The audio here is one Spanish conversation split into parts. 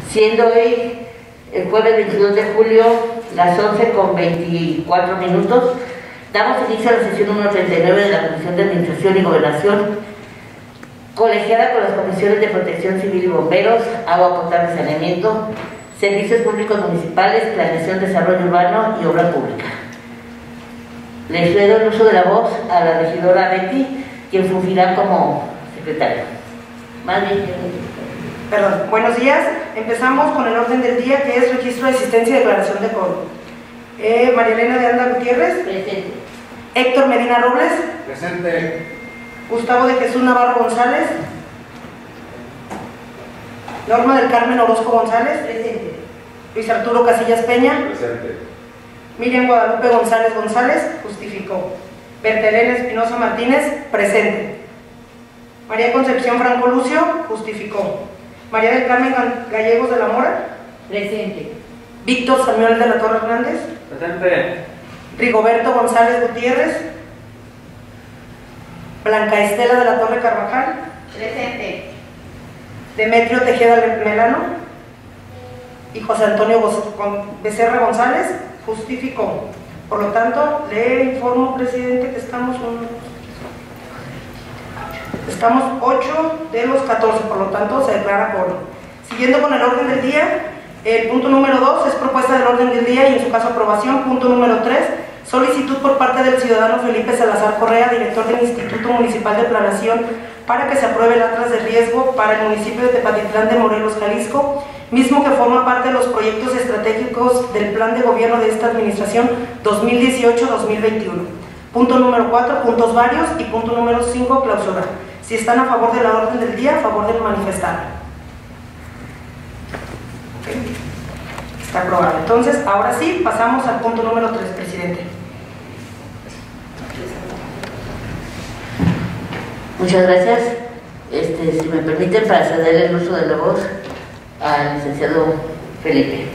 siendo hoy el jueves 22 de julio, las 11:24. Damos inicio a la sesión número 39 de la Comisión de Administración y Gobernación, colegiada con las comisiones de Protección Civil y Bomberos, Agua Potable y Saneamiento, Servicios Públicos Municipales, Planeación, Desarrollo Urbano y Obra Pública. Les cedo el uso de la voz a la regidora Betty, quien fungirá como secretaria. Más bien, perdón. Buenos días. Empezamos con el orden del día, que es registro de asistencia y declaración de quórum. María Elena de Anda Gutiérrez. Presente. Héctor Medina Robles. Presente. Gustavo de Jesús Navarro González. Norma del Carmen Orozco González. Presente. Luis Arturo Casillas Peña. Presente. Miriam Guadalupe González González. Justificó. Berta Elena Espinosa Martínez. Presente. María Concepción Franco Lucio. Justificó. María del Carmen Gallegos de la Mora. Presente. Víctor Samuel de la Torre Hernández. Presente. Rigoberto González Gutiérrez. Blanca Estela de la Torre Carvajal. Presente. Demetrio Tejeda Melano y José Antonio Becerra González. Justificó. Por lo tanto, le informo, presidente, que estamos 8 de los 14, por lo tanto se declara quórum. Siguiendo con el orden del día, el punto número 2 es propuesta del orden del día y en su caso aprobación. Punto número 3, solicitud por parte del ciudadano Felipe Salazar Correa, director del Instituto Municipal de Planeación, para que se apruebe el atlas de riesgo para el municipio de Tepatitlán de Morelos, Jalisco, mismo que forma parte de los proyectos estratégicos del plan de gobierno de esta administración 2018-2021. Punto número 4, puntos varios, y punto número 5, clausura. Si están a favor de la orden del día, a favor de manifestar. Está aprobado. Entonces, ahora sí, pasamos al punto número 3, presidente. Muchas gracias. Si me permiten, para ceder el uso de la voz al licenciado Felipe.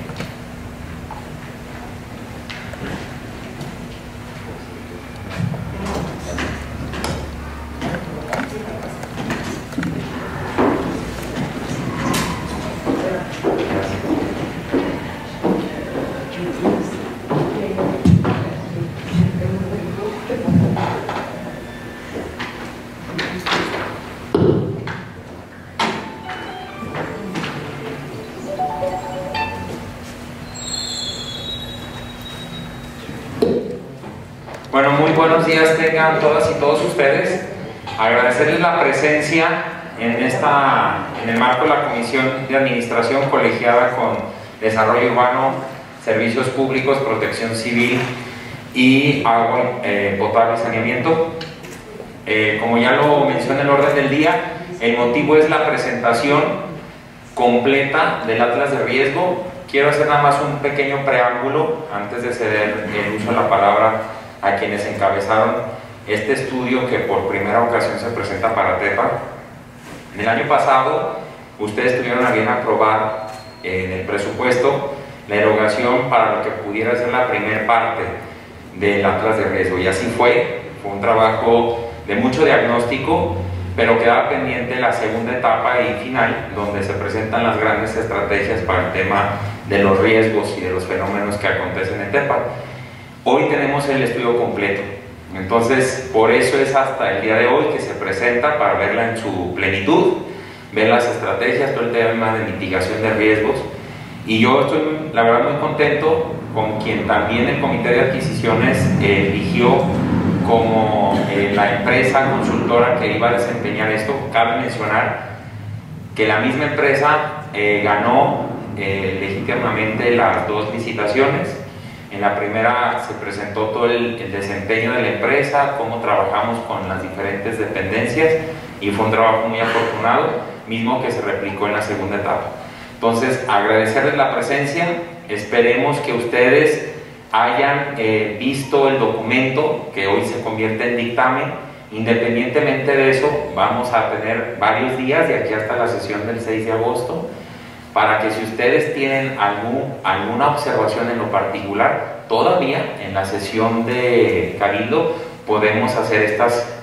Bueno, muy buenos días tengan todas y todos ustedes. Agradecerles la presencia en el marco de la Comisión de Administración colegiada con Desarrollo Urbano, Servicios Públicos, Protección Civil y Agua Potable y Saneamiento. Como ya lo mencioné en el orden del día, el motivo es la presentación completa del atlas de riesgo. Quiero hacer nada más un pequeño preámbulo antes de ceder el uso de la palabra a quienes encabezaron este estudio que por primera ocasión se presenta para TEPA. En el año pasado, ustedes tuvieron a bien aprobar en el presupuesto la erogación para lo que pudiera ser la primera parte del atlas de riesgo, y así fue un trabajo de mucho diagnóstico, pero quedaba pendiente la segunda etapa y final, donde se presentan las grandes estrategias para el tema de los riesgos y de los fenómenos que acontecen en TEPA. Hoy tenemos el estudio completo, entonces por eso es hasta el día de hoy que se presenta, para verla en su plenitud, ver las estrategias, todo el tema de mitigación de riesgos. Y yo estoy, la verdad, muy contento con quien también el Comité de Adquisiciones eligió como la empresa consultora que iba a desempeñar esto. Cabe mencionar que la misma empresa ganó legítimamente las dos licitaciones. En la primera se presentó todo el desempeño de la empresa, cómo trabajamos con las diferentes dependencias, y fue un trabajo muy afortunado, mismo que se replicó en la segunda etapa. Entonces, agradecerles la presencia. Esperemos que ustedes hayan visto el documento que hoy se convierte en dictamen. Independientemente de eso, vamos a tener varios días de aquí hasta la sesión del 6 de agosto para que, si ustedes tienen alguna observación en lo particular, todavía en la sesión de Cabildo podemos hacer estas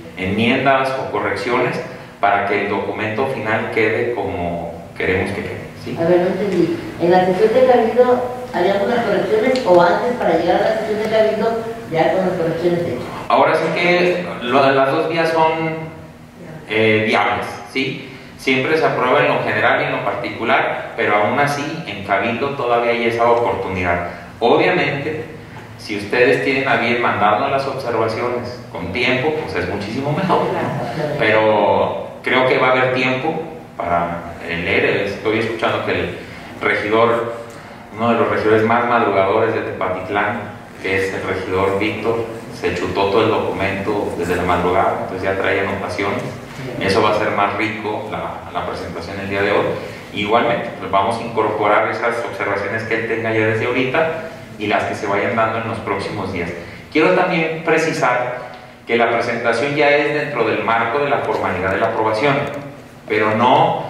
enmiendas o correcciones para que el documento final quede como queremos que quede. ¿sí? A ver, no entendí. En la sesión de cabildo haríamos las correcciones o antes para llegar a la sesión de cabildo ya con las correcciones hechas. Ahora sí que las dos vías son viables, ¿sí? Siempre se aprueba en lo general y en lo particular, pero aún así en cabildo todavía hay esa oportunidad. Obviamente, si ustedes tienen a bien mandarnos las observaciones con tiempo, pues es muchísimo mejor, pero creo que va a haber tiempo para leer. Estoy escuchando que el regidor, uno de los regidores más madrugadores de Tepatitlán, que es el regidor Víctor, se chutó todo el documento desde la madrugada, entonces ya trae anotaciones. Eso va a ser más rico la presentación el día de hoy. Igualmente, pues vamos a incorporar esas observaciones que él tenga ya desde ahorita y las que se vayan dando en los próximos días. Quiero también precisar que la presentación ya es dentro del marco de la formalidad de la aprobación, pero no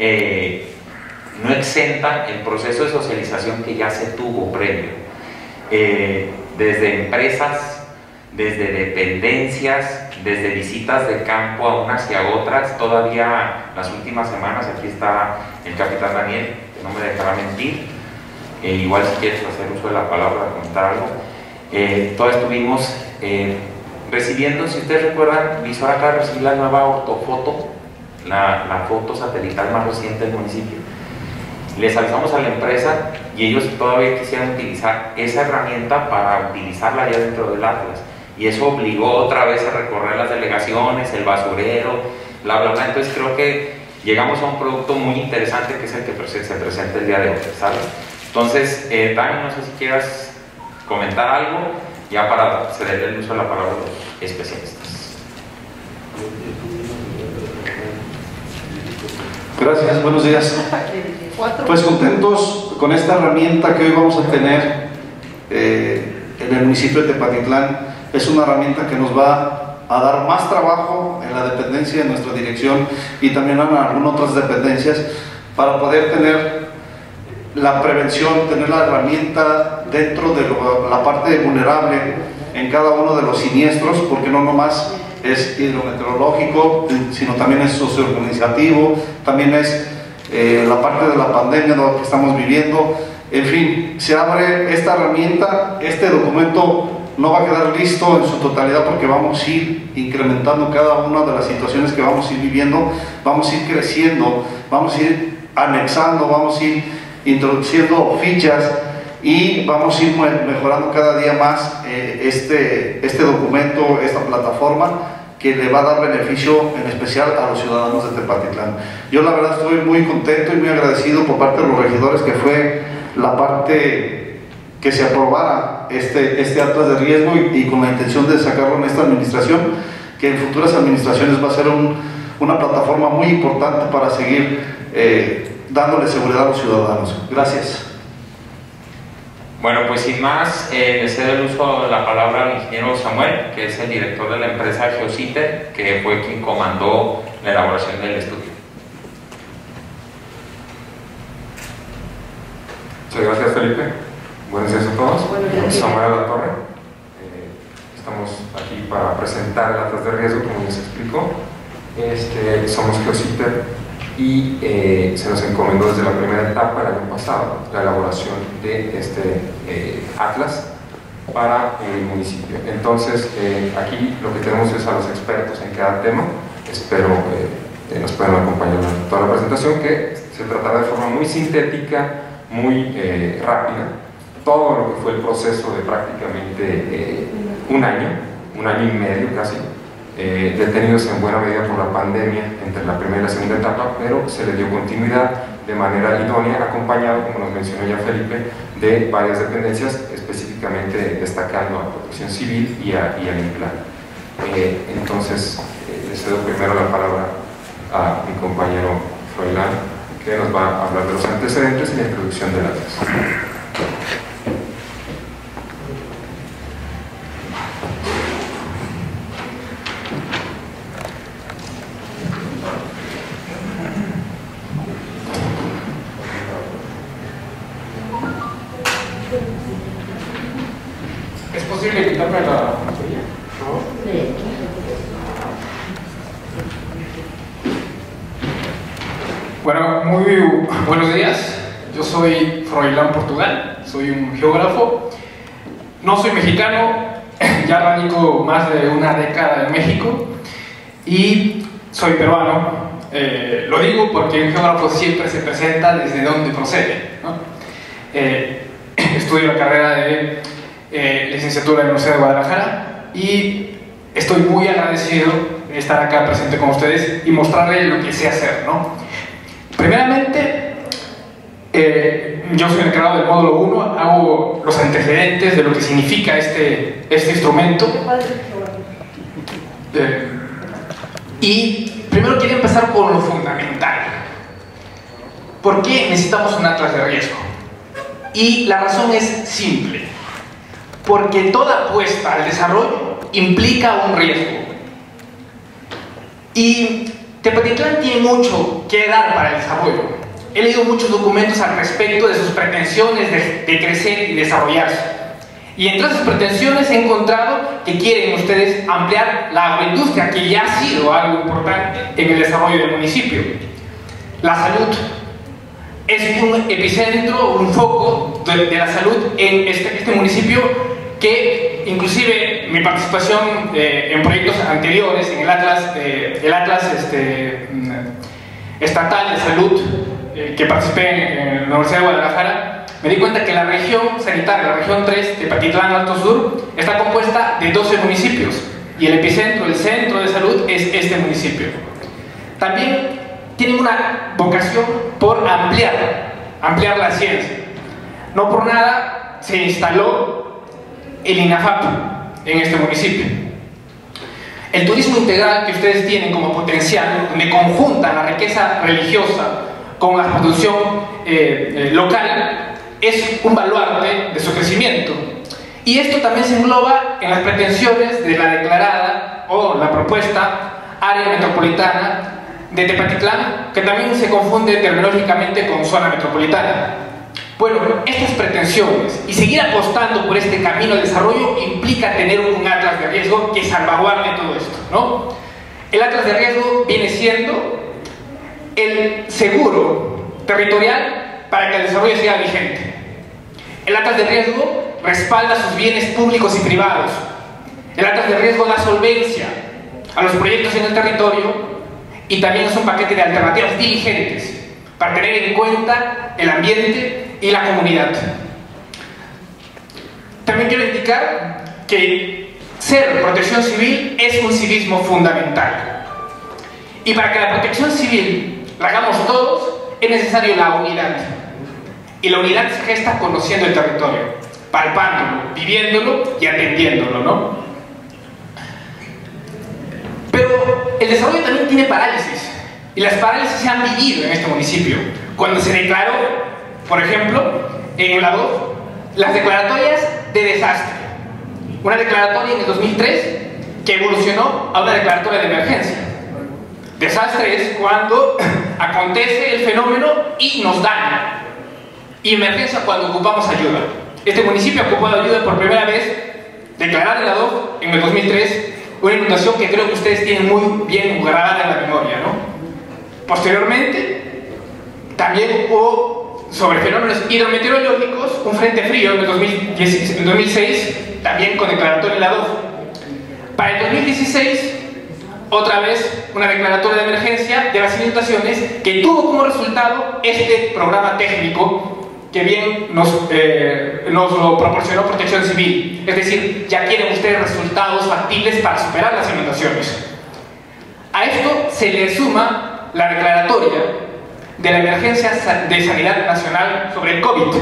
exenta el proceso de socialización que ya se tuvo previo. Desde empresas, desde dependencias, desde visitas de campo a unas y a otras, todavía las últimas semanas, aquí está el capitán Daniel, que no me dejará mentir, igual si quieres hacer uso de la palabra, comentar algo, todos estuvimos recibiendo, si ustedes recuerdan, Visor acá recibí la nueva ortofoto, la foto satelital más reciente del municipio. Les avisamos a la empresa y ellos todavía quisieran utilizar esa herramienta para utilizarla ya dentro del Atlas. Y eso obligó otra vez a recorrer las delegaciones, el basurero, bla, bla, bla. Entonces creo que llegamos a un producto muy interesante que es el que se presenta el día de hoy, ¿sabes? Entonces, Dani, no sé si quieras comentar algo, ya para cederle el uso de la palabra a los especialistas. Gracias, buenos días. Pues contentos con esta herramienta que hoy vamos a tener en el municipio de Tepatitlán. Es una herramienta que nos va a dar más trabajo en la dependencia de nuestra dirección y también en algunas otras dependencias para poder tener la prevención, tener la herramienta dentro de la parte vulnerable en cada uno de los siniestros, porque no nomás es hidrometeorológico, sino también es socioorganizativo, también es la parte de la pandemia que estamos viviendo. En fin, se abre esta herramienta. Este documento no va a quedar listo en su totalidad porque vamos a ir incrementando cada una de las situaciones que vamos a ir viviendo, vamos a ir creciendo, vamos a ir anexando, vamos a ir introduciendo fichas y vamos a ir mejorando cada día más este documento, esta plataforma que le va a dar beneficio en especial a los ciudadanos de Tepatitlán. Yo la verdad estoy muy contento y muy agradecido por parte de los regidores, que fue la parte que se aprobara este atlas de riesgo y con la intención de sacarlo en esta administración, que en futuras administraciones va a ser una plataforma muy importante para seguir dándole seguridad a los ciudadanos. Gracias. Bueno, pues sin más, le cedo el uso de la palabra al ingeniero Samuel, que es el director de la empresa Geociter, que fue quien comandó la elaboración del estudio. Muchas gracias, Felipe. Buenos días a todos. Samuel La Torre. Estamos aquí para presentar el atlas de riesgo, como les explicó. Somos Geociter y se nos encomendó desde la primera etapa el año pasado la elaboración de este atlas para el municipio. Entonces, aquí lo que tenemos es a los expertos en cada tema. Espero nos puedan acompañar en toda la presentación, que se tratará de forma muy sintética, muy rápida, todo lo que fue el proceso de prácticamente un año y medio casi, detenidos en buena medida por la pandemia entre la primera y la segunda etapa, pero se le dio continuidad de manera idónea, acompañado, como nos mencionó ya Felipe, de varias dependencias, específicamente destacando a Protección Civil y al INPLAN. Entonces, le cedo primero la palabra a mi compañero Froilán, que nos va a hablar de los antecedentes y la introducción del atlas. ¿Es posible quitarme la tuya? Sí. Bueno, muy buenos días. Yo soy Froilán Portugal, soy un geógrafo. No soy mexicano, ya radico más de una década en México y soy peruano. Lo digo porque un geógrafo siempre se presenta desde donde procede, ¿no? Estudio la carrera de licenciatura en la Universidad de Guadalajara y estoy muy agradecido de estar acá presente con ustedes y mostrarles lo que sé hacer, ¿no? Primeramente, yo soy el encargado del módulo 1, hago los antecedentes de lo que significa este instrumento. Y primero quiero empezar por lo fundamental. ¿Por qué necesitamos un atlas de riesgo? Y la razón es simple. Porque toda apuesta al desarrollo implica un riesgo. Y Tepatitlán tiene mucho que dar para el desarrollo. He leído muchos documentos al respecto de sus pretensiones de crecer y desarrollarse. Y entre esas pretensiones he encontrado que quieren ustedes ampliar la agroindustria, que ya ha sido algo importante en el desarrollo del municipio. La salud es un epicentro, un foco de la salud en este municipio, que inclusive mi participación en proyectos anteriores, en el Atlas estatal de salud, que participé en la Universidad de Guadalajara, me di cuenta que la región sanitaria, la región 3, Tepatitlán Alto Sur, está compuesta de 12 municipios y el epicentro, el centro de salud es este municipio. También tienen una vocación por ampliar la ciencia. No por nada se instaló el INAFAP en este municipio. El turismo integral que ustedes tienen como potencial, donde conjuntan la riqueza religiosa con la producción local, es un baluarte de su crecimiento. Y esto también se engloba en las pretensiones de la declarada o la propuesta área metropolitana de Tepatitlán, que también se confunde terminológicamente con zona metropolitana. Bueno, estas pretensiones y seguir apostando por este camino de desarrollo implica tener un atlas de riesgo que salvaguarde todo esto, ¿no? El atlas de riesgo viene siendo el seguro territorial para que el desarrollo sea vigente. El atlas de riesgo respalda sus bienes públicos y privados. El atlas de riesgo da solvencia a los proyectos en el territorio y también es un paquete de alternativas diligentes para tener en cuenta el ambiente y la comunidad. También quiero indicar que ser protección civil es un civismo fundamental. Y para que la protección civil la hagamos todos, es necesario la unidad. Y la unidad se gesta conociendo el territorio, palpándolo, viviéndolo y atendiéndolo, ¿no? Pero el desarrollo también tiene parálisis. Y las parálisis se han vivido en este municipio. Cuando se declaró, por ejemplo, en la 2, las declaratorias de desastre. Una declaratoria en el 2003 que evolucionó a una declaratoria de emergencia. Desastre es cuando acontece el fenómeno y nos daña. Y emergencia cuando ocupamos ayuda. Este municipio ha ocupado ayuda por primera vez, declarada en la 2 en el 2003, una inundación que creo que ustedes tienen muy bien grabada en la memoria, ¿no? Posteriormente, también hubo, sobre fenómenos hidrometeorológicos, un frente frío en el 2006, también con declaratoria en la 2. Para el 2016, otra vez una declaratoria de emergencia de las inundaciones que tuvo como resultado este programa técnico que bien nos lo proporcionó Protección Civil. Es decir, ya quieren ustedes resultados factibles para superar las inundaciones. A esto se le suma la declaratoria de la emergencia de sanidad nacional sobre el COVID.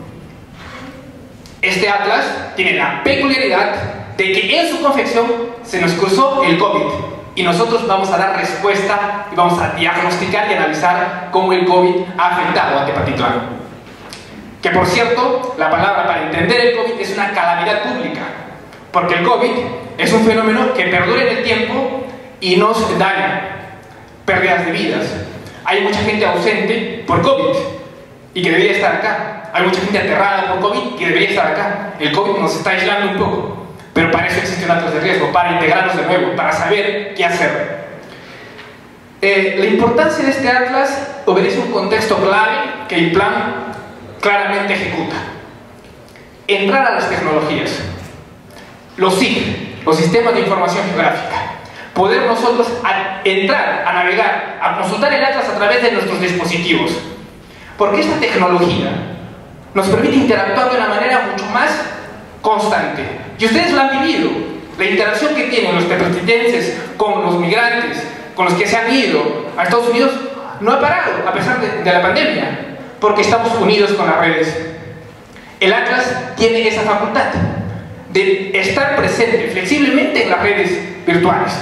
Este atlas tiene la peculiaridad de que en su confección se nos cruzó el COVID y nosotros vamos a dar respuesta y vamos a diagnosticar y analizar cómo el COVID ha afectado a Tepatitlán. Que por cierto, la palabra para entender el COVID es una calamidad pública, porque el COVID es un fenómeno que perdura en el tiempo y nos daña, pérdidas de vidas. Hay mucha gente ausente por COVID y que debería estar acá. Hay mucha gente aterrada por COVID que debería estar acá. El COVID nos está aislando un poco, pero para eso existen atlas de riesgo, para integrarnos de nuevo, para saber qué hacer. La importancia de este atlas obedece un contexto clave que el plan claramente ejecuta. Entrar a las tecnologías, los SIG, los sistemas de información geográfica, poder nosotros entrar, a navegar, a consultar el atlas a través de nuestros dispositivos, porque esta tecnología nos permite interactuar de una manera mucho más constante, y ustedes lo han vivido. La interacción que tienen los tepatitenses con los migrantes, con los que se han ido a Estados Unidos, no ha parado a pesar de la pandemia, porque estamos unidos con las redes. El atlas tiene esa facultad de estar presente flexiblemente en las redes virtuales.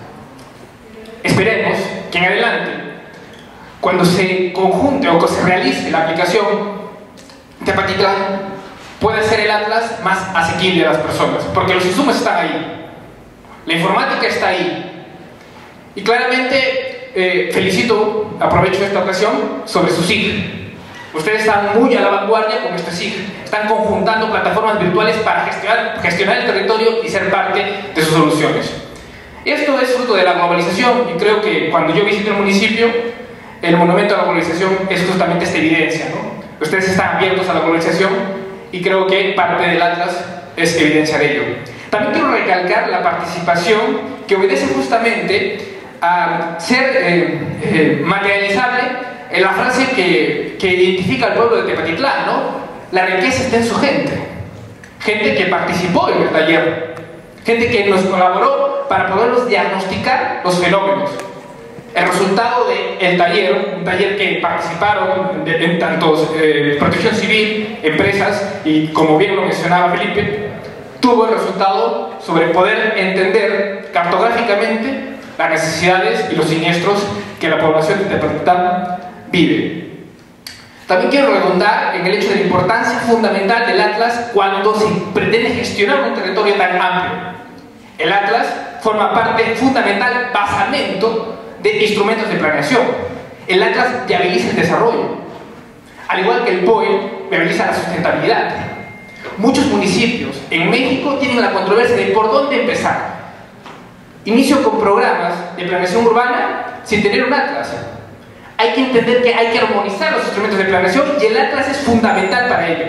Esperemos que en adelante, cuando se conjunte o que se realice la aplicación Tepatitlán, pueda ser el atlas más asequible a las personas, porque los insumos están ahí, la informática está ahí, y claramente aprovecho esta ocasión sobre su SIG. Ustedes están muy a la vanguardia con este SIG, están conjuntando plataformas virtuales para gestionar el territorio y ser parte de sus soluciones. Esto es fruto de la globalización, y creo que cuando yo visito el municipio, el monumento a la globalización es justamente esta evidencia, ¿no? Ustedes están abiertos a la globalización y creo que parte del atlas es evidencia de ello. También quiero recalcar la participación que obedece justamente a ser materializable en la frase que identifica al pueblo de Tepatitlán, ¿no? La riqueza está en su gente que participó en el taller, gente que nos colaboró para podernos diagnosticar los fenómenos. El resultado del taller, un taller que participaron en tantos protección civil, empresas, y como bien lo mencionaba Felipe, tuvo el resultado sobre poder entender cartográficamente las necesidades y los siniestros que la población de Tepatitlán vive. También quiero redundar en el hecho de la importancia fundamental del atlas cuando se pretende gestionar un territorio tan amplio. El atlas forma parte fundamental, basamento de instrumentos de planeación. El atlas viabiliza el desarrollo, al igual que el POE viabiliza la sustentabilidad. Muchos municipios en México tienen la controversia de por dónde empezar. Inicio con programas de planeación urbana sin tener un atlas. Hay que entender que hay que armonizar los instrumentos de planeación y el atlas es fundamental para ello.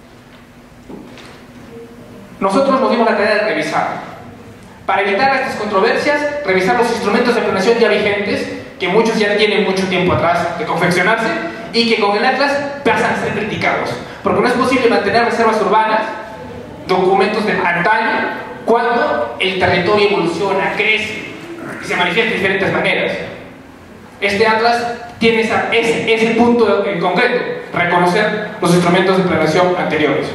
Nosotros nos dimos la tarea de revisar. Para evitar estas controversias, revisar los instrumentos de planeación ya vigentes, que muchos ya tienen mucho tiempo atrás de confeccionarse, y que con el atlas pasan a ser criticados. Porque no es posible mantener reservas urbanas, documentos de antaño, cuando el territorio evoluciona, crece y se manifiesta de diferentes maneras. Este atlas tiene ese punto en concreto, reconocer los instrumentos de planeación anteriores.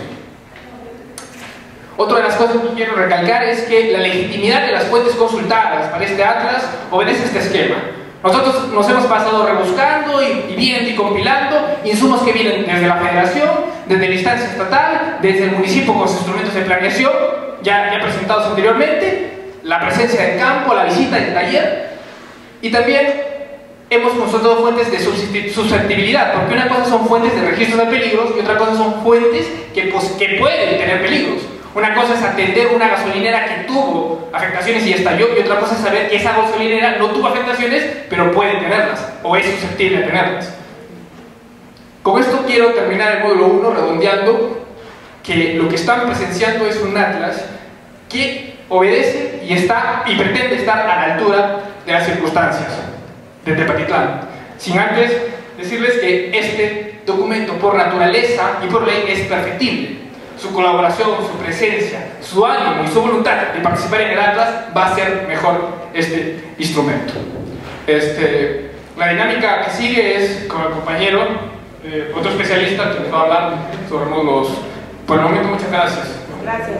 Otra de las cosas que quiero recalcar es que la legitimidad de las fuentes consultadas para este atlas obedece a este esquema. Nosotros nos hemos pasado rebuscando y viendo y compilando insumos que vienen desde la federación, desde la instancia estatal, desde el municipio con sus instrumentos de planeación, ya presentados anteriormente, la presencia del campo, la visita del taller, y también hemos consultado fuentes de susceptibilidad, porque una cosa son fuentes de registros de peligros y otra cosa son fuentes que pueden tener peligros. Una cosa es atender una gasolinera que tuvo afectaciones y estalló, y otra cosa es saber que esa gasolinera no tuvo afectaciones, pero puede tenerlas, o es susceptible de tenerlas. Con esto quiero terminar el módulo 1 redondeando que lo que están presenciando es un atlas que obedece y pretende estar a la altura de las circunstancias de Tepatitlán. Sin antes decirles que este documento por naturaleza y por ley es perfectible. Su colaboración, su presencia, su ánimo y su voluntad de participar en el atlas va a hacer mejor este instrumento. La dinámica que sigue es con el compañero, otro especialista que nos va a hablar sobre módulos. Por el momento, muchas gracias. Gracias.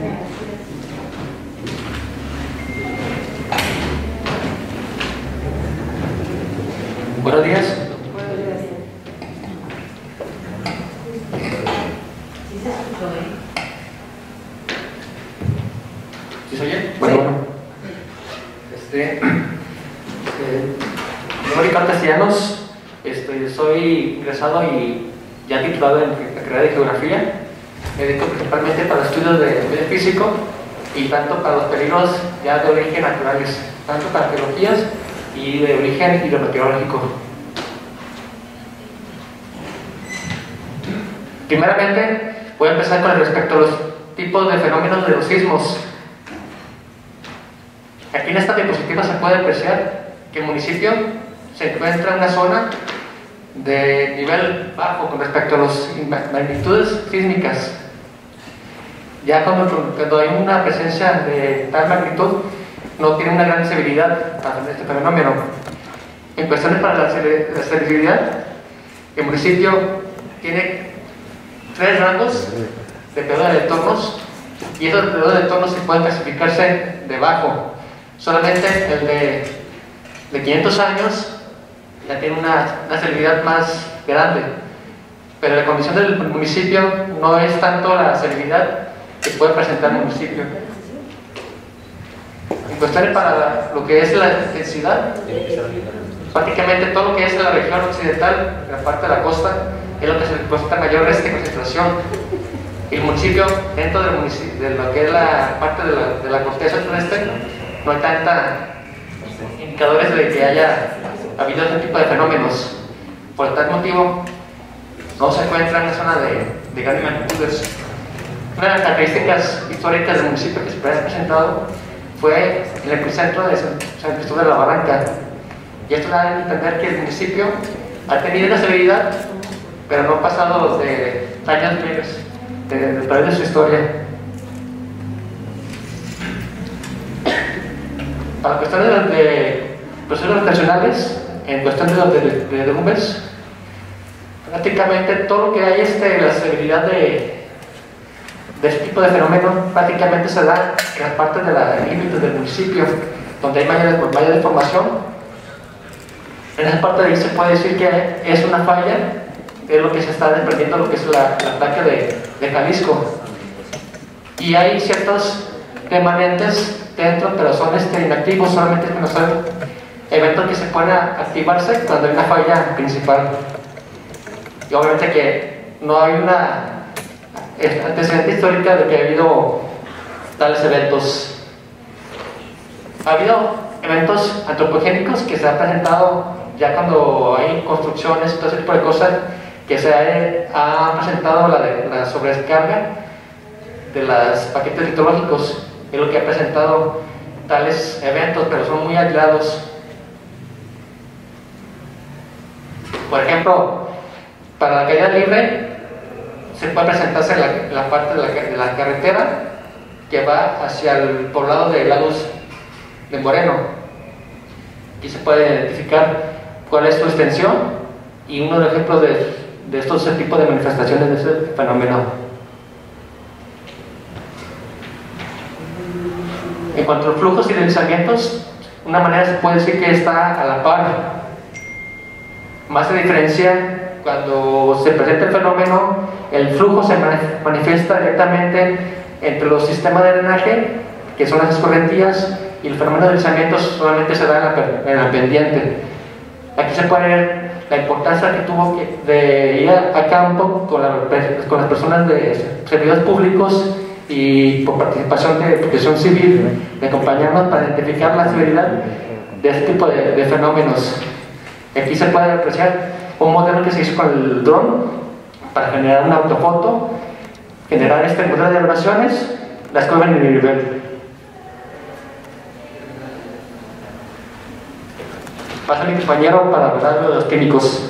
Buenos días. ¿Sí se oye? Bueno. Soy Ricardo Castellanos, soy ingresado y ya titulado en la carrera de Geografía. Me dedico principalmente para estudios de medio físico y tanto para los peligros ya de origen naturales, tanto para geologías y de origen hidrometeorológico. Primeramente, voy a empezar con respecto a los tipos de fenómenos de los sismos. Aquí en esta diapositiva se puede apreciar que el municipio se encuentra en una zona de nivel bajo con respecto a las magnitudes sísmicas. Ya cuando hay una presencia de tal magnitud, no tiene una gran sensibilidad a este fenómeno. En cuestiones para la sensibilidad, el municipio tiene 3 rangos de periodo de entornos, y esos periodos de entornos se pueden clasificarse de bajo. Solamente el de 500 años ya tiene una sensibilidad más grande, pero la condición del municipio no es tanto la sensibilidad que puede presentar el municipio. En cuestiones para lo que es la intensidad, prácticamente todo lo que es la región occidental, la parte de la costa, es lo que se presenta mayor concentración. El municipio, dentro del municipio, de lo que es la parte de la corteza terrestre, no hay tanta indicadores de que haya habido este tipo de fenómenos. Por tal motivo, no se encuentra en una zona de grandes magnitudes. Una de las características históricas del municipio que se ha presentado fue el epicentro de San Cristóbal de la Barranca. Y esto da a entender que el municipio ha tenido una severidad, pero no ha pasado de años libres de su historia. Para cuestiones de procesos nacionales, en cuestiones de derrumbes, prácticamente todo lo que hay la severidad de este tipo de fenómeno prácticamente se da en las partes de los límites del municipio, donde hay mayor deformación. En esa parte de ahí se puede decir que es una falla, es lo que se está desprendiendo, lo que es el ataque de Jalisco. Y hay ciertos remanentes dentro, pero son inactivos, solamente que no son eventos que se pueden activarse cuando hay una falla principal. Y obviamente que no hay una antecedente histórica de que ha habido tales eventos. Ha habido eventos antropogénicos que se han presentado ya cuando hay construcciones y todo ese tipo de cosas, que se ha presentado la sobrecarga de los paquetes litológicos, es lo que ha presentado tales eventos, pero son muy aislados. Por ejemplo, para la caída libre se puede presentarse en la parte de la carretera que va hacia el poblado de Lagos de Moreno. Aquí se puede identificar cuál es su extensión y uno de los ejemplos de estos tipos de manifestaciones de ese fenómeno. En cuanto a los flujos y deslizamientos, una manera se puede decir que está a la par. Más se diferencia cuando se presenta el fenómeno, el flujo se manifiesta directamente entre los sistemas de drenaje, que son las escorrentías, y el fenómeno de deslizamiento solamente se da en la pendiente. Aquí se puede ver la importancia que tuvo de ir a campo con las personas de servidores públicos y por participación de Protección Civil, de acompañarnos para identificar la severidad de este tipo de fenómenos. Aquí se puede apreciar un modelo que se hizo con el dron para generar una autofoto, generar este modelo de elevaciones, las curvas en el nivel. Pasa mi compañero para hablar de los técnicos.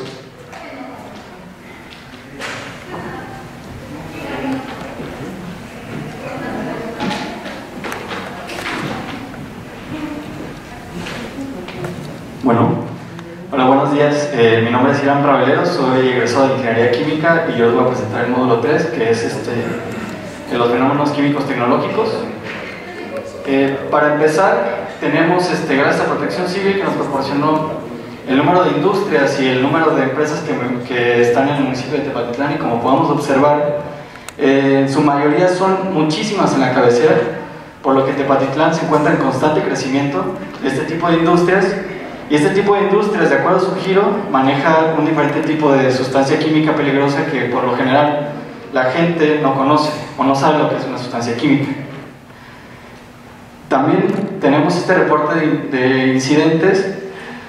Bueno, hola, buenos días. Mi nombre es Irán Praveleros, soy egresado de Ingeniería Química y yo les voy a presentar el módulo 3, que es de los fenómenos químicos tecnológicos. Para empezar, tenemos gracias a Protección Civil, que nos proporcionó el número de industrias y el número de empresas que están en el municipio de Tepatitlán, y como podemos observar, en su mayoría son muchísimas en la cabecera, por lo que Tepatitlán se encuentra en constante crecimiento de este tipo de industrias. Y este tipo de industrias, de acuerdo a su giro, maneja un diferente tipo de sustancia química peligrosa que por lo general la gente no conoce o no sabe lo que es una sustancia química. También tenemos este reporte de incidentes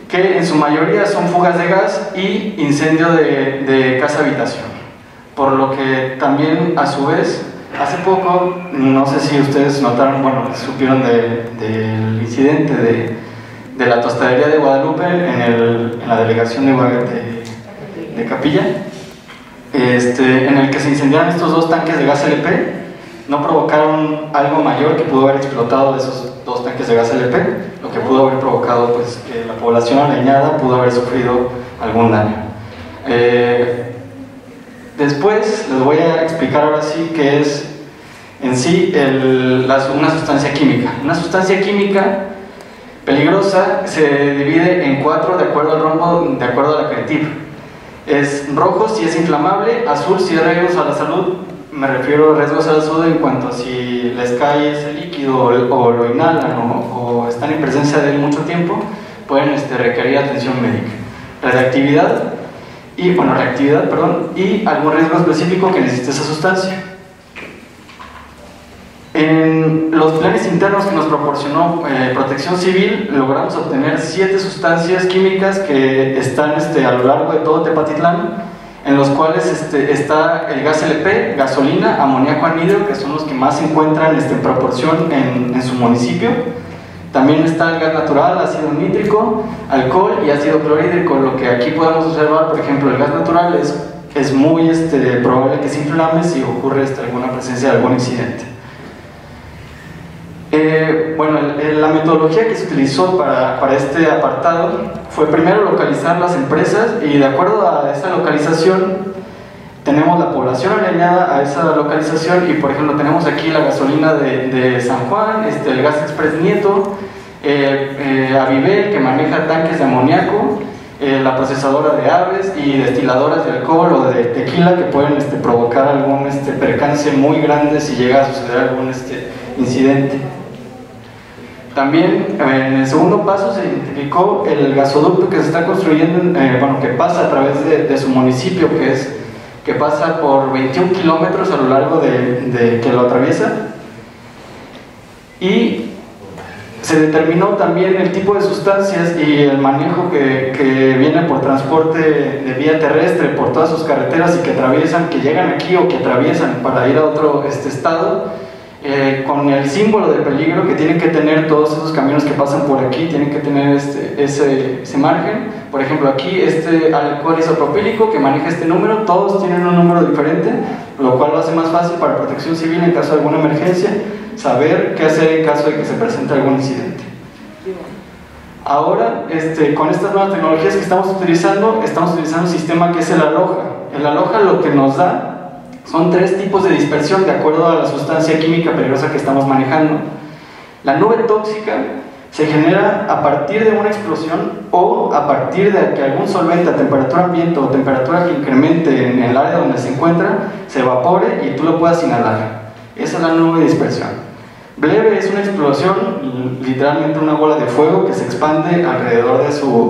que en su mayoría son fugas de gas y incendio de casa habitación. Por lo que también, a su vez, hace poco, no sé si ustedes notaron, bueno, supieron del incidente de la tostadería de Guadalupe en la delegación de Capilla, en el que se incendiaron estos 2 tanques de gas LP. No provocaron algo mayor que pudo haber explotado de esos 2 tanques de gas LP, lo que pudo haber provocado pues, que la población aleñada pudo haber sufrido algún daño. Después les voy a explicar ahora sí qué es en sí una sustancia química. Una sustancia química peligrosa se divide en 4 de acuerdo al rombo, de acuerdo a la creativa. Es rojo si es inflamable, azul si es riesgos a la salud. Me refiero a riesgos a la salud en cuanto a si les cae ese líquido o lo inhalan o están en presencia de él mucho tiempo, pueden requerir atención médica. Reactividad y algún riesgo específico que necesite esa sustancia. En los planes internos que nos proporcionó Protección Civil, logramos obtener 7 sustancias químicas que están a lo largo de todo Tepatitlán, en los cuales está el gas LP, gasolina, amoníaco anhídrico, que son los que más se encuentran en proporción en su municipio. También está el gas natural, ácido nítrico, alcohol y ácido clorhídrico. Lo que aquí podemos observar, por ejemplo, el gas natural es muy probable que se inflame si ocurre alguna presencia de algún incidente. La metodología que se utilizó para este apartado fue primero localizar las empresas, y de acuerdo a esa localización tenemos la población alineada a esa localización. Y por ejemplo tenemos aquí la gasolina de San Juan, el Gas Express Nieto, Avivel, que maneja tanques de amoníaco, la procesadora de aves y destiladoras de alcohol o de tequila, que pueden provocar algún percance muy grande si llega a suceder algún incidente. También en el segundo paso se identificó el gasoducto que se está construyendo, que pasa a través de su municipio, que pasa por 21 kilómetros a lo largo que lo atraviesa. Y se determinó también el tipo de sustancias y el manejo que viene por transporte de vía terrestre por todas sus carreteras y que llegan aquí o que atraviesan para ir a otro estado. Con el símbolo de peligro que tienen que tener todos esos camiones que pasan por aquí, tienen que tener ese margen. Por ejemplo, aquí alcohol isopropílico que maneja este número, todos tienen un número diferente, lo cual lo hace más fácil para Protección Civil en caso de alguna emergencia, saber qué hacer en caso de que se presente algún incidente. Ahora, con estas nuevas tecnologías que estamos utilizando un sistema que es el Aloha. El Aloha lo que nos da son 3 tipos de dispersión de acuerdo a la sustancia química peligrosa que estamos manejando. La nube tóxica se genera a partir de una explosión o a partir de que algún solvente a temperatura ambiente o temperatura que incremente en el área donde se encuentra se evapore y tú lo puedas inhalar. Esa es la nube de dispersión. Bleve es una explosión, literalmente una bola de fuego que se expande alrededor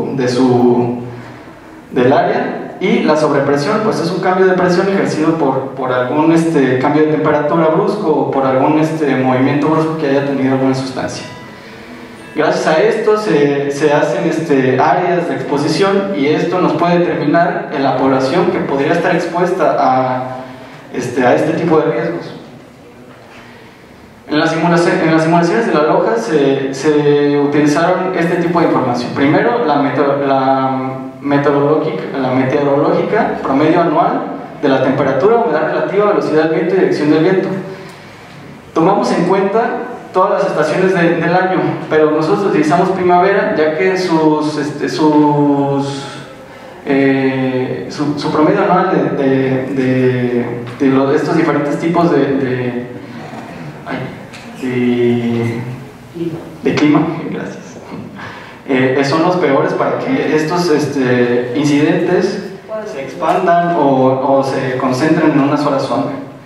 del área. Y la sobrepresión, pues es un cambio de presión ejercido por algún cambio de temperatura brusco o por algún movimiento brusco que haya tenido alguna sustancia. Gracias a esto se hacen áreas de exposición, y esto nos puede determinar en la población que podría estar expuesta a este tipo de riesgos. En las simulaciones de la Aloha se utilizaron este tipo de información. Primero, la meteorológica, promedio anual de la temperatura, humedad relativa, velocidad del viento y dirección del viento. Tomamos en cuenta todas las estaciones del año, pero nosotros utilizamos primavera, ya que su promedio anual de estos diferentes tipos de clima, gracias, son los peores para que estos incidentes se expandan o se concentren en una sola zona.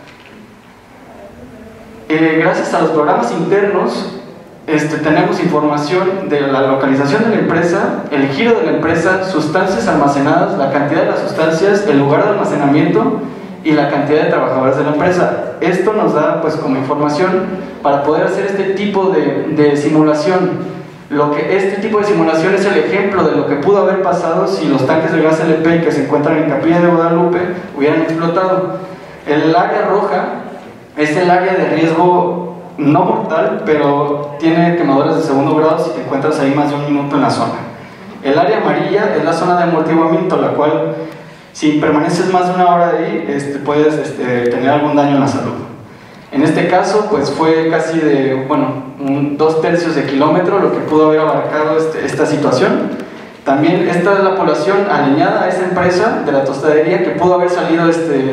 Gracias a los programas internos tenemos información de la localización de la empresa, el giro de la empresa, sustancias almacenadas, la cantidad de las sustancias, el lugar de almacenamiento y la cantidad de trabajadores de la empresa. Esto nos da pues como información para poder hacer este tipo de simulación. Este tipo de simulación es el ejemplo de lo que pudo haber pasado si los tanques de gas LP que se encuentran en Capilla de Guadalupe hubieran explotado. El área roja es el área de riesgo no mortal, pero tiene quemaduras de segundo grado si te encuentras ahí más de 1 minuto en la zona. El área amarilla es la zona de amortiguamiento, la cual si permaneces más de 1 hora ahí puedes tener algún daño en la salud. En este caso pues fue casi de 2/3 de kilómetro lo que pudo haber abarcado esta situación. También esta es la población alineada a esa empresa de la tostadería que pudo haber salido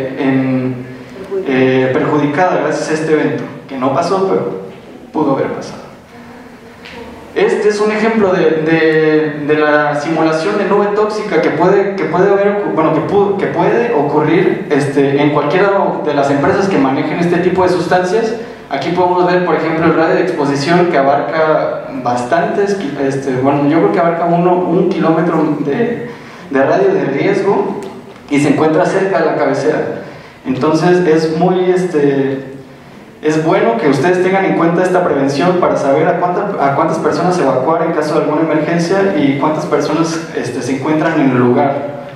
perjudicada gracias a este evento, que no pasó, pero pudo haber pasado. Este es un ejemplo de la simulación de nube tóxica que puede ocurrir en cualquiera de las empresas que manejen este tipo de sustancias. Aquí podemos ver, por ejemplo, el radio de exposición que abarca bastantes, yo creo que abarca 1 kilómetro de radio de riesgo y se encuentra cerca de la cabecera. Entonces es bueno que ustedes tengan en cuenta esta prevención para saber a cuántas personas evacuar en caso de alguna emergencia y cuántas personas se encuentran en el lugar.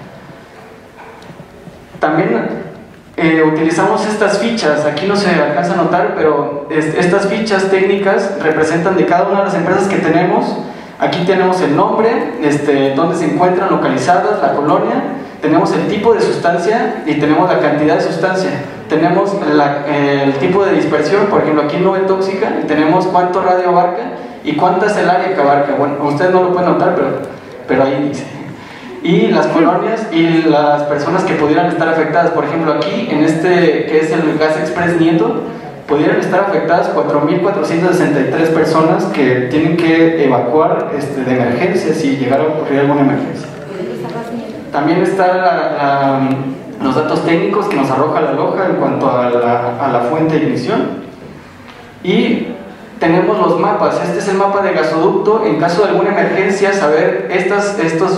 También utilizamos estas fichas, aquí no se alcanza a notar, pero estas fichas técnicas representan de cada una de las empresas que tenemos. Aquí tenemos el nombre, dónde se encuentran localizadas, la colonia, tenemos el tipo de sustancia y tenemos la cantidad de sustancia. Tenemos el tipo de dispersión, por ejemplo aquí nube tóxica, y tenemos cuánto radio abarca y cuánta es el área que abarca. Bueno, ustedes no lo pueden notar, pero ahí dice. Y las colonias y las personas que pudieran estar afectadas, por ejemplo aquí, en que es el Gas Express Nieto, pudieran estar afectadas 4.463 personas que tienen que evacuar de emergencia si llegara a ocurrir alguna emergencia. También están los datos técnicos que nos arroja la LOJA en cuanto a la fuente de ignición. Y tenemos los mapas. Este es el mapa de gasoducto. En caso de alguna emergencia, saber estos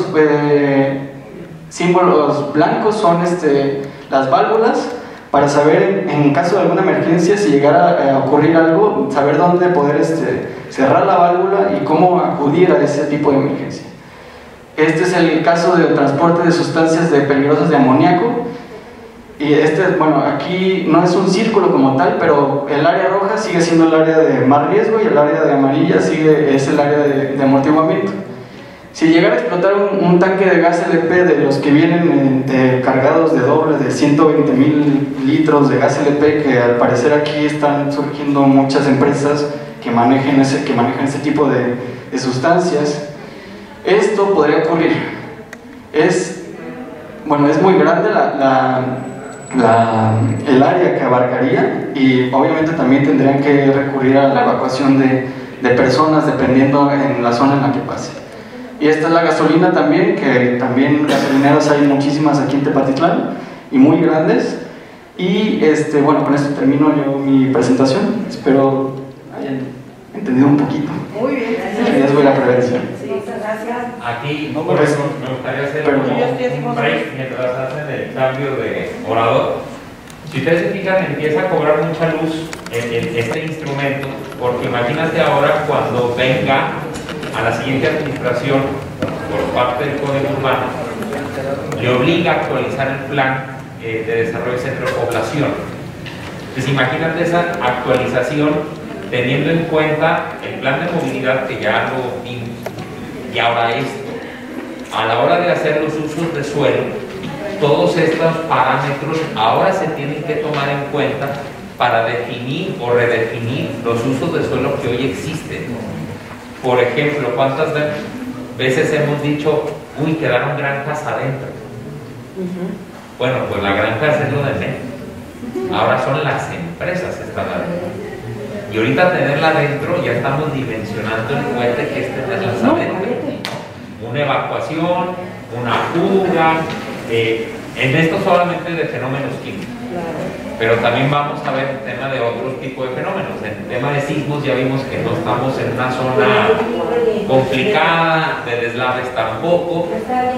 símbolos blancos son las válvulas, para saber en caso de alguna emergencia, si llegara a ocurrir algo, saber dónde poder cerrar la válvula y cómo acudir a ese tipo de emergencia. Este es el caso del transporte de sustancias peligrosas de amoníaco. Y aquí no es un círculo como tal, pero el área roja sigue siendo el área de más riesgo y el área de amarilla es el área de amortiguamiento. Si llegara a explotar un tanque de gas LP de los que vienen cargados de doble, de 120.000 litros de gas LP, que al parecer aquí están surgiendo muchas empresas que manejan ese tipo de sustancias, esto podría ocurrir. Es muy grande el área que abarcaría, y obviamente también tendrían que recurrir a la evacuación de personas dependiendo en la zona en la que pase. Y esta es la gasolina también, que también gasolineras hay muchísimas aquí en Tepatitlán y muy grandes. Y con esto termino yo mi presentación, espero hayan entendido un poquito. Muy bien, gracias. Voy a la prevención. Sí, gracias. Aquí me gustaría hacer un break mientras hacen el cambio de orador. Si ustedes se fijan, empieza a cobrar mucha luz este instrumento, porque imagínate ahora cuando venga a la siguiente administración por parte del Código Urbano, le obliga a actualizar el plan de desarrollo del centro de población. Entonces imagínate esa actualización teniendo en cuenta el plan de movilidad que ya lo vimos, y ahora esto, a la hora de hacer los usos de suelo, todos estos parámetros ahora se tienen que tomar en cuenta para definir o redefinir los usos de suelo que hoy existen. Por ejemplo, ¿cuántas veces hemos dicho, uy, quedaron granjas adentro? Bueno, pues la granja es lo de menos. Ahora son las empresas que están adentro. Y ahorita tenerla adentro, ya estamos dimensionando el cohete que es tenerlas adentro. Una evacuación, una fuga, en esto solamente de fenómenos químicos. Pero también vamos a ver el tema de otros tipos de fenómenos. En el tema de sismos ya vimos que no estamos en una zona complicada, de deslaves tampoco.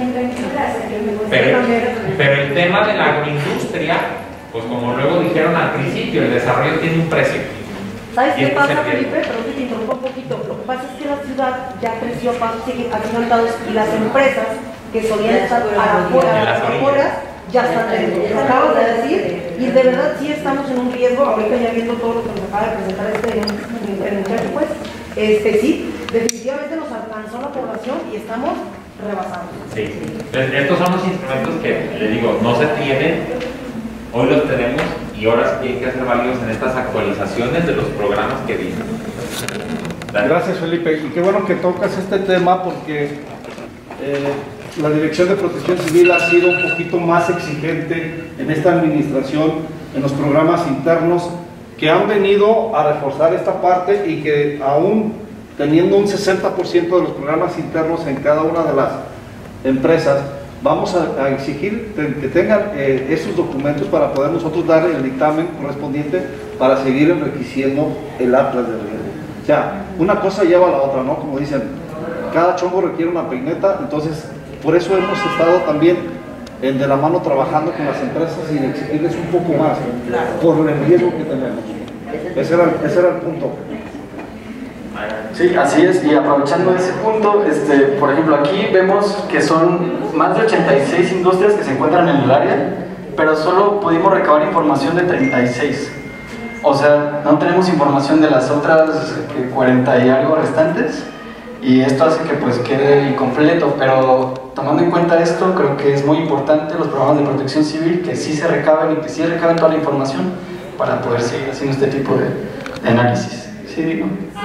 Pero el tema de la agroindustria, pues como luego dijeron al principio, el desarrollo tiene un precio. ¿Sabes qué pasa, Felipe? Pero que te interrumpa un poquito. pasa es que la ciudad ya creció a pasos agigantados y las empresas que solían estar a las afueras ya están dentro. Lo acabas de decir, y de verdad sí estamos en un riesgo, ahorita ya viendo todo lo que nos acaba de presentar el muchacho, pues, sí, definitivamente nos alcanzó la población y estamos rebasados. Sí, estos son los instrumentos que, les digo, no se tienen, hoy los tenemos y ahora sí tienen que ser válidos en estas actualizaciones de los programas que vienen. Gracias, Felipe, y qué bueno que tocas este tema porque la Dirección de Protección Civil ha sido un poquito más exigente en esta administración, en los programas internos, que han venido a reforzar esta parte y que aún teniendo un 60% de los programas internos en cada una de las empresas, vamos a exigir que tengan esos documentos para poder nosotros dar el dictamen correspondiente para seguir enriqueciendo el atlas de riesgo. O sea, una cosa lleva a la otra, ¿no? Como dicen, cada chongo requiere una peineta, entonces por eso hemos estado también de la mano trabajando con las empresas y exigirles un poco más por el riesgo que tenemos. Ese era el punto. Sí, así es, y aprovechando ese punto, por ejemplo, aquí vemos que son más de 86 industrias que se encuentran en el área, pero solo pudimos recabar información de 36. O sea, no tenemos información de las otras 40 y algo restantes, y esto hace que pues quede incompleto, pero tomando en cuenta esto, creo que es muy importante los programas de protección civil que sí se recaben y que sí recaben toda la información para poder seguir haciendo este tipo de análisis. ¿Sí, digo?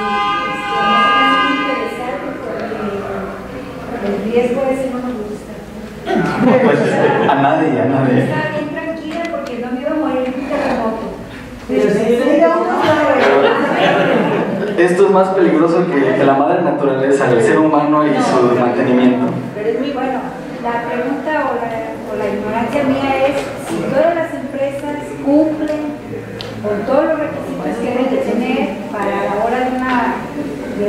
El riesgo ese no me gusta. Pues, a nadie. Estaba bien tranquila porque no me iba a morir en un terremoto. Esto es más peligroso que la madre naturaleza, el ser humano y su mantenimiento. Pero es muy bueno. La pregunta o la ignorancia mía es si todas las empresas cumplen con todos los requisitos que deben de tener para la hora de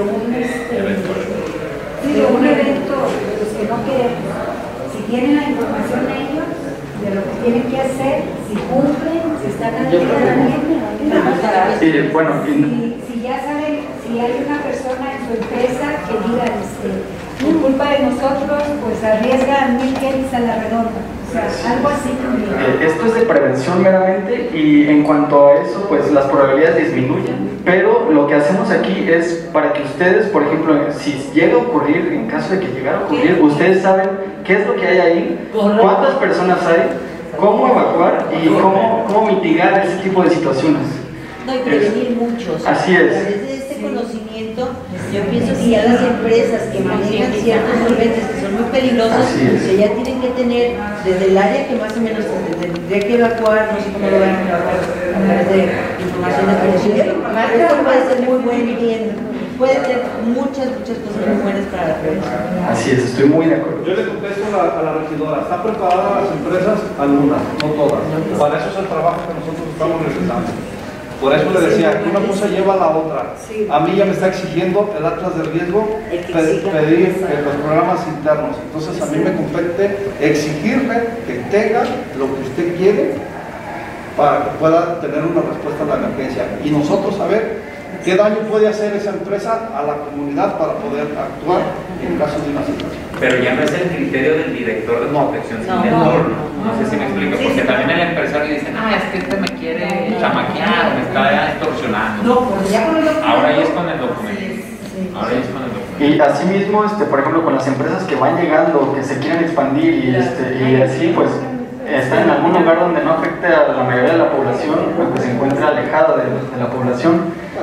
un evento de los que no queremos. Si tienen la información ellos de lo que tienen que hacer, si cumplen, si están al día de la gente. Sí, bueno, si ya saben, si hay una persona en su empresa que diga, por culpa de nosotros, pues arriesga 1000 kenis a la redonda. O sea, algo así también. Esto es de prevención meramente y en cuanto a eso, pues las probabilidades disminuyen. Pero lo que hacemos aquí es para que ustedes, por ejemplo, si llega a ocurrir, en caso de que llegara a ocurrir, ustedes saben qué es lo que hay ahí, cuántas personas hay, cómo evacuar y cómo mitigar ese tipo de situaciones. No, y prevenir muchos. Así es. A través de este conocimiento, yo pienso que ya las empresas que manejan ciertos solventes que son muy peligrosos, que ya tienen que tener desde el área que más o menos tendría que evacuar, no sé cómo lo van a evacuar a través de información de prevención. Esto puede ser muy bien, puede tener muchas cosas muy buenas para la prevención. Así es, estoy muy de acuerdo. Yo le contesto a la regidora, ¿están preparadas las empresas? Algunas, no todas. Para eso es el trabajo que nosotros estamos realizando. Por eso le decía, una cosa lleva a la otra. A mí ya me está exigiendo el atlas de riesgo pedir los programas internos. Entonces a mí me compete exigirle que tenga lo que usted quiere para que pueda tener una respuesta a la emergencia. Y nosotros saber qué daño puede hacer esa empresa a la comunidad para poder actuar en caso de una situación. Pero ya no es el criterio del director de protección civil. No sé si me explico, porque también el empresario dice, es que este me quiere chamaquear, me está extorsionando. No, porque ya con el documento. Ahora ya es con el documento. Ahora ya es con el documento. Y asimismo, por ejemplo, con las empresas que van llegando, que se quieren expandir y así, pues, están en algún lugar donde no afecte a la mayoría de la población, pues que se encuentra alejada de la población,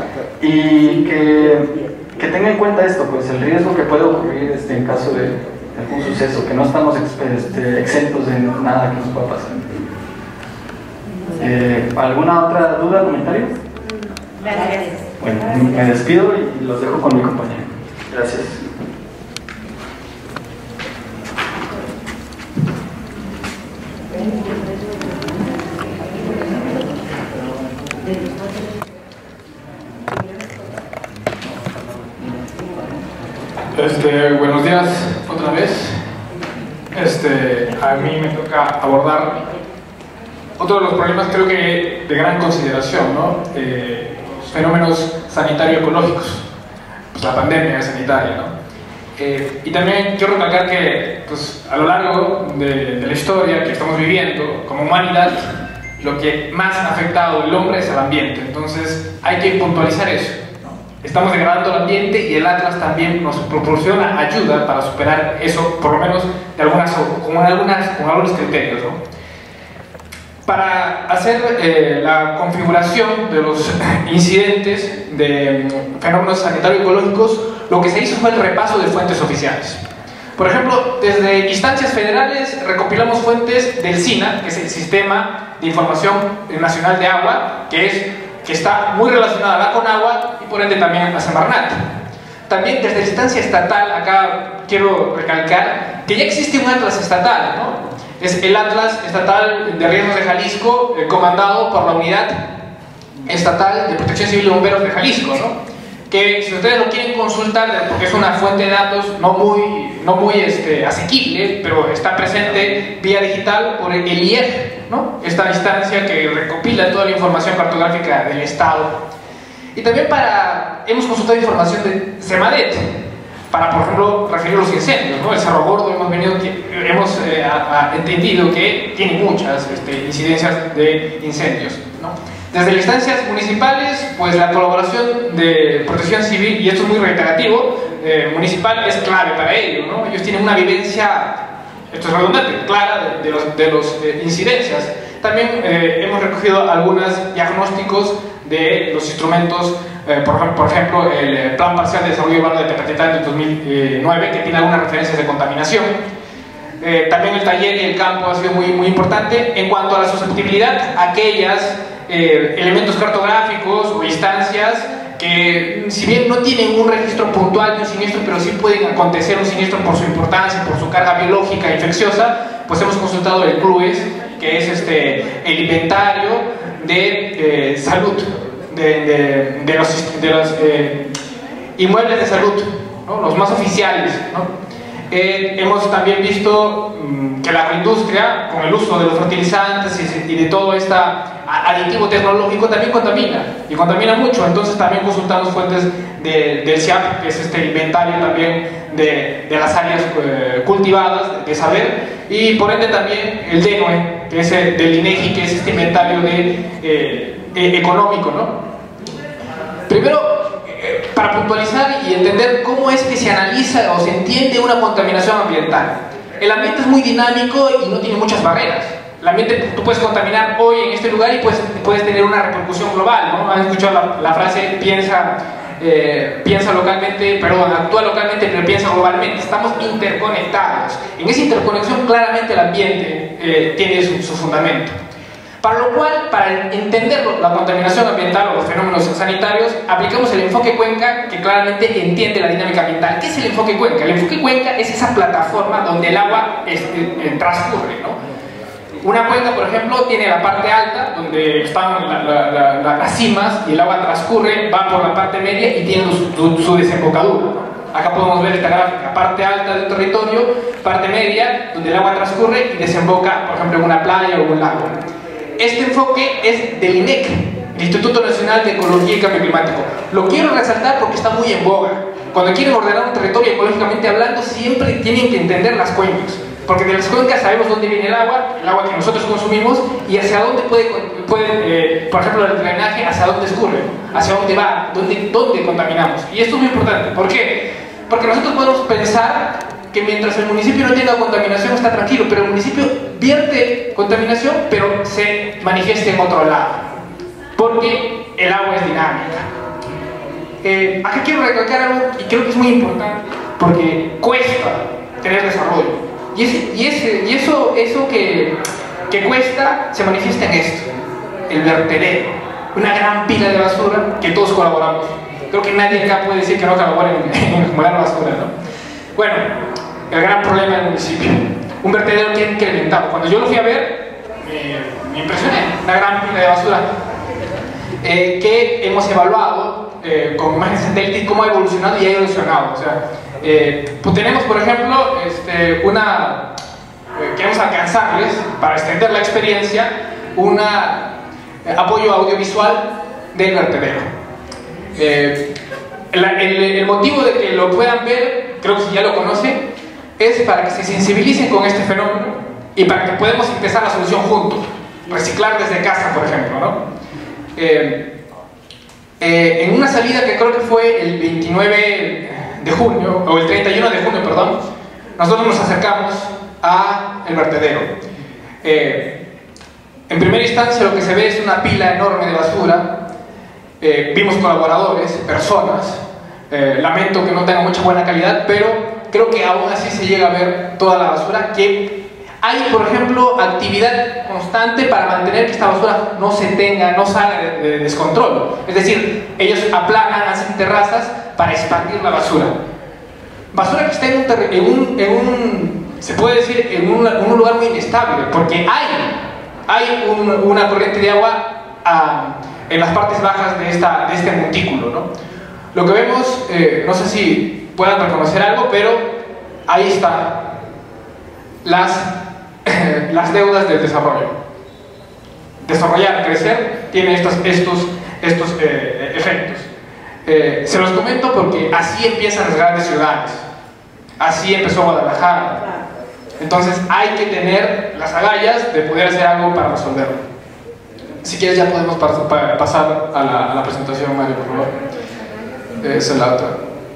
y que tenga en cuenta esto, pues el riesgo que puede ocurrir en caso de algún suceso, que no estamos exentos de nada que nos pueda pasar. ¿Alguna otra duda, comentario? Gracias. Bueno, me despido y los dejo con mi compañero. Gracias. Buenos días otra vez. A mí me toca abordar otro de los problemas, creo que de gran consideración, ¿no? Los fenómenos sanitario-ecológicos. pues, la pandemia sanitaria, ¿no? Y también quiero recalcar que pues, a lo largo de la historia que estamos viviendo como humanidad, lo que más ha afectado al hombre es el ambiente. Entonces hay que puntualizar eso, ¿no? Estamos degradando el ambiente y el Atlas también nos proporciona ayuda para superar eso, por lo menos de con algunos criterios, ¿no? Para hacer la configuración de los incidentes de fenómenos sanitario-ecológicos, lo que se hizo fue el repaso de fuentes oficiales. Por ejemplo, desde instancias federales recopilamos fuentes del SINA, que es el Sistema de Información Nacional de Agua, que está muy relacionada a la Conagua y por ende también a la Semarnat. También desde la instancia estatal, acá quiero recalcar que ya existe un atlas estatal, ¿no? Es el Atlas Estatal de Riesgos de Jalisco, comandado por la Unidad Estatal de Protección Civil y Bomberos de Jalisco, ¿no? Que si ustedes lo quieren consultar, porque es una fuente de datos no muy asequible, pero está presente vía digital por el IEG, ¿no? Esta instancia que recopila toda la información cartográfica del Estado. Y también hemos consultado información de CEMADET, para, por ejemplo, referir a los incendios, ¿no? El Cerro Gordo hemos entendido que tiene muchas incidencias de incendios, ¿no? Desde las instancias municipales, pues la colaboración de Protección Civil, y esto es muy reiterativo, municipal es clave para ello, ¿no? Ellos tienen una vivencia, esto es redundante, clara de las incidencias. También hemos recogido algunos diagnósticos de los instrumentos, por ejemplo, el Plan Parcial de Desarrollo Urbano de Tepatitlán de 2009, que tiene algunas referencias de contaminación. También el taller y el campo ha sido muy importante. En cuanto a la susceptibilidad, aquellas elementos cartográficos o instancias que, si bien no tienen un registro puntual de un siniestro, pero sí pueden acontecer un siniestro por su importancia, por su carga biológica infecciosa, pues hemos consultado el CLUES, que es el inventario de salud de los inmuebles de salud, ¿no? Los más oficiales, ¿no? Hemos también visto que la agroindustria, con el uso de los fertilizantes y de todo este aditivo tecnológico, también contamina, y contamina mucho. Entonces también consultamos fuentes del CIAP, que es inventario también de las áreas cultivadas, de saber, y por ende también el DENOE, que es del INEGI, que es este inventario económico, ¿no? Primero, para puntualizar y entender cómo es que se analiza o se entiende una contaminación ambiental. El ambiente es muy dinámico y no tiene muchas barreras. El ambiente, tú puedes contaminar hoy en este lugar y puedes tener una repercusión global, ¿no? Han escuchado la frase piensa localmente, perdón, actúa localmente pero piensa globalmente. Estamos interconectados. En esa interconexión claramente el ambiente tiene su fundamento. Para lo cual, para entender la contaminación ambiental o los fenómenos sanitarios, aplicamos el enfoque cuenca, que claramente entiende la dinámica ambiental. ¿Qué es el enfoque cuenca? El enfoque cuenca es esa plataforma donde el agua transcurre, ¿no? Una cuenca, por ejemplo, tiene la parte alta, donde están las cimas, y el agua transcurre, va por la parte media y tiene su desembocadura, ¿no? Acá podemos ver esta gráfica, parte alta del territorio, parte media, donde el agua transcurre y desemboca, por ejemplo, en una playa o un lago. Este enfoque es del INEC, el Instituto Nacional de Ecología y Cambio Climático. Lo quiero resaltar porque está muy en boga. Cuando quieren ordenar un territorio ecológicamente hablando, siempre tienen que entender las cuencas, porque de las cuencas sabemos dónde viene el agua que nosotros consumimos, y hacia dónde puede por ejemplo, el drenaje, hacia dónde escurre, hacia dónde va, dónde contaminamos. Y esto es muy importante. ¿Por qué? Porque nosotros podemos pensar que mientras el municipio no tenga contaminación está tranquilo, pero el municipio vierte contaminación, pero se manifiesta en otro lado, porque el agua es dinámica. Aquí quiero recalcar algo, y creo que es muy importante, porque cuesta tener desarrollo, y eso que cuesta se manifiesta en esto: el vertedero, una gran pila de basura que todos colaboramos. Creo que nadie acá puede decir que no colabora en acumular basura, ¿no? Bueno, el gran problema del municipio, un vertedero que ha incrementado. Cuando yo lo fui a ver, me impresioné, una gran pila de basura que hemos evaluado con imágenes satélites cómo ha evolucionado y ha evolucionado. O sea, pues tenemos, por ejemplo, queremos alcanzarles, para extender la experiencia, un apoyo audiovisual del vertedero. el motivo de que lo puedan ver, creo que si ya lo conocen, es para que se sensibilicen con este fenómeno y para que podamos empezar la solución juntos. Reciclar desde casa, por ejemplo, ¿no? En una salida que creo que fue el 29 de junio, o el 31 de junio, perdón, nosotros nos acercamos al vertedero. En primera instancia lo que se ve es una pila enorme de basura. Vimos colaboradores, personas. Lamento que no tenga mucha buena calidad, pero creo que aún así se llega a ver toda la basura. Que hay, por ejemplo, actividad constante para mantener que esta basura no salga de descontrol. Es decir, ellos aplanan, hacen terrazas para expandir la basura. Basura que está se puede decir, en un lugar muy inestable, porque hay una corriente de agua en las partes bajas de este montículo, ¿no? Lo que vemos, no sé si puedan reconocer algo, pero ahí está las deudas del desarrollo. Desarrollar, crecer, tiene estos efectos. Se los comento porque así empiezan las grandes ciudades, así empezó Guadalajara. Entonces hay que tener las agallas de poder hacer algo para resolverlo. Si quieres ya podemos pasar a la presentación, Mario, por favor. Esa es la otra.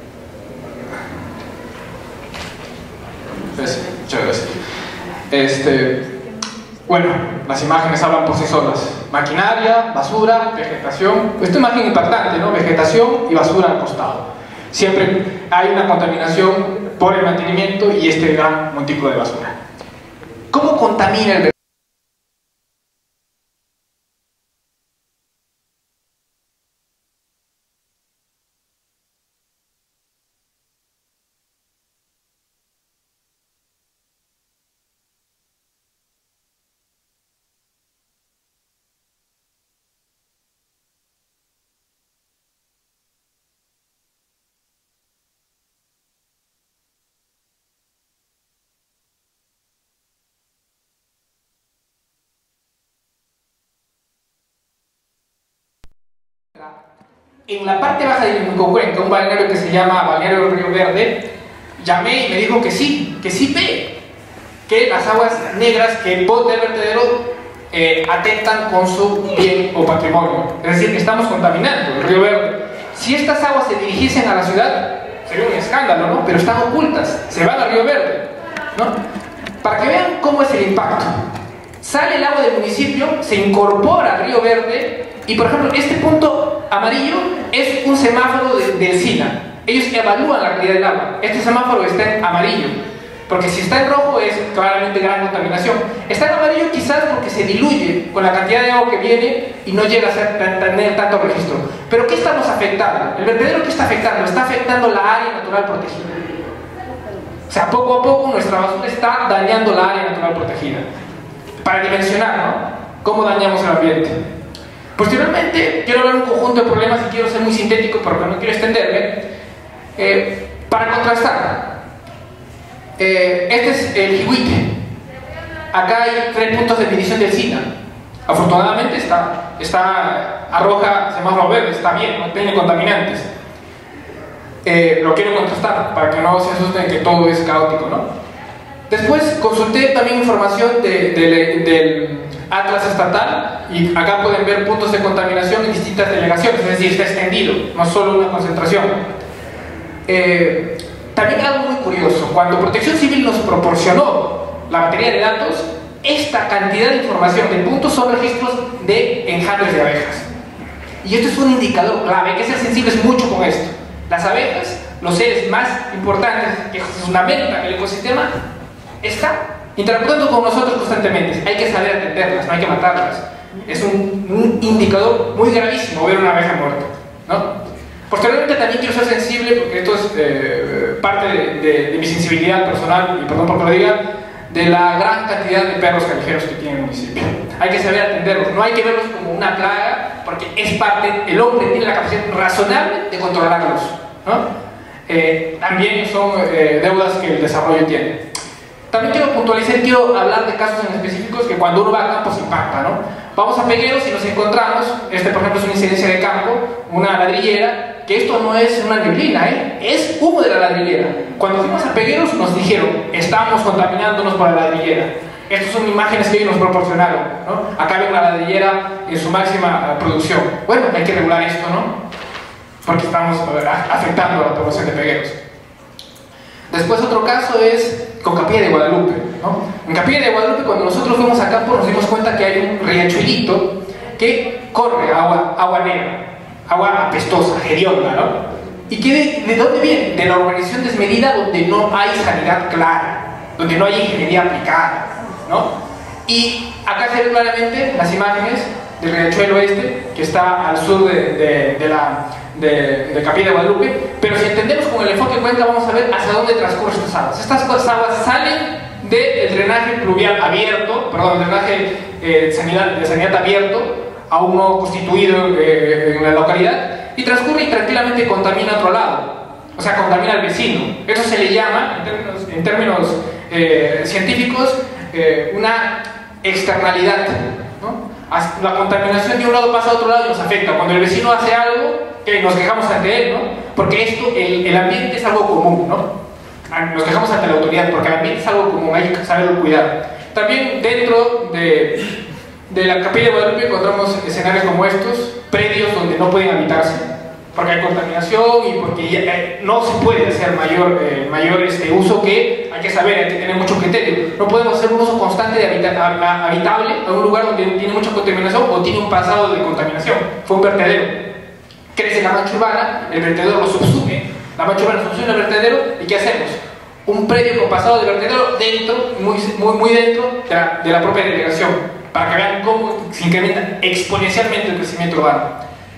Muchas gracias. Bueno, las imágenes hablan por sí solas. Maquinaria, basura, vegetación. Esta imagen impactante, ¿no? Vegetación y basura al costado. Siempre hay una contaminación por el mantenimiento y este gran montículo de basura. ¿Cómo contamina el vertedero? En la parte baja de Cuenca, un balneario que se llama Balneario Río Verde, llamé y me dijo que sí ve que las aguas negras que bota el vertedero atentan con su bien o patrimonio. Es decir, que estamos contaminando el Río Verde. Si estas aguas se dirigiesen a la ciudad, sería un escándalo, ¿no? Pero están ocultas, se van al Río Verde, ¿no? Para que vean cómo es el impacto. Sale el agua del municipio, se incorpora al Río Verde y, por ejemplo, este punto amarillo es un semáforo del SINA. Ellos evalúan la calidad del agua. Este semáforo está en amarillo, porque si está en rojo es claramente gran contaminación. Está en amarillo quizás porque se diluye con la cantidad de agua que viene y no llega a tener tanto registro. Pero ¿qué estamos afectando? El vertedero, ¿qué está afectando? Está afectando la área natural protegida. O sea, poco a poco nuestra basura está dañando la área natural protegida. Para dimensionar, ¿no? ¿Cómo dañamos el ambiente? Posteriormente, quiero hablar un conjunto de problemas y quiero ser muy sintético porque no quiero extenderme. Para contrastar, este es el Jihuite. Acá hay 3 puntos de medición del SINA. Afortunadamente arroja semáforo verde, está bien, no tiene contaminantes. Lo quiero contrastar para que no se asusten que todo es caótico, ¿no? Después consulté también información del Atlas estatal y acá pueden ver puntos de contaminación en distintas delegaciones, es decir, está extendido, no solo una concentración. También algo muy curioso, cuando Protección Civil nos proporcionó la batería de datos, esta cantidad de información de puntos son registros de enjambres de abejas. Y esto es un indicador clave, hay que ser sensibles mucho con esto. Las abejas, los seres más importantes que fundamentan el ecosistema, están interactuando con nosotros constantemente. Hay que saber atenderlas, no hay que matarlas. Es un indicador muy gravísimo ver una abeja muerta, ¿no? Posteriormente también quiero ser sensible, porque esto es parte de mi sensibilidad personal, y perdón por que lo diga, de la gran cantidad de perros callejeros que tiene el municipio. Hay que saber atenderlos, no hay que verlos como una plaga, porque es parte, el hombre tiene la capacidad razonable de controlarlos, ¿no? También son deudas que el desarrollo tiene. También quiero puntualizar, quiero hablar de casos en específicos que cuando uno va a campo se impacta, ¿no? Vamos a Pegueros y nos encontramos, por ejemplo es una incidencia de campo, una ladrillera que esto no es una neblina, es humo de la ladrillera. Cuando fuimos a Pegueros nos dijeron, estamos contaminándonos por la ladrillera. Estas son imágenes que ellos nos proporcionaron, ¿no? Acá ven la ladrillera en su máxima producción. Bueno, hay que regular esto, ¿no? Porque estamos afectando a la población de Pegueros. Después otro caso es con Capilla de Guadalupe, ¿no? En Capilla de Guadalupe, cuando nosotros fuimos a campo, nos dimos cuenta que hay un riachuelito que corre agua negra, agua apestosa, hedionda, ¿no? ¿Y de dónde viene? De la urbanización desmedida, donde no hay sanidad clara, donde no hay ingeniería aplicada, ¿no? Y acá se ven claramente las imágenes del riachuelo que está al sur de Capilla de Guadalupe, pero si entendemos con el enfoque Cuenca, vamos a ver hacia dónde transcurren estas aguas. Estas aguas salen del drenaje pluvial abierto, perdón, el drenaje de sanidad abierto, aún no constituido en la localidad, y transcurre y tranquilamente contamina a otro lado, o sea, contamina al vecino. Eso se le llama, en términos científicos, una externalidad, ¿no? La contaminación de un lado pasa a otro lado y nos afecta. Cuando el vecino hace algo, que nos quejamos ante él, ¿no? Porque esto, el ambiente es algo común, ¿no? Nos quejamos ante la autoridad porque el ambiente es algo común, hay que saberlo cuidar. También dentro de la Capilla de Guadalupe encontramos escenarios como estos, predios donde no pueden habitarse porque hay contaminación y porque no se puede hacer mayor uso, que hay que saber, hay que tener mucho criterio. No podemos hacer un uso constante de habitable a un lugar donde tiene mucha contaminación o tiene un pasado de contaminación. Fue un vertedero. Crece la mancha urbana, el vertedero lo subsume, la mancha urbana subsume el vertedero, ¿y qué hacemos? Un predio con pasado de vertedero dentro, muy dentro de la propia delegación, para que vean cómo se incrementa exponencialmente el crecimiento urbano.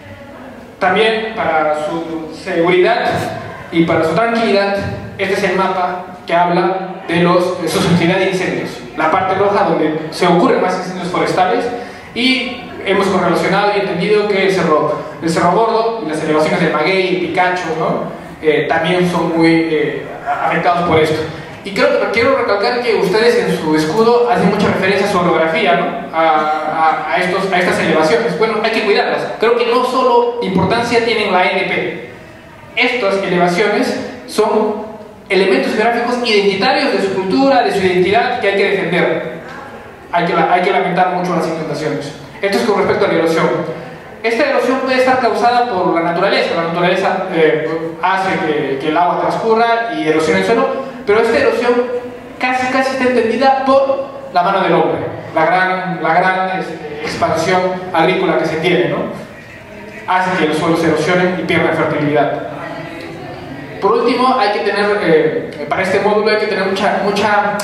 También para su seguridad y para su tranquilidad, este es el mapa que habla de susceptibilidad de incendios. La parte roja donde se ocurren más incendios forestales, y hemos correlacionado y entendido que el Cerro Gordo y las elevaciones de Maguey y Picacho, ¿no? También son muy afectados por esto. Y quiero recalcar que ustedes en su escudo hacen mucha referencia a su orografía, ¿no? a estas elevaciones. Bueno, hay que cuidarlas. Creo que no solo importancia tienen la ANP. Estas elevaciones son elementos geográficos identitarios de su cultura, de su identidad, que hay que defender. Hay que lamentar mucho las inundaciones. Esto es con respecto a la erosión. Esta erosión puede estar causada por la naturaleza. La naturaleza hace que el agua transcurra y erosione el suelo, pero esta erosión casi está entendida por la mano del hombre, la gran expansión agrícola que se tiene, ¿no? Hace que los suelos se erosionen y pierdan fertilidad. Por último, hay que tener, para este módulo hay que tener mucha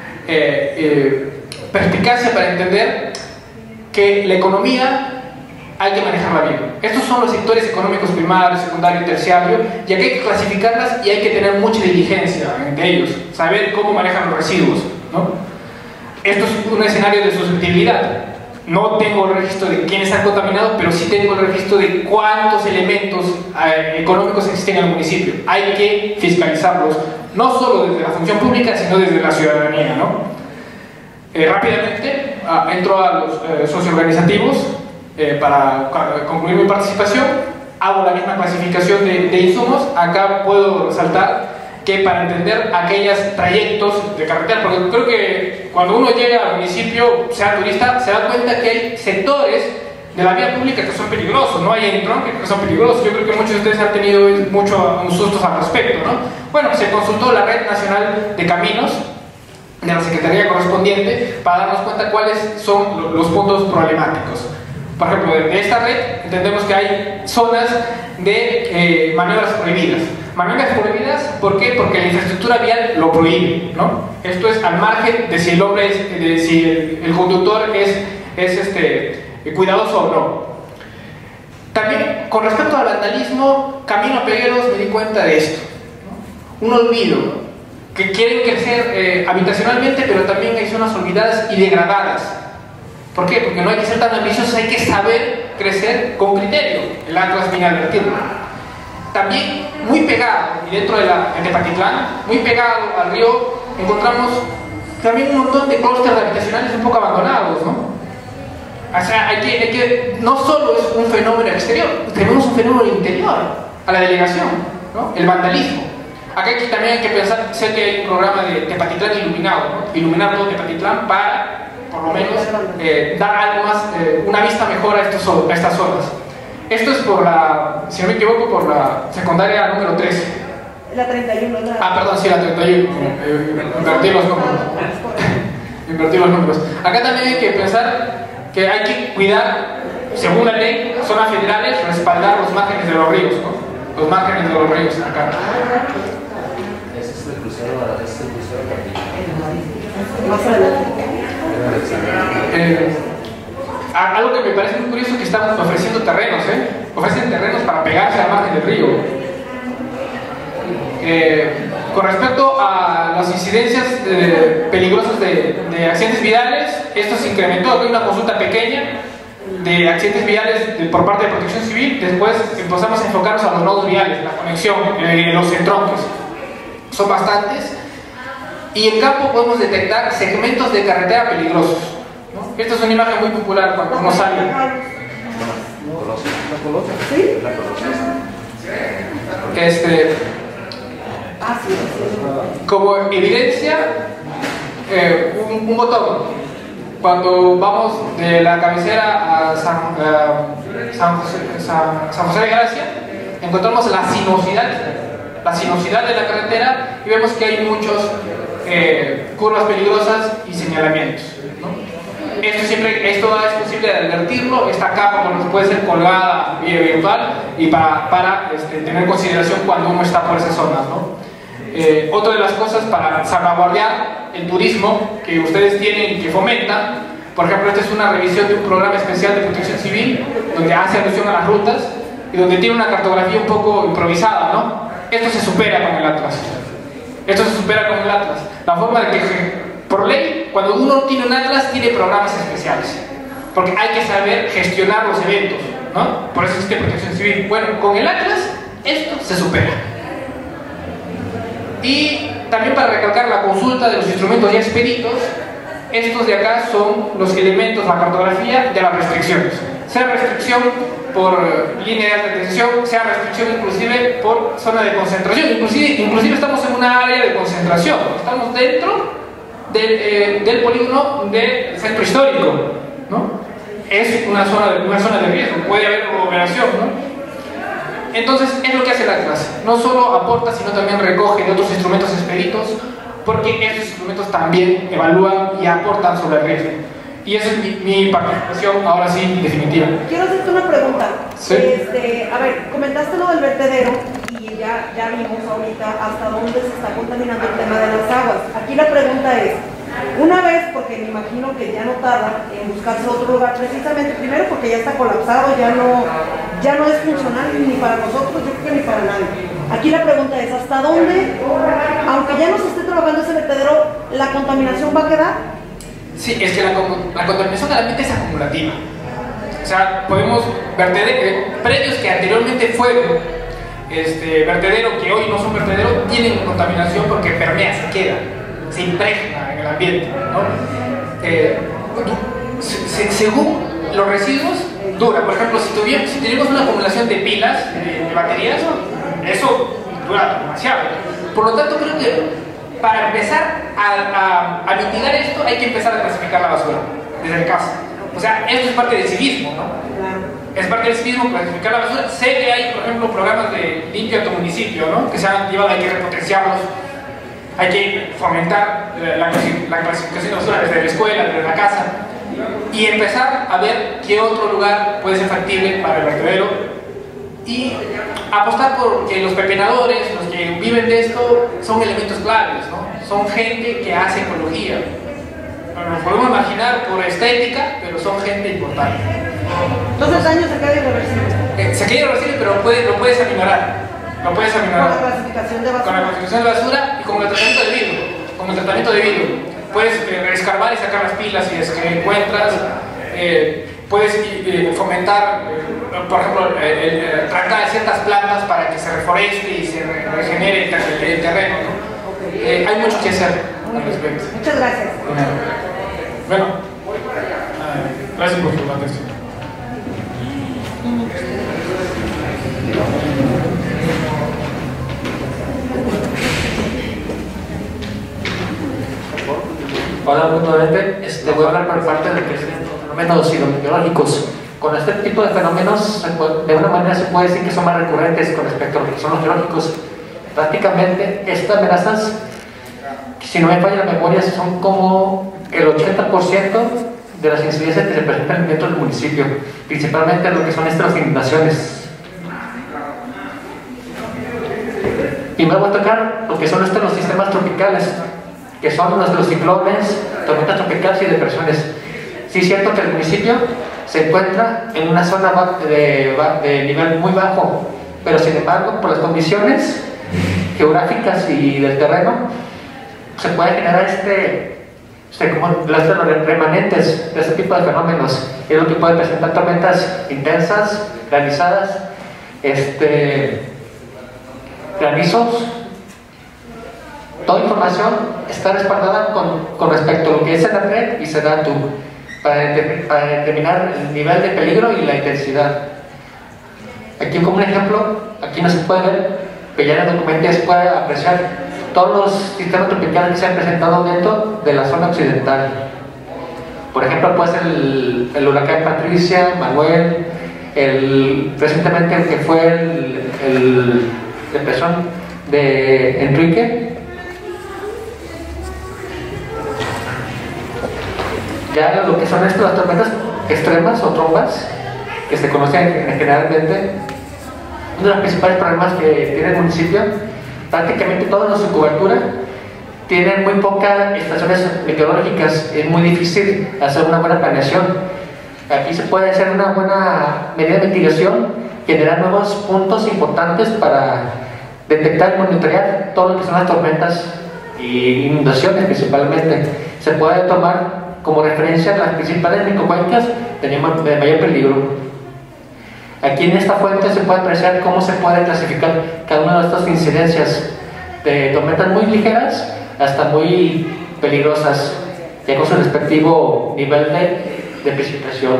perspicacia para entender que la economía hay que manejarla bien. Estos son los sectores económicos primario, secundario y terciario, y aquí hay que clasificarlas y hay que tener mucha diligencia entre ellos, saber cómo manejan los residuos, ¿no? Esto es un escenario de susceptibilidad. No tengo el registro de quiénes han contaminado, pero sí tengo el registro de cuántos elementos económicos existen en el municipio. Hay que fiscalizarlos, no solo desde la función pública, sino desde la ciudadanía, ¿no? Rápidamente entro a los socioorganizativos. Para concluir mi participación, hago la misma clasificación de insumos. Acá puedo resaltar que para entender aquellos trayectos de carretera, porque creo que cuando uno llega al municipio, sea turista, se da cuenta que hay sectores de la vía pública que son peligrosos, ¿no? Hay entronques que son peligrosos. Yo creo que muchos de ustedes han tenido muchos sustos al respecto, ¿no? Bueno, se consultó la Red Nacional de Caminos de la Secretaría correspondiente para darnos cuenta cuáles son los puntos problemáticos. Por ejemplo, de esta red entendemos que hay zonas de maniobras prohibidas. Maniobras prohibidas, ¿por qué? Porque la infraestructura vial lo prohíbe, ¿no? Esto es al margen de si el hombre si el conductor es cuidadoso o no. También, con respecto al vandalismo, camino a Pegueros me di cuenta de esto, ¿no? Un olvido, que quieren crecer habitacionalmente, pero también hay zonas olvidadas y degradadas. ¿Por qué? Porque no hay que ser tan ambiciosos, hay que saber crecer con criterio. El Atlas viene a advertirlo. También, muy pegado, y dentro de Tepatitlán, muy pegado al río, encontramos también un montón de clústeres habitacionales un poco abandonados, ¿no? O sea, no solo es un fenómeno exterior, tenemos un fenómeno interior. a la delegación, ¿no? El vandalismo. Acá también hay que pensar, sé que hay un programa de Tepatitlán iluminado, ¿no? Iluminar todo Tepatitlán para, por lo menos, dar algo más, una vista mejor a estas zonas. Esto es por la, si no me equivoco, por la secundaria número 13. La 31, ¿no? Ah, perdón, sí, la 31. Invertí los números. Invertí los números. Acá también hay que pensar que hay que cuidar, según la ley, zonas federales, respaldar los márgenes de los ríos, ¿no? Los márgenes de los ríos acá. Ese es el crucero, Más adelante. Algo que me parece muy curioso es que están ofreciendo terrenos, ofrecen terrenos para pegarse al margen del río. Con respecto a las incidencias peligrosas de accidentes viales, esto se incrementó. Hay una consulta pequeña de accidentes viales por parte de Protección Civil. Después empezamos a enfocarnos a los nodos viales, la conexión, los entronques. Son bastantes. Y en campo podemos detectar segmentos de carretera peligrosos, ¿no? Esta es una imagen muy popular cuando uno sale. Como evidencia, un botón. Cuando vamos de la cabecera a San José de Gracia, encontramos la sinuosidad de la carretera y vemos que hay muchos curvas peligrosas y señalamientos, ¿no? Esto es posible advertirlo. Esta capa puede ser colgada vía virtual y para tener consideración cuando uno está por esas zonas, ¿no? Otra de las cosas para salvaguardar el turismo que ustedes tienen y que fomentan, por ejemplo, esta es una revisión de un programa especial de Protección Civil donde hace alusión a las rutas y donde tiene una cartografía un poco improvisada, ¿no? Esto se supera con el Atlas. La forma de que, por ley, cuando uno tiene un Atlas, tiene programas especiales. Porque hay que saber gestionar los eventos, ¿no? Por eso existe Protección Civil. Bueno, con el Atlas, esto se supera. Y también para recalcar la consulta de los instrumentos ya expeditos, estos de acá son los elementos, la cartografía de las restricciones. Sea restricción por línea de alta tensión, sea restricción inclusive por zona de concentración. Inclusive estamos en una área de concentración, estamos dentro del polígono del centro histórico, ¿no? Es una zona de riesgo, puede haber aglomeración, ¿no? Entonces es lo que hace el Atlas, no solo aporta sino también recoge de otros instrumentos expeditos, porque estos instrumentos también evalúan y aportan sobre el riesgo. Y esa es mi participación, ahora sí, definitiva. Quiero hacerte una pregunta. ¿Sí? A ver, comentaste lo del vertedero y ya vimos ahorita hasta dónde se está contaminando el tema de las aguas. Aquí la pregunta es, una vez, porque me imagino que ya no tarda en buscarse otro lugar, precisamente primero porque ya está colapsado, ya no es funcional ni para nosotros, yo creo que ni para nadie. Aquí la pregunta es, ¿hasta dónde, aunque ya no se esté trabajando ese vertedero, la contaminación va a quedar? Sí, es que la contaminación del ambiente es acumulativa. O sea, podemos predios que anteriormente fueron vertedero, que hoy no son vertedero, tienen contaminación porque permea, se queda, se impregna en el ambiente, ¿no? Según los residuos, dura. Por ejemplo, si tenemos una acumulación de pilas, de baterías, eso dura demasiado. Por lo tanto, creo que para empezar a mitigar esto hay que empezar a clasificar la basura desde casa. O sea, esto es parte del civismo, ¿no? Es parte del civismo clasificar la basura. Sé que hay, por ejemplo, programas de limpia tu municipio, ¿no? Que se han llevado, hay que repotenciarlos. Hay que fomentar la clasificación de basura desde la escuela, desde la casa y empezar a ver qué otro lugar puede ser factible para el vertedero y apostar por que los pepenadores, los que viven de esto, son elementos claves, ¿no? Son gente que hace ecología. Nos podemos imaginar por estética, pero son gente importante. Entonces el daño se queda irreversible. Se queda irreversible, pero lo puedes aminorar. Lo puedes aminorar. Con la clasificación de basura. Con la clasificación de basura y con el tratamiento de vidrio. Puedes escarbar y sacar las pilas si es que encuentras. Puedes fomentar, por ejemplo, tratar ciertas plantas para que se reforeste y se regenere el terreno, ¿no? Hay mucho que hacer al respecto. Muchas gracias. Bueno, gracias por tu atención. nuevamente. Voy a hablar por parte de que fenómenos hidrometeorológicos. Con este tipo de fenómenos, de una manera se puede decir que son más recurrentes con respecto a lo que son los geológicos. Prácticamente estas amenazas, si no me falla la memoria, son como el 80% de las incidencias que se presentan dentro del municipio, principalmente lo que son estas inundaciones. Y me voy a tocar lo que son los sistemas tropicales, que son los ciclones, tormentas tropicales y depresiones. Sí es cierto que el municipio se encuentra en una zona de nivel muy bajo, pero sin embargo, por las condiciones geográficas y del terreno, se puede generar como los remanentes de este tipo de fenómenos. Es lo que puede presentar tormentas intensas, granizadas, granizos. Toda información está respaldada con respecto a lo que es la red y SEDATU para determinar el nivel de peligro y la intensidad. Aquí como un ejemplo, aquí no se puede ver, pero ya en el documento se puede apreciar todos los sistemas tropicales que se han presentado dentro de la zona occidental. Por ejemplo, pues el huracán Patricia, Manuel, recientemente el que fue el depresión de Enrique. Ya lo que son las tormentas extremas o trombas, que se conocen generalmente, uno de los principales problemas que tiene el municipio, prácticamente todos en su cobertura tienen muy pocas estaciones meteorológicas. Es muy difícil hacer una buena planeación. Aquí se puede hacer una buena medida de mitigación, generar nuevos puntos importantes para detectar y monitorear todo lo que son las tormentas y inundaciones principalmente. Se puede tomar como referencia las principales microcuencas de mayor peligro. Aquí en esta fuente se puede apreciar cómo se puede clasificar cada una de estas incidencias, de tormentas muy ligeras hasta muy peligrosas, ya con su respectivo nivel de precipitación.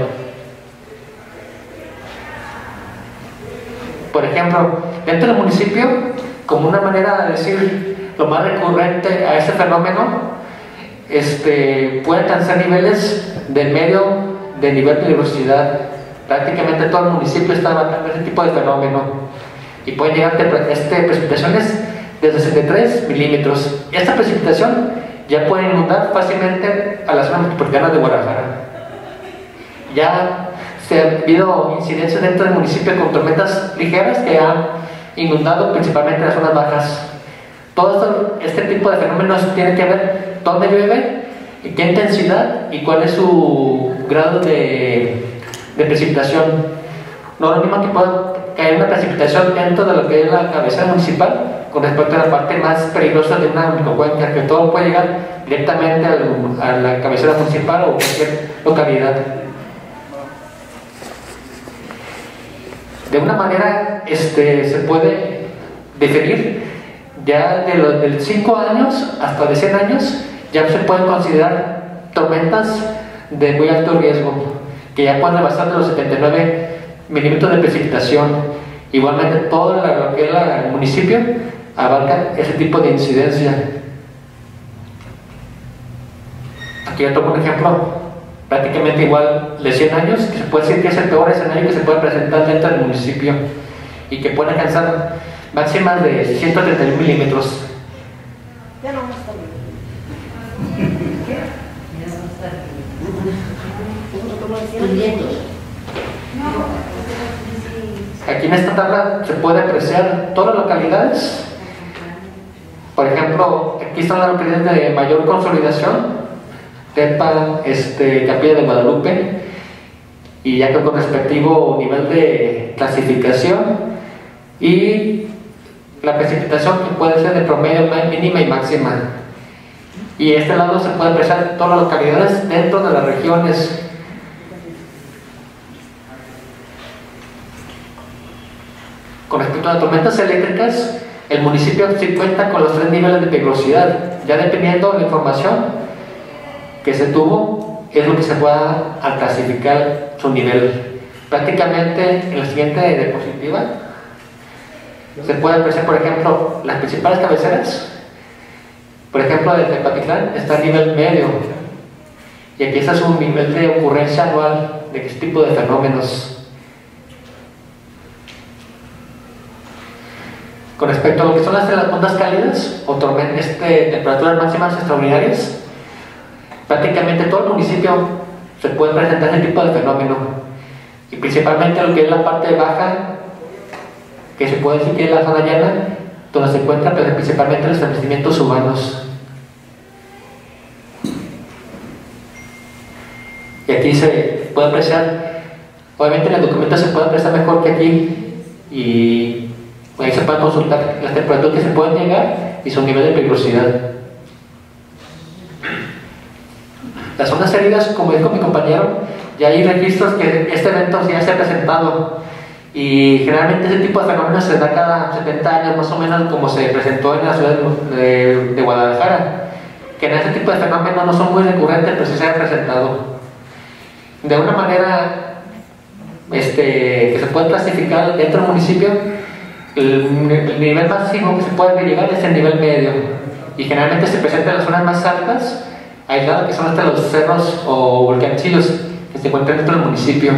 Por ejemplo, dentro del municipio, como una manera de decir lo más recurrente a este fenómeno, puede alcanzar niveles de medio de nivel de peligrosidad. Prácticamente todo el municipio está abarcando este tipo de fenómeno y pueden llegar precipitaciones de 63 milímetros. Esta precipitación ya puede inundar fácilmente a la zona metropolitana de Guadalajara. Ya se han habido incidencias dentro del municipio con tormentas ligeras que han inundado principalmente las zonas bajas. Todo este tipo de fenómenos tiene que ver dónde llueve, qué intensidad y cuál es su grado de precipitación. No es lo mismo que pueda caer una precipitación dentro de lo que es la cabecera municipal con respecto a la parte más peligrosa de una microcuenca, que todo puede llegar directamente a la cabecera municipal o cualquier localidad. De una manera se puede definir ya del 5 años hasta de 100 años, ya se pueden considerar tormentas de muy alto riesgo, que ya pueden rebasar de los 79 milímetros de precipitación. Igualmente todo lo que es el municipio abarca ese tipo de incidencia. Aquí ya tomo un ejemplo prácticamente igual de 100 años, que se puede decir que es el peor escenario que se puede presentar dentro del municipio y que puede alcanzar máximas de 131 milímetros. Ya no vamos a estar Aquí en esta tabla se puede apreciar todas las localidades. Por ejemplo, aquí están las localidades de mayor consolidación: Tepa, Capilla de Guadalupe, y ya con respectivo nivel de clasificación y la precipitación, que puede ser de promedio mínima y máxima. Y este lado se puede apreciar todas las localidades dentro de las regiones. Con respecto a las tormentas eléctricas, el municipio sí cuenta con los 3 niveles de peligrosidad. Ya dependiendo de la información que se tuvo, es lo que se pueda clasificar su nivel. Prácticamente en la siguiente diapositiva se puede apreciar, por ejemplo, las principales cabeceras. Por ejemplo, desde Tepatitlán está a nivel medio, y aquí está su nivel de ocurrencia anual de este tipo de fenómenos. Con respecto a lo que son las ondas cálidas o temperaturas máximas extraordinarias, prácticamente todo el municipio se puede presentar ese tipo de fenómeno, y principalmente lo que es la parte baja, que se puede decir que es la zona llana, donde se encuentran principalmente los establecimientos urbanos. Y aquí se puede apreciar, obviamente en el documento se puede apreciar mejor que aquí, y ahí se pueden consultar las temperaturas que se pueden llegar y su nivel de peligrosidad. Las zonas heridas, como dijo mi compañero, ya hay registros que este evento ya se ha presentado, y generalmente ese tipo de fenómenos se da cada 70 años más o menos, como se presentó en la ciudad de Guadalajara, que en ese tipo de fenómenos no son muy recurrentes, pero sí se han presentado. De una manera que se puede clasificar dentro del municipio, el nivel máximo que se puede llegar es el nivel medio, y generalmente se presenta en las zonas más altas, aisladas, que son hasta los cerros o volcancillos que se encuentran dentro del municipio.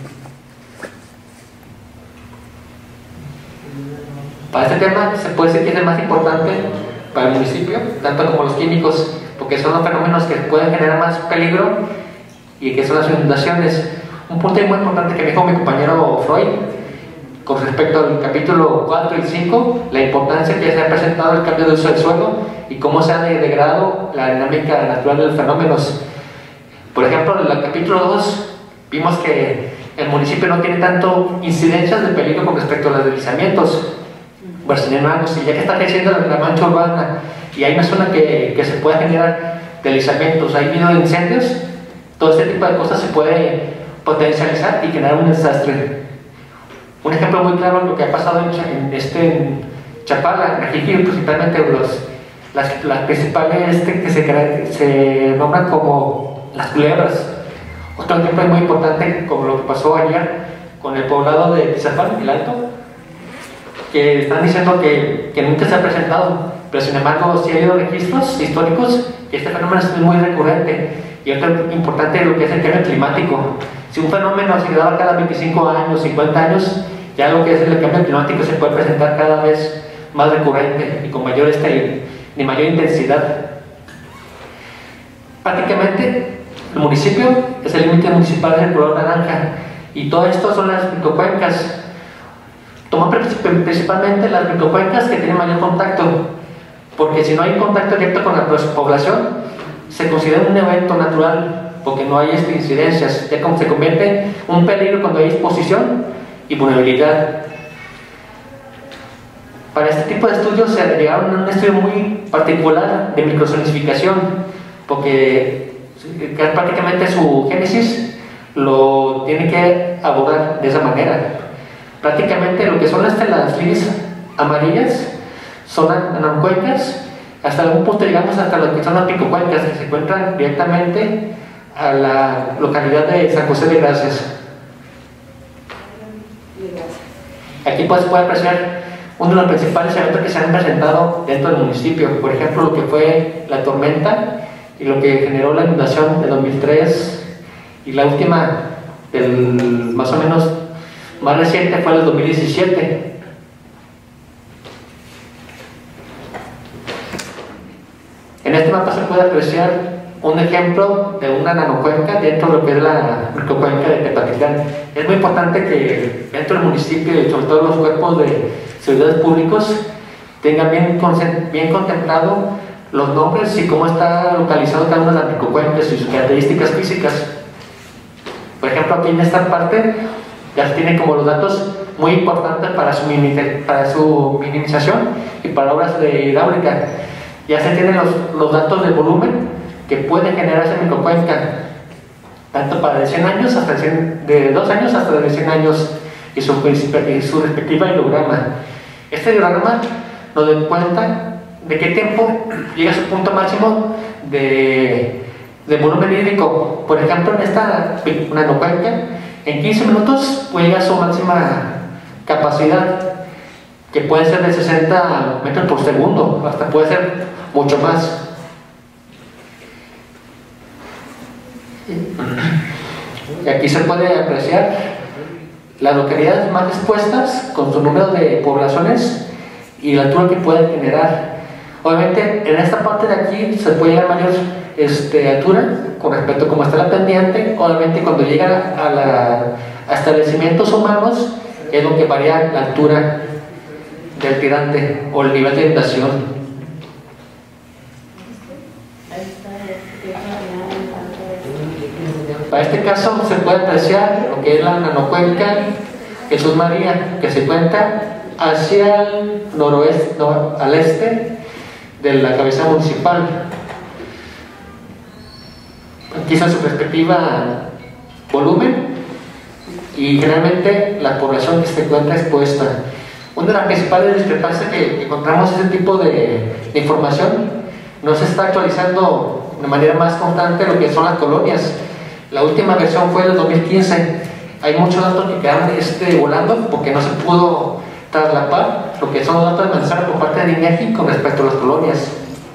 Para este tema se puede decir que es el más importante para el municipio, tanto como los químicos, porque son los fenómenos que pueden generar más peligro y que son las inundaciones. Un punto muy importante que me dijo mi compañero Freud con respecto al capítulo 4 y 5, la importancia que se ha presentado el cambio de uso del suelo y cómo se ha degradado la dinámica natural de los fenómenos. Por ejemplo, en el capítulo 2 vimos que el municipio no tiene tanto incidencias de peligro con respecto a los deslizamientos. Pues, sin embargo, si ya que está creciendo la mancha urbana y hay una zona que se puede generar deslizamientos, hay habido incendios, todo este tipo de cosas se puede potencializar y generar un desastre. Un ejemplo muy claro de lo que ha pasado en Chapala, en Ajijic, principalmente las principales que se nombran como las culebras. Otro ejemplo muy importante, como lo que pasó ayer con el poblado de Tizapán, el Alto, que están diciendo que nunca se ha presentado, pero sin embargo sí ha habido registros históricos que este fenómeno es muy recurrente. Y otro importante es lo que es el cambio climático. Si un fenómeno se daba cada 25 años, 50 años, ya lo que es el cambio climático se puede presentar cada vez más recurrente y con mayor intensidad. Prácticamente el municipio es el límite municipal del color naranja, y todo esto son las microcuencas. Toma principalmente las microcuencas que tienen mayor contacto, porque si no hay contacto directo con la población, se considera un evento natural, porque no hay incidencias, ya como se convierte en un peligro cuando hay exposición y vulnerabilidad. Para este tipo de estudios se llegaron a un estudio muy particular de microzonificación, porque prácticamente su génesis lo tiene que abordar de esa manera. Prácticamente lo que son las líneas amarillas son anacuencas, hasta algún punto llegamos hasta lo que son las picocuencas, que se encuentran directamente a la localidad de San José de Gracias. Aquí pues se puede apreciar uno de los principales eventos que se han presentado dentro del municipio, por ejemplo lo que fue la tormenta y lo que generó la inundación de 2003, y la última más o menos más reciente fue el 2017. En este mapa se puede apreciar un ejemplo de una nanocuenca dentro de lo que es la microcuenca de Tepatitlán. Es muy importante que dentro del municipio y sobre todo los cuerpos de seguridad públicos tengan bien contemplado los nombres y cómo está localizado cada una de las microcuencas y sus características físicas. Por ejemplo, aquí en esta parte ya se tienen como los datos muy importantes para su minimización y para obras de hidráulica. Ya se tienen los datos de volumen que puede generar esa microcuenca, tanto para de 100 años hasta de 2 años hasta de 100 años, y su respectiva hidrograma. Este hidrograma nos da cuenta de qué tiempo llega a su punto máximo de volumen hídrico. Por ejemplo, en esta nanocuenca, en 15 minutos puede llegar a su máxima capacidad, que puede ser de 60 metros por segundo, hasta puede ser mucho más. y aquí se puede apreciar las localidades más expuestas con su número de poblaciones y la altura que pueden generar. Obviamente en esta parte de aquí se puede llegar a mayor altura con respecto a cómo está la pendiente. Obviamente cuando llega a establecimientos humanos es lo que varía la altura del tirante o el nivel de inundación. Para este caso se puede apreciar lo que es la nanocuenca Jesús María, que se encuentra hacia el noroeste, al este de la cabecera municipal. Aquí está su respectiva volumen y generalmente la población que se encuentra expuesta. Una de las principales discrepancias que encontramos en este tipo de información, no se está actualizando de manera más constante lo que son las colonias. La última versión fue del 2015. Hay muchos datos que quedan volando porque no se pudo traslapar lo que son los datos de mensaje por parte de INEGI con respecto a las colonias.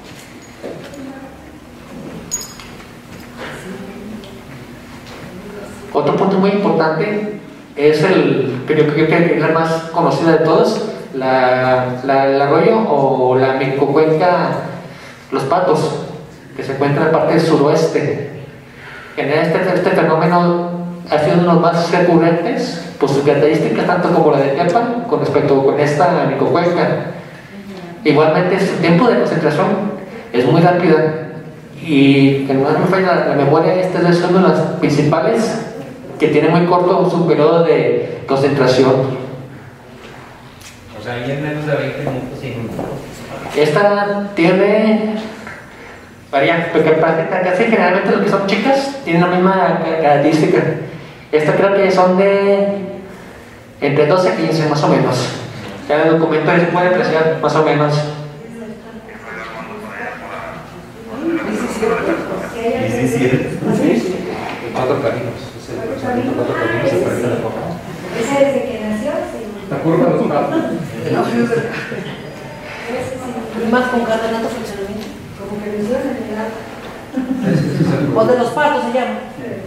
Otro punto muy importante es el que yo creo que es la más conocida de todos, el arroyo o la microcuenca Los Patos, que se encuentra en la parte del suroeste. Este fenómeno ha sido uno de los más recurrentes por sus características, tanto como la de Tepan con respecto con esta microcuenca. Igualmente su tiempo de concentración es muy rápida y que no me falla la memoria, esta es una de las principales que tiene muy corto su periodo de concentración. O sea, ahí en menos de 20 minutos y minutos. Esta tiene varía, porque casi generalmente los que son chicas tienen la misma característica. Esta creo que son de entre 12 y 15 más o menos. Ya en el documento se puede apreciar más o menos. 17. 4 caminos. ¿Esa desde que nació? La curva de los patos. Más con carbonato funcionamiento. Como que menciona en el O de los patos se llama.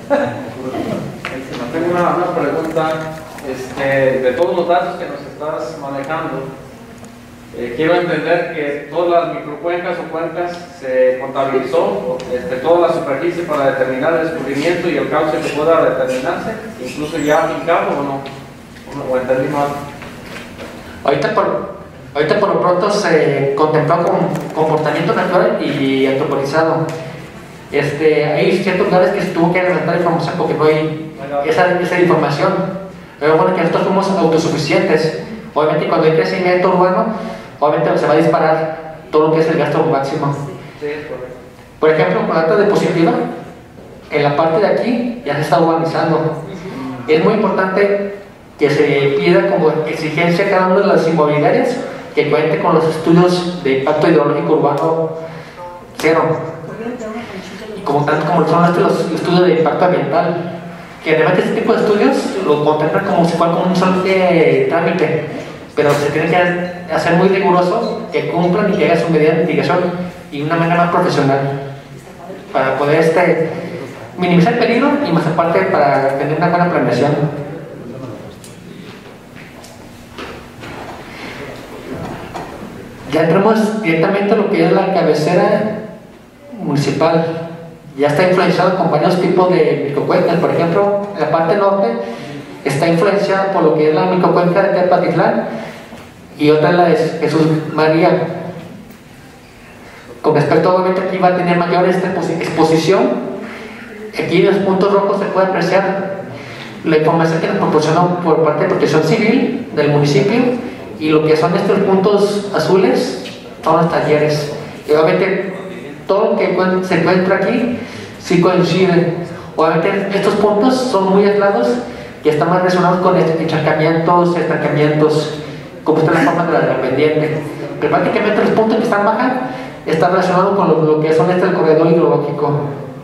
Tengo una pregunta. De todos los datos que nos estás manejando, quiero entender que todas las microcuencas o cuencas se contabilizó, toda la superficie para determinar el descubrimiento y el cauce que pueda determinarse, incluso ya aplicado o no, o entendí mal. Ahorita por lo pronto se contempló con comportamiento natural y antropolizado. Hay ciertos lugares que se tuvo que levantar información porque no hay esa información. Pero bueno, que nosotros somos autosuficientes. Obviamente cuando hay crecimiento urbano, obviamente se va a disparar todo lo que es el gasto máximo. Sí, es correcto. Por ejemplo, con la alta diapositiva, en la parte de aquí ya se está urbanizando. Es muy importante que se pida como exigencia a cada una de las inmobiliarias que cuente con los estudios de impacto hidrológico urbano cero, y como tanto como son los estudios de impacto ambiental, que realmente este tipo de estudios lo contemplan como si fuera un solo trámite, pero se tiene que hacer muy riguroso, que cumplan y que hagan su medida de mitigación y de una manera más profesional para poder minimizar el peligro y más aparte para tener una buena planeación. Ya entramos directamente a lo que es la cabecera municipal. Ya está influenciado con varios tipos de microcuencas. Por ejemplo, en la parte norte está influenciada por lo que es la microcuenca de Tepatitlán y otra es la de Jesús María. Con respecto, obviamente, aquí va a tener mayor exposición. Aquí en los puntos rojos se puede apreciar la información que nos proporcionó por parte de Protección Civil del municipio, y lo que son estos puntos azules son los talleres. Y obviamente todo lo que se encuentra aquí sí coincide. Obviamente estos puntos son muy aislados y están más relacionados con encharcamientos, estancamientos, como está la forma de la pendiente. Pero prácticamente los puntos que están bajas están relacionados con lo que son el corredor hidrológico.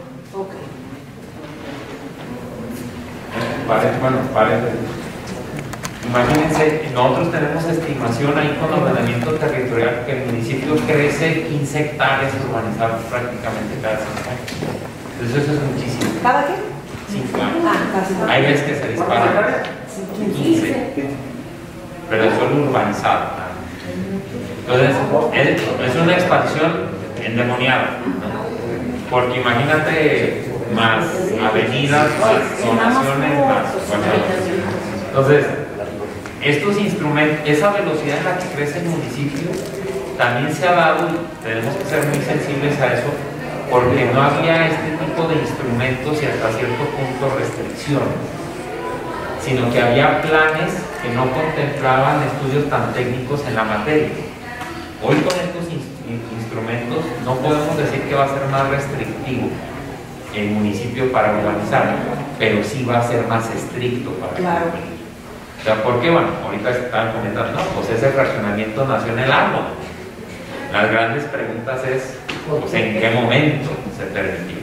Imagínense, nosotros tenemos estimación ahí con ordenamiento territorial que el municipio crece 15 hectáreas urbanizadas prácticamente cada 5 años. Entonces eso es muchísimo. ¿Cada qué? 5 años. Hay veces que se dispara 15, pero es solo urbanizado. Entonces, es una expansión endemoniada, ¿no? Porque imagínate más avenidas, más donaciones, más. Bueno, entonces, estos instrumentos, esa velocidad en la que crece el municipio, también se ha dado, y tenemos que ser muy sensibles a eso, porque no había este tipo de instrumentos y hasta cierto punto restricciones, sino que había planes que no contemplaban estudios tan técnicos en la materia. Hoy con estos instrumentos no podemos decir que va a ser más restrictivo el municipio para urbanizar, pero sí va a ser más estricto para urbanizar. O sea, ¿por qué? Bueno, ahorita estaban comentando, no, pues ese fraccionamiento nació en el árbol. Las grandes preguntas es, pues, ¿en qué momento se permitió?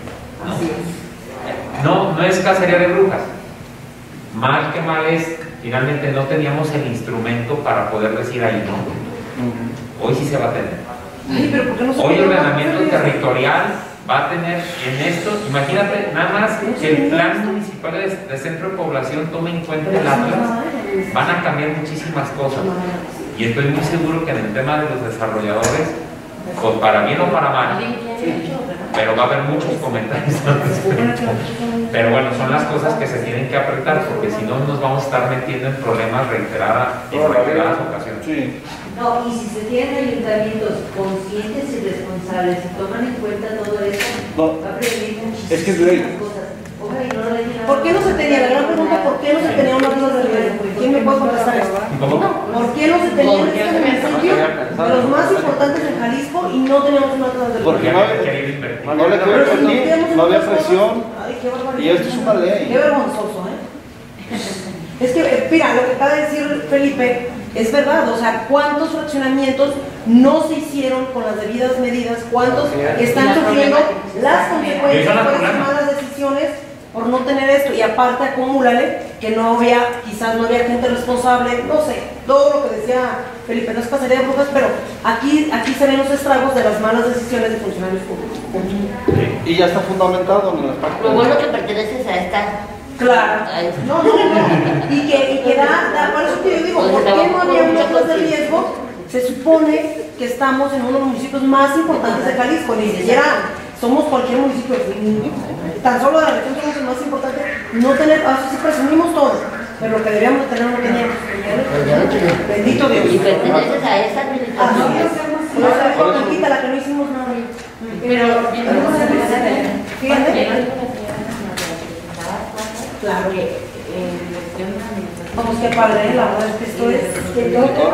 No es cacería de brujas. Mal que mal es, finalmente no teníamos el instrumento para poder decir ahí no. Hoy sí se va a tener. Ay, pero ¿por qué no se Hoy el puede ordenamiento hacer? territorial va a tener en esto, imagínate nada más que el plan municipal de centro de población tome en cuenta el atlas, van a cambiar muchísimas cosas. Y estoy muy seguro que en el tema de los desarrolladores, pues para bien o para mal, pero va a haber muchos comentarios al respecto. Pero bueno, son las cosas que se tienen que apretar, porque si no nos vamos a estar metiendo en problemas en reiteradas ocasiones. No, y si se tienen ayuntamientos conscientes y responsables y toman en cuenta todo eso, va a prevenir muchísimas cosas. Ojalá y no lo dejen. ¿Por qué no se tenía? La gran pregunta, ¿por qué no se tenía una red de riesgo? ¿Quién me puede contestar esto? ¿Por qué no se tenía en este municipio, de los más importantes en Jalisco, y no teníamos una red de riesgo? Porque no había presión. Y esto es una ley. Qué vergonzoso, ¿eh? Es que, mira, lo que acaba de decir Felipe es verdad. O sea, ¿cuántos fraccionamientos no se hicieron con las debidas medidas? ¿Cuántos están sufriendo las consecuencias por esas malas decisiones por no tener esto? Y aparte, acumúlale que quizás no había gente responsable, no sé, todo lo que decía Felipe, no es cacería de brujas, pero aquí se ven los estragos de las malas decisiones de funcionarios públicos. Y ya está fundamentado en el pacto. Lo bueno que perteneces a esta. Claro. No. Y que da, por eso que yo digo, ¿por qué no había una red de riesgo? Se supone que estamos en uno de los municipios más importantes de Jalisco, ni siquiera somos cualquier municipio, tan solo de la región somos el más importante. No tener, así presumimos todo, pero lo que debíamos de tener no teníamos. Bendito Dios. Y perteneces a esa administración. Quita la que no hicimos nada. Pero claro. Vamos, qué padre, la verdad es que esto es. Que yo te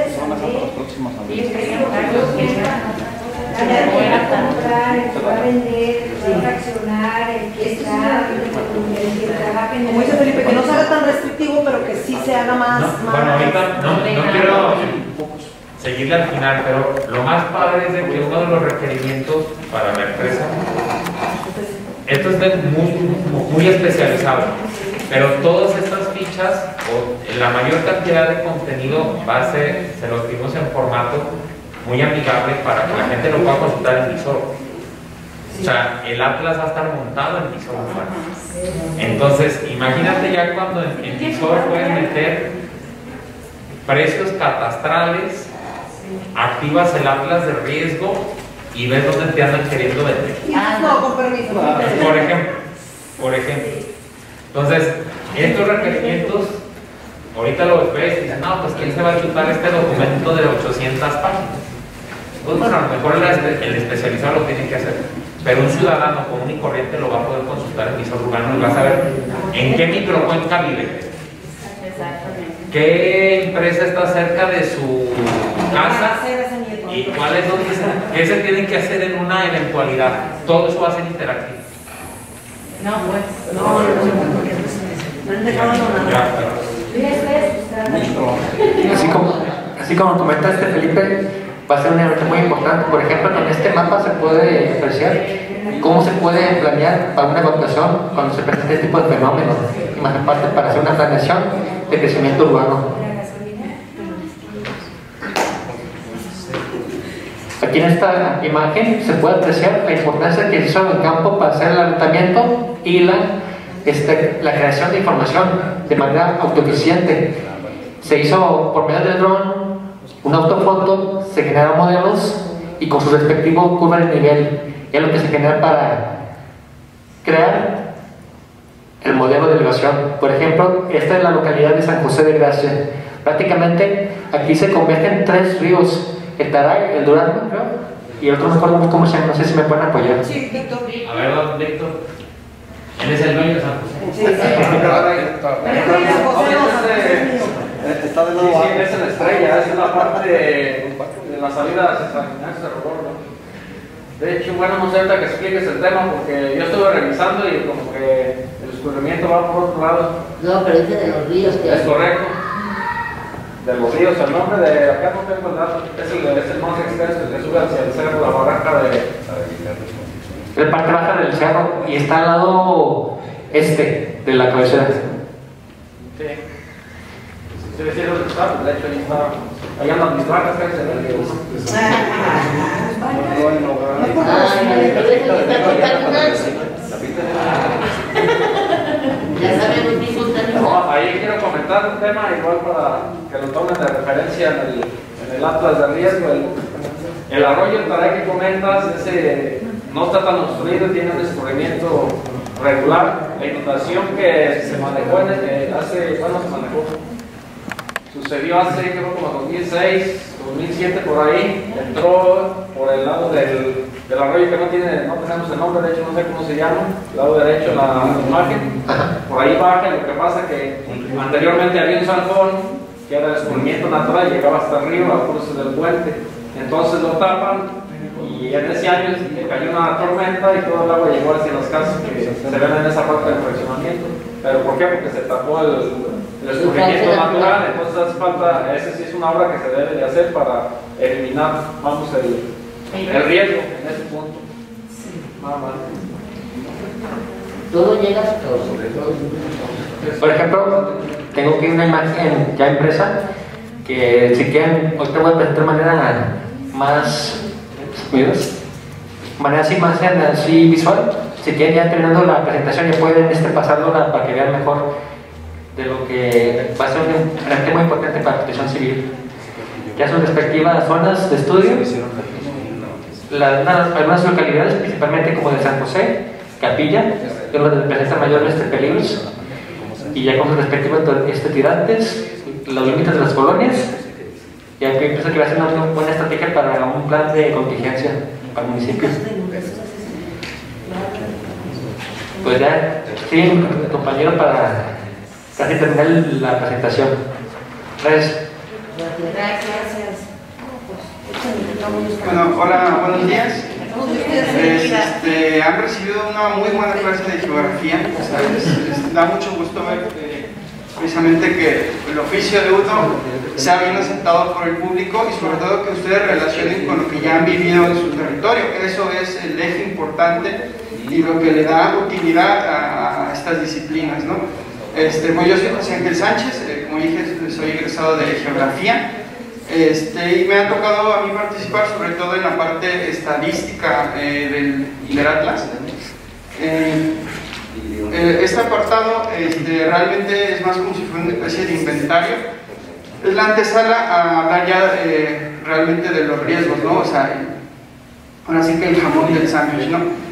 voy a comprar, el que va a vender, el que va a fraccionar, el que trabaja en. Como dice Felipe, que no se haga tan restrictivo, pero que sí se haga más. Bueno, ahorita no quiero seguirle al final, pero lo más padre es de que uno de los requerimientos para la empresa, esto es muy especializado, pero todas estas fichas o la mayor cantidad de contenido se los dimos en formato muy amigable para que la gente lo pueda consultar en Visor. O sea, el Atlas va a estar montado en Visor Urbano. Entonces, imagínate ya cuando en Visor puedes meter precios catastrales, activas el Atlas de riesgo y ves dónde te andan queriendo vender. No, con permiso. Por ejemplo. Entonces, estos requerimientos, ahorita los ves y dices, no, pues ¿quién se va a chutar este documento de 800 páginas? Pues bueno, a lo mejor el especializado lo tiene que hacer, pero un ciudadano común y corriente lo va a poder consultar en Visor Urbano y va a saber en qué microcuenca vive, qué empresa está cerca de su casa y cuáles son, qué se tienen que hacer en una eventualidad. Todo eso va a ser interactivo. No, pues, no han dejado nada. Así como comenta Felipe, va a ser un evento muy importante. Por ejemplo, en este mapa se puede apreciar cómo se puede planear para una evacuación cuando se presenta este tipo de fenómenos, y más aparte para hacer una planeación de crecimiento urbano. Aquí en esta imagen se puede apreciar la importancia que se hizo en el campo para hacer el alentamiento y la la creación de información de manera autoeficiente. Se hizo por medio del dron, una autofoto, se generan modelos y con su respectivo curva de nivel es lo que se genera para crear el modelo de elevación. Por ejemplo, esta es la localidad de San José de Gracia. Prácticamente aquí se convergen 3 ríos, el Taray, el Durazno, creo, y el otro no me acuerdo cómo se llama, no sé si me pueden apoyar. Sí, Víctor. A ver, don Víctor. Él es el dueño de San José. Sí, está del lado sí, es la estrella, es la parte de la salida hacia San Ignacio de Robordo. De hecho, bueno, no sé ahorita que expliques el tema porque yo estuve revisando y como que el escurrimiento va por otro lado. No, pero es de los ríos que es correcto. De los ríos, el nombre de acá no tengo el dato, es el más extenso, el que sube hacia el cerro, la barranca de la parte baja del cerro y está al lado este de la cabecera. Sí. Sí, sí, es donde está, de hecho ahí está. Allá andan mis vacas, que se ven. Ya sabemos mi punto. No, ahí quiero comentar un tema igual para que lo tomen de referencia en el atlas de riesgo. El arroyo el Taray que comentas, ese no está tan obstruido, tiene un escurrimiento regular. La inundación que se manejó ¿cuándo se manejó? Sucedió hace, creo, como 2006, 2007 por ahí. Entró por el lado del arroyo que no tenemos el nombre, de hecho no sé cómo se llama, el lado derecho la imagen. Por ahí baja, y lo que pasa es que anteriormente había un zanjón que era el escurrimiento natural, llegaba hasta arriba a cruce del puente. Entonces lo tapan y en ese año cayó una tormenta y todo el agua llegó hacia las casas que se ven en esa parte del fraccionamiento. ¿Pero por qué? Porque se tapó el escurrimiento natural, entonces hace falta, ese sí es una obra que se debe de hacer para eliminar, vamos, el riesgo en ese punto. Nada más. Todo llega a todo. Por ejemplo, tengo aquí una imagen ya impresa que si quieren, hoy te voy a presentar de manera más así visual. Si quieren, ya terminando la presentación, ya pueden pasarlo para que vean mejor de lo que va a ser un ente muy importante para la protección civil. Ya sus respectivas zonas de estudio, algunas localidades, principalmente como de San José, Capilla, que es donde presentan mayores peligros, y ya con sus respectivos tirantes, los límites de las colonias, y aquí pienso que va a ser una buena estrategia para un plan de contingencia para municipios. Pues ya, sí, compañero, para casi terminar la presentación. Gracias. Bueno, hola, buenos días. Han recibido una muy buena clase de geografía. Da mucho gusto ver precisamente que el oficio de uno sea bien aceptado por el público y sobre todo que ustedes relacionen con lo que ya han vivido en su territorio. Eso es el eje importante y lo que le da utilidad a estas disciplinas, ¿no? Yo soy José Ángel Sánchez, como dije, soy egresado de geografía. Y me ha tocado a mí participar sobre todo en la parte estadística del Atlas. Este apartado realmente es más como si fuera una especie de inventario. Es la antesala a hablar ya realmente de los riesgos, ¿no? O sea, ahora sí que el jamón del sándwich, ¿no?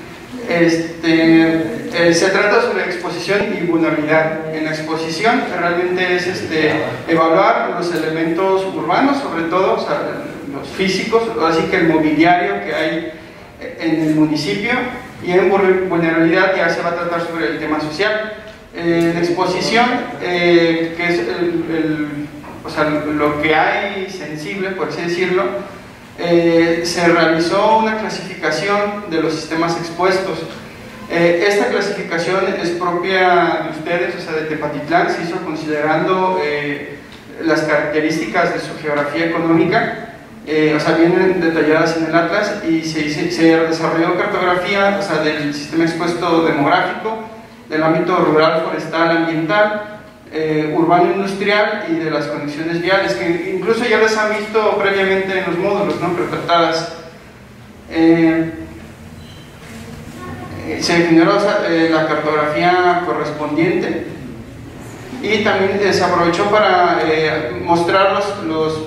Se trata sobre exposición y vulnerabilidad. En la exposición realmente es evaluar los elementos urbanos, sobre todo, o sea, los físicos, así que el mobiliario que hay en el municipio, y en vulnerabilidad ya se va a tratar sobre el tema social. En exposición, que es o sea, lo que hay sensible, por así decirlo, se realizó una clasificación de los sistemas expuestos. Esta clasificación es propia de ustedes, o sea, de Tepatitlán. Se hizo considerando las características de su geografía económica, o sea, vienen detalladas en el Atlas, y se desarrolló cartografía, o sea, del sistema expuesto demográfico, del ámbito rural, forestal, ambiental, urbano industrial y de las condiciones viales, que incluso ya las han visto previamente en los módulos, ¿no? Retratadas. se generó la cartografía correspondiente y también se aprovechó para mostrar los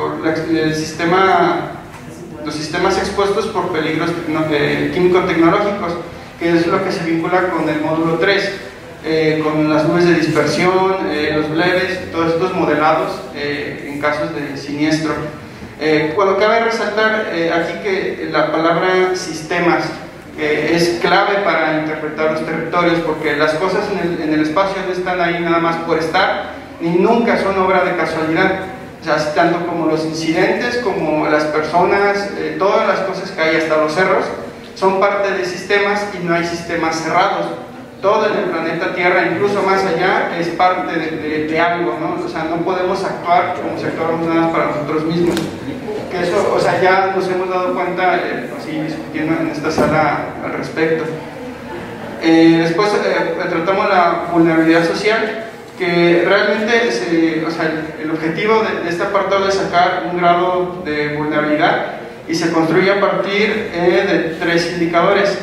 sistemas expuestos por peligros químico-tecnológicos, que es lo que se vincula con el módulo 3, con las nubes de dispersión, los bledes, todos estos modelados en casos de siniestro. Bueno, cabe resaltar aquí que la palabra sistemas es clave para interpretar los territorios, porque las cosas en el espacio no están ahí nada más por estar, ni nunca son obra de casualidad. O sea, tanto como los incidentes, como las personas, todas las cosas que hay, hasta los cerros, son parte de sistemas y no hay sistemas cerrados. Todo en el planeta Tierra, incluso más allá, es parte de algo, ¿no? O sea, no podemos actuar como si actuáramos nada más para nosotros mismos. Que eso, o sea, ya nos hemos dado cuenta, así discutiendo en esta sala al respecto. Después tratamos la vulnerabilidad social, que realmente el objetivo de este apartado es sacar un grado de vulnerabilidad y se construye a partir de 3 indicadores.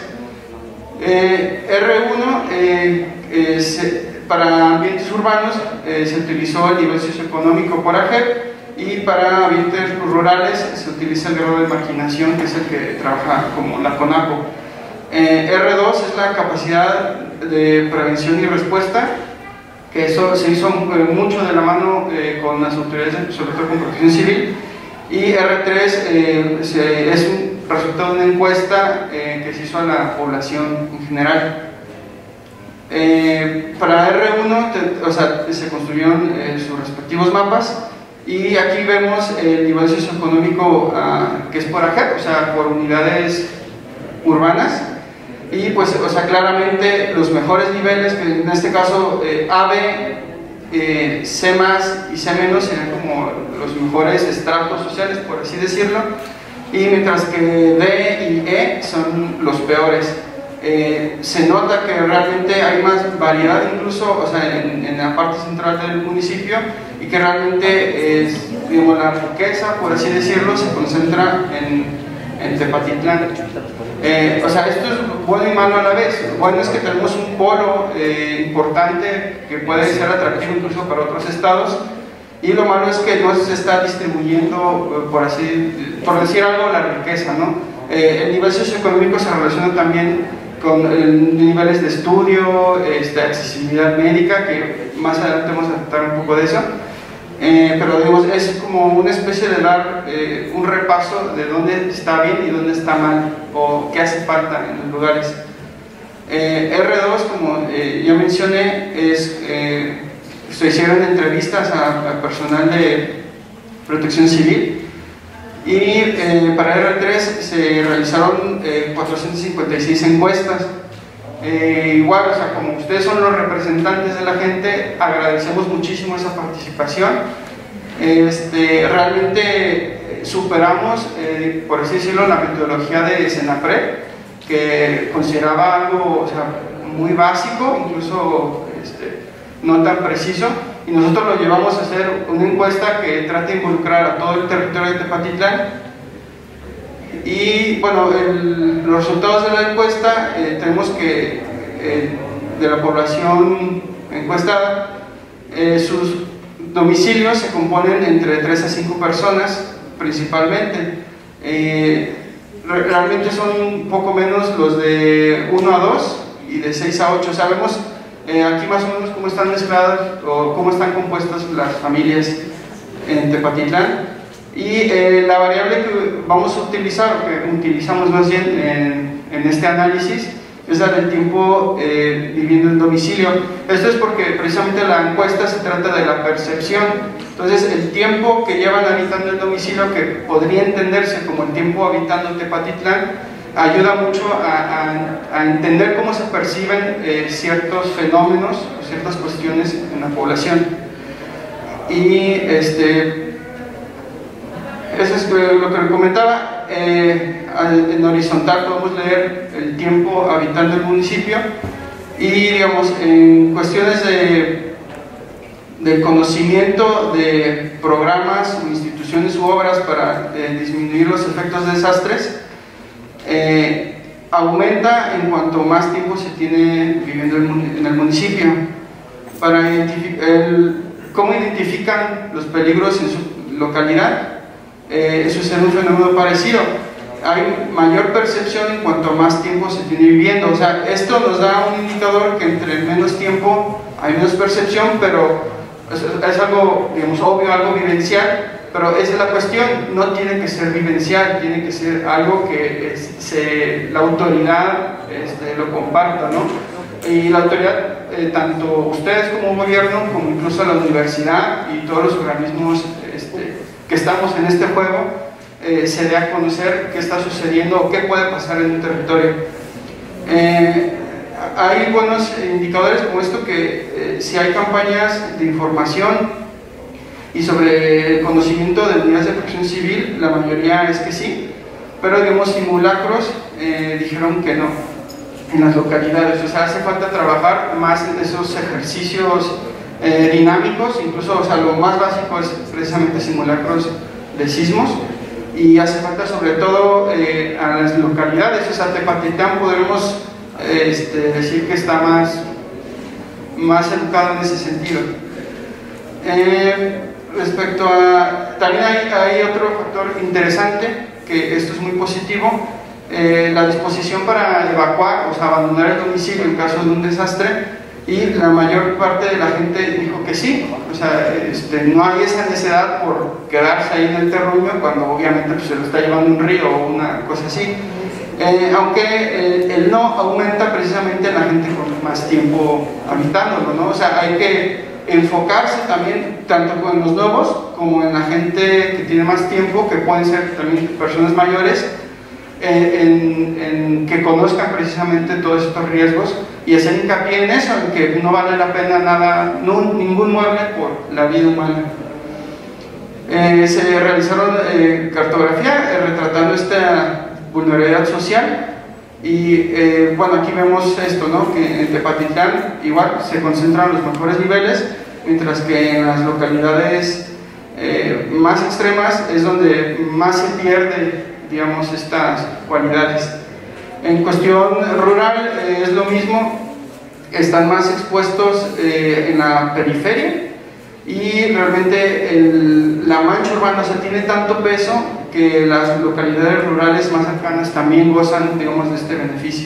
R1, para ambientes urbanos se utilizó el nivel socioeconómico por AGEP, y para ambientes rurales se utiliza el grado de marginación, que es el que trabaja como la CONAPO. R2 es la capacidad de prevención y respuesta, que eso se hizo mucho de la mano con las autoridades, sobre todo con Protección Civil. Y R3 es un resultado de una encuesta que se hizo a la población en general. Para R1 se construyeron sus respectivos mapas, y aquí vemos el nivel socioeconómico que es por AGEP, o sea, por unidades urbanas, y pues, o sea, claramente los mejores niveles, que en este caso AB, C más y C menos serían como los mejores estratos sociales, por así decirlo, y mientras que D y E son los peores. Se nota que realmente hay más variedad, incluso, o sea, en la parte central del municipio, y que realmente digamos, la riqueza, por así decirlo, se concentra en Tepatitlán. O sea, esto es bueno y malo a la vez. Bueno es que tenemos un polo importante que puede ser atractivo incluso para otros estados, y lo malo es que no se está distribuyendo, por decir algo, la riqueza, ¿no? El nivel socioeconómico se relaciona también con niveles de estudio, accesibilidad médica, que más adelante vamos a tratar un poco de eso, pero digamos, es como una especie de dar un repaso de dónde está bien y dónde está mal, o qué hace falta en los lugares. R2, como ya mencioné, se hicieron entrevistas a personal de Protección Civil, y para R3 se realizaron 456 encuestas. Igual, o sea, como ustedes son los representantes de la gente, agradecemos muchísimo esa participación. Realmente superamos, por así decirlo, la metodología de Senapred, que consideraba algo, o sea, muy básico, incluso no tan preciso, y nosotros lo llevamos a hacer una encuesta que trata de involucrar a todo el territorio de Tepatitlán. Y bueno, los resultados de la encuesta, tenemos que de la población encuestada, sus domicilios se componen entre 3 a 5 personas principalmente. Realmente son un poco menos los de 1 a 2 y de 6 a 8. Sabemos aquí más o menos cómo están mezcladas o cómo están compuestas las familias en Tepatitlán, y la variable que vamos a utilizar, o que utilizamos más bien en este análisis, es la del tiempo viviendo en domicilio. Esto es porque precisamente la encuesta se trata de la percepción. Entonces el tiempo que llevan habitando el domicilio, que podría entenderse como el tiempo habitando Tepatitlán, ayuda mucho a entender cómo se perciben ciertos fenómenos o ciertas cuestiones en la población. Y eso es lo que comentaba. En horizontal podemos leer el tiempo habitando el municipio, y digamos, en cuestiones de conocimiento de programas o instituciones u obras para disminuir los efectos de desastres, aumenta en cuanto más tiempo se tiene viviendo en el municipio. Para ¿cómo identifican los peligros en su localidad? Sucede un fenómeno parecido. Hay mayor percepción en cuanto más tiempo se tiene viviendo. O sea, esto nos da un indicador que entre menos tiempo hay menos percepción, pero es algo, digamos, obvio, algo vivencial. Pero esa es la cuestión, no tiene que ser vivencial, tiene que ser algo que la autoridad lo comparta, ¿no? Y la autoridad, tanto ustedes como gobierno, como incluso la universidad y todos los organismos que estamos en este juego, se dé a conocer qué está sucediendo o qué puede pasar en un territorio. Hay buenos indicadores como esto que si hay campañas de información y sobre el conocimiento de unidades de protección civil, la mayoría es que sí, pero digamos simulacros dijeron que no en las localidades. O sea, hace falta trabajar más en esos ejercicios dinámicos, incluso, o sea, lo más básico es precisamente simulacros de sismos, y hace falta sobre todo a las localidades. O sea, Tepatitlán podremos decir que está más educado en ese sentido. Respecto a, también hay otro factor interesante, que esto es muy positivo, la disposición para evacuar, o sea, abandonar el domicilio en caso de un desastre, y la mayor parte de la gente dijo que sí. O sea, no hay esa necesidad por quedarse ahí en el terruño cuando obviamente pues, se lo está llevando un río o una cosa así, aunque el no aumenta precisamente en la gente con más tiempo habitándolo, ¿no? O sea, hay que enfocarse también tanto con los nuevos como en la gente que tiene más tiempo, que pueden ser también personas mayores, en que conozcan precisamente todos estos riesgos y hacer hincapié en eso, en que no vale la pena nada, ningún mueble por la vida humana. Se realizaron cartografía retratando esta vulnerabilidad social. Y bueno, aquí vemos esto, ¿no? Que en Tepatitlán igual se concentran los mejores niveles, mientras que en las localidades más extremas es donde más se pierde, digamos, estas cualidades. En cuestión rural es lo mismo, están más expuestos en la periferia, y realmente la mancha urbana, o sea, tiene tanto peso que las localidades rurales más cercanas también gozan, digamos, de este beneficio.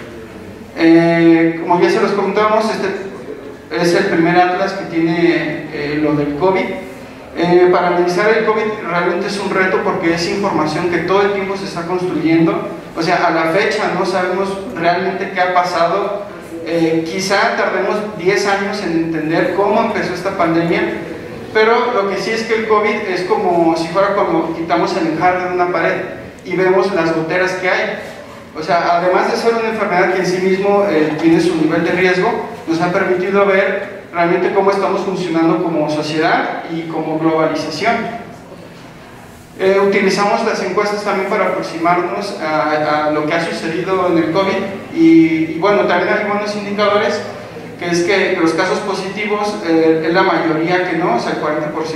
Como ya se los comentamos, este es el primer atlas que tiene lo del COVID. Para analizar el COVID realmente es un reto, porque es información que todo el tiempo se está construyendo. O sea, a la fecha no sabemos realmente qué ha pasado. Quizá tardemos 10 años en entender cómo empezó esta pandemia, pero lo que sí es que el COVID es como si fuera cuando quitamos el enjarre de una pared y vemos las goteras que hay. O sea, además de ser una enfermedad que en sí mismo tiene su nivel de riesgo, nos ha permitido ver realmente cómo estamos funcionando como sociedad y como globalización. Utilizamos las encuestas también para aproximarnos a lo que ha sucedido en el COVID, y bueno, también hay buenos indicadores, que es que los casos positivos es la mayoría que no, o sea, el 40%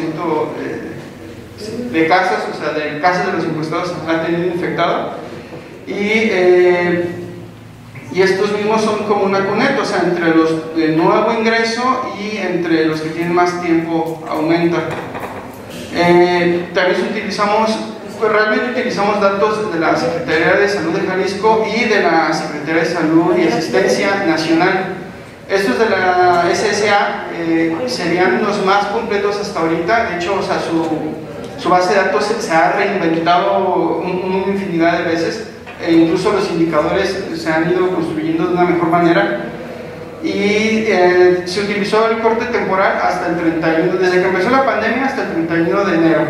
de casos, o sea, de casos de los encuestados han tenido infectado, y estos mismos son como una cuneta, o sea, entre los de nuevo ingreso y entre los que tienen más tiempo aumenta. También realmente utilizamos datos de la Secretaría de Salud de Jalisco y de la Secretaría de Salud y Asistencia Nacional. Estos de la SSA serían los más completos hasta ahorita. De hecho, o sea, su base de datos se ha reinventado una infinidad de veces, incluso los indicadores se han ido construyendo de una mejor manera. Y se utilizó el corte temporal hasta el 31, desde que empezó la pandemia hasta el 31 de enero.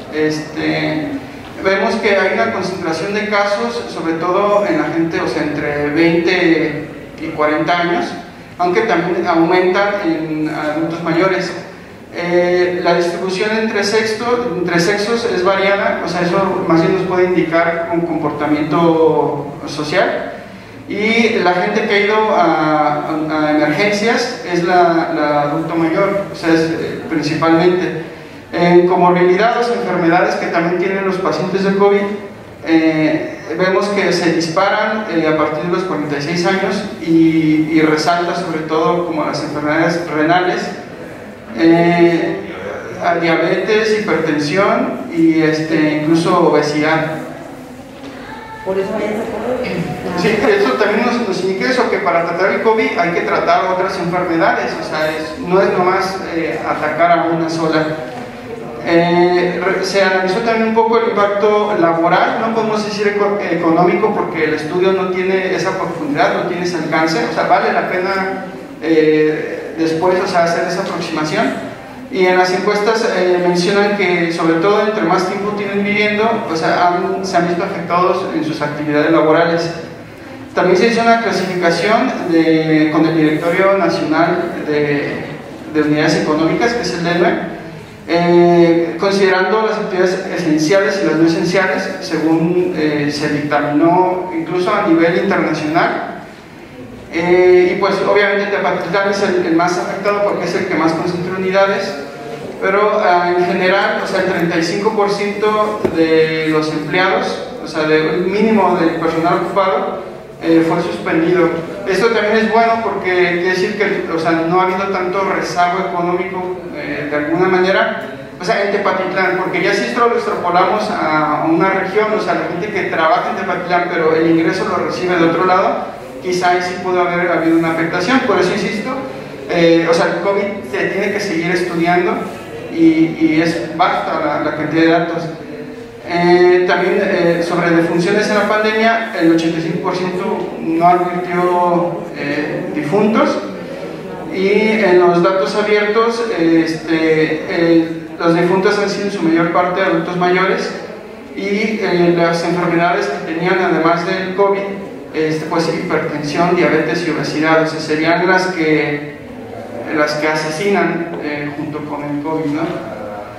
Vemos que hay una concentración de casos, sobre todo en la gente, o sea, entre 20 y 40 años, aunque también aumentan en adultos mayores. La distribución entre sexos es variada, o sea, eso más bien nos puede indicar un comportamiento social. Y la gente que ha ido a emergencias es la adulto mayor, o sea, es, principalmente. En comorbilidades, enfermedades que también tienen los pacientes de COVID, vemos que se disparan a partir de los 46 años y resalta sobre todo como las enfermedades renales, a diabetes, hipertensión y incluso obesidad. Por eso vayan a correr. Sí, eso también nos indica eso, que para tratar el COVID hay que tratar otras enfermedades, o sea, no es nomás atacar a una sola. Se analizó también un poco el impacto laboral, no podemos decir económico porque el estudio no tiene esa profundidad, no tiene ese alcance, o sea, vale la pena después, o sea, hacer esa aproximación. Y en las encuestas mencionan que sobre todo entre más tiempo tienen viviendo, pues se han visto afectados en sus actividades laborales. También se hizo una clasificación con el Directorio Nacional de Unidades Económicas, que es el DENUE, considerando las actividades esenciales y las no esenciales, según se dictaminó incluso a nivel internacional. Y pues obviamente Tepatitlán es el más afectado porque es el que más concentra unidades, pero en general, o sea, el 35% de los empleados, o sea, el mínimo del personal ocupado, fue suspendido. Esto también es bueno porque quiere decir que, o sea, no ha habido tanto rezago económico de alguna manera, o sea, en Tepatitlán, porque ya si esto lo extrapolamos a una región, o sea, la gente que trabaja en Tepatitlán pero el ingreso lo recibe de otro lado, quizá ahí sí pudo haber habido una afectación. Por eso insisto, o sea, el COVID se tiene que seguir estudiando y es vasta la cantidad de datos. También sobre defunciones en la pandemia, el 85% no advirtió difuntos, y en los datos abiertos los difuntos han sido en su mayor parte adultos mayores, y las enfermedades que tenían además del COVID, pues hipertensión, diabetes y obesidad, o sea, serían las que asesinan junto con el COVID, ¿no?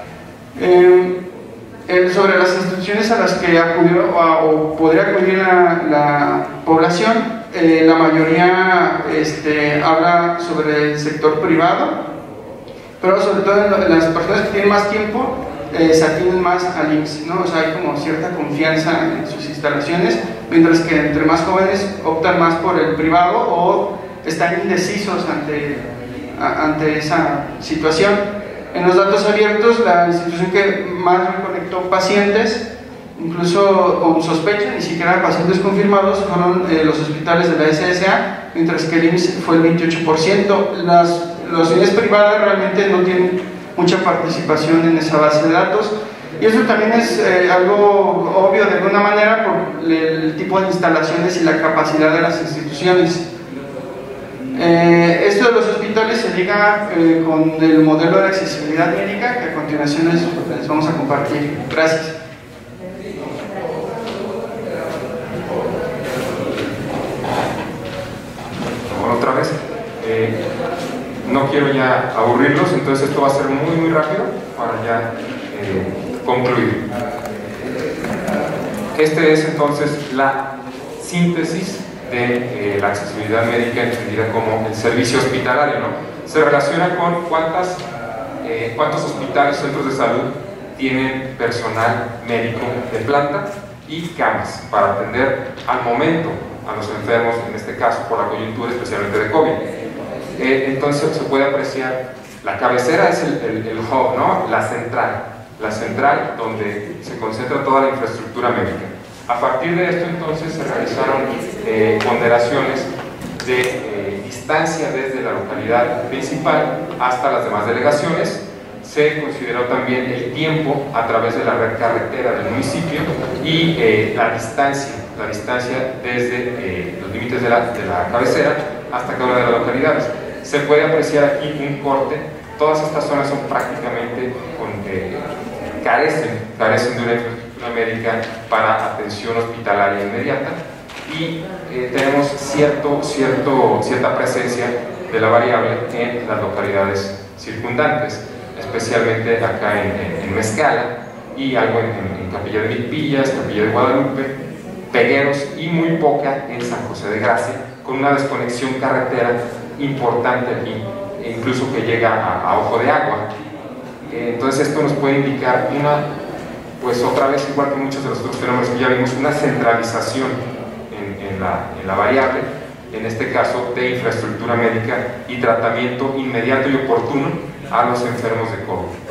Sobre las instituciones a las que acudió o podría acudir la población, la mayoría habla sobre el sector privado, pero sobre todo las personas que tienen más tiempo se atienden más al IMSS, ¿no? O sea, hay como cierta confianza en sus instalaciones, mientras que entre más jóvenes optan más por el privado o están indecisos ante esa situación. En los datos abiertos, la institución que más reconectó pacientes, incluso con sospecha, ni siquiera pacientes confirmados, fueron los hospitales de la SSA, mientras que el IMSS fue el 28%. Las unidades privadas realmente no tienen mucha participación en esa base de datos, y eso también es algo obvio de alguna manera por el tipo de instalaciones y la capacidad de las instituciones. Esto de los hospitales se liga con el modelo de accesibilidad médica, que a continuación les vamos a compartir. Gracias. Bueno, otra vez, no quiero ya aburrirlos, entonces esto va a ser muy rápido para ya concluir. Este es entonces la síntesis de la accesibilidad médica entendida como el servicio hospitalario, ¿no? Se relaciona con cuántos hospitales, centros de salud tienen personal médico de planta y camas para atender al momento a los enfermos, en este caso por la coyuntura, especialmente de COVID. Entonces se puede apreciar, la cabecera es el hub, ¿no? La central donde se concentra toda la infraestructura médica. A partir de esto entonces se realizaron ponderaciones de distancia desde la localidad principal hasta las demás delegaciones. Se consideró también el tiempo a través de la red carretera del municipio y la distancia desde los límites de la cabecera hasta cada una de las localidades. Se puede apreciar aquí un corte. Todas estas zonas son prácticamente carecen de una infraestructura médica para atención hospitalaria inmediata, y tenemos cierta presencia de la variable en las localidades circundantes, especialmente acá en Mezcala, y algo en Capilla de Milpillas, Capilla de Guadalupe, Pegueros, y muy poca en San José de Gracia, con una desconexión carretera importante aquí, incluso que llega a Ojo de Agua. Entonces esto nos puede indicar pues otra vez, igual que muchos de los otros fenómenos que ya vimos, una centralización en la variable, en este caso de infraestructura médica y tratamiento inmediato y oportuno a los enfermos de COVID.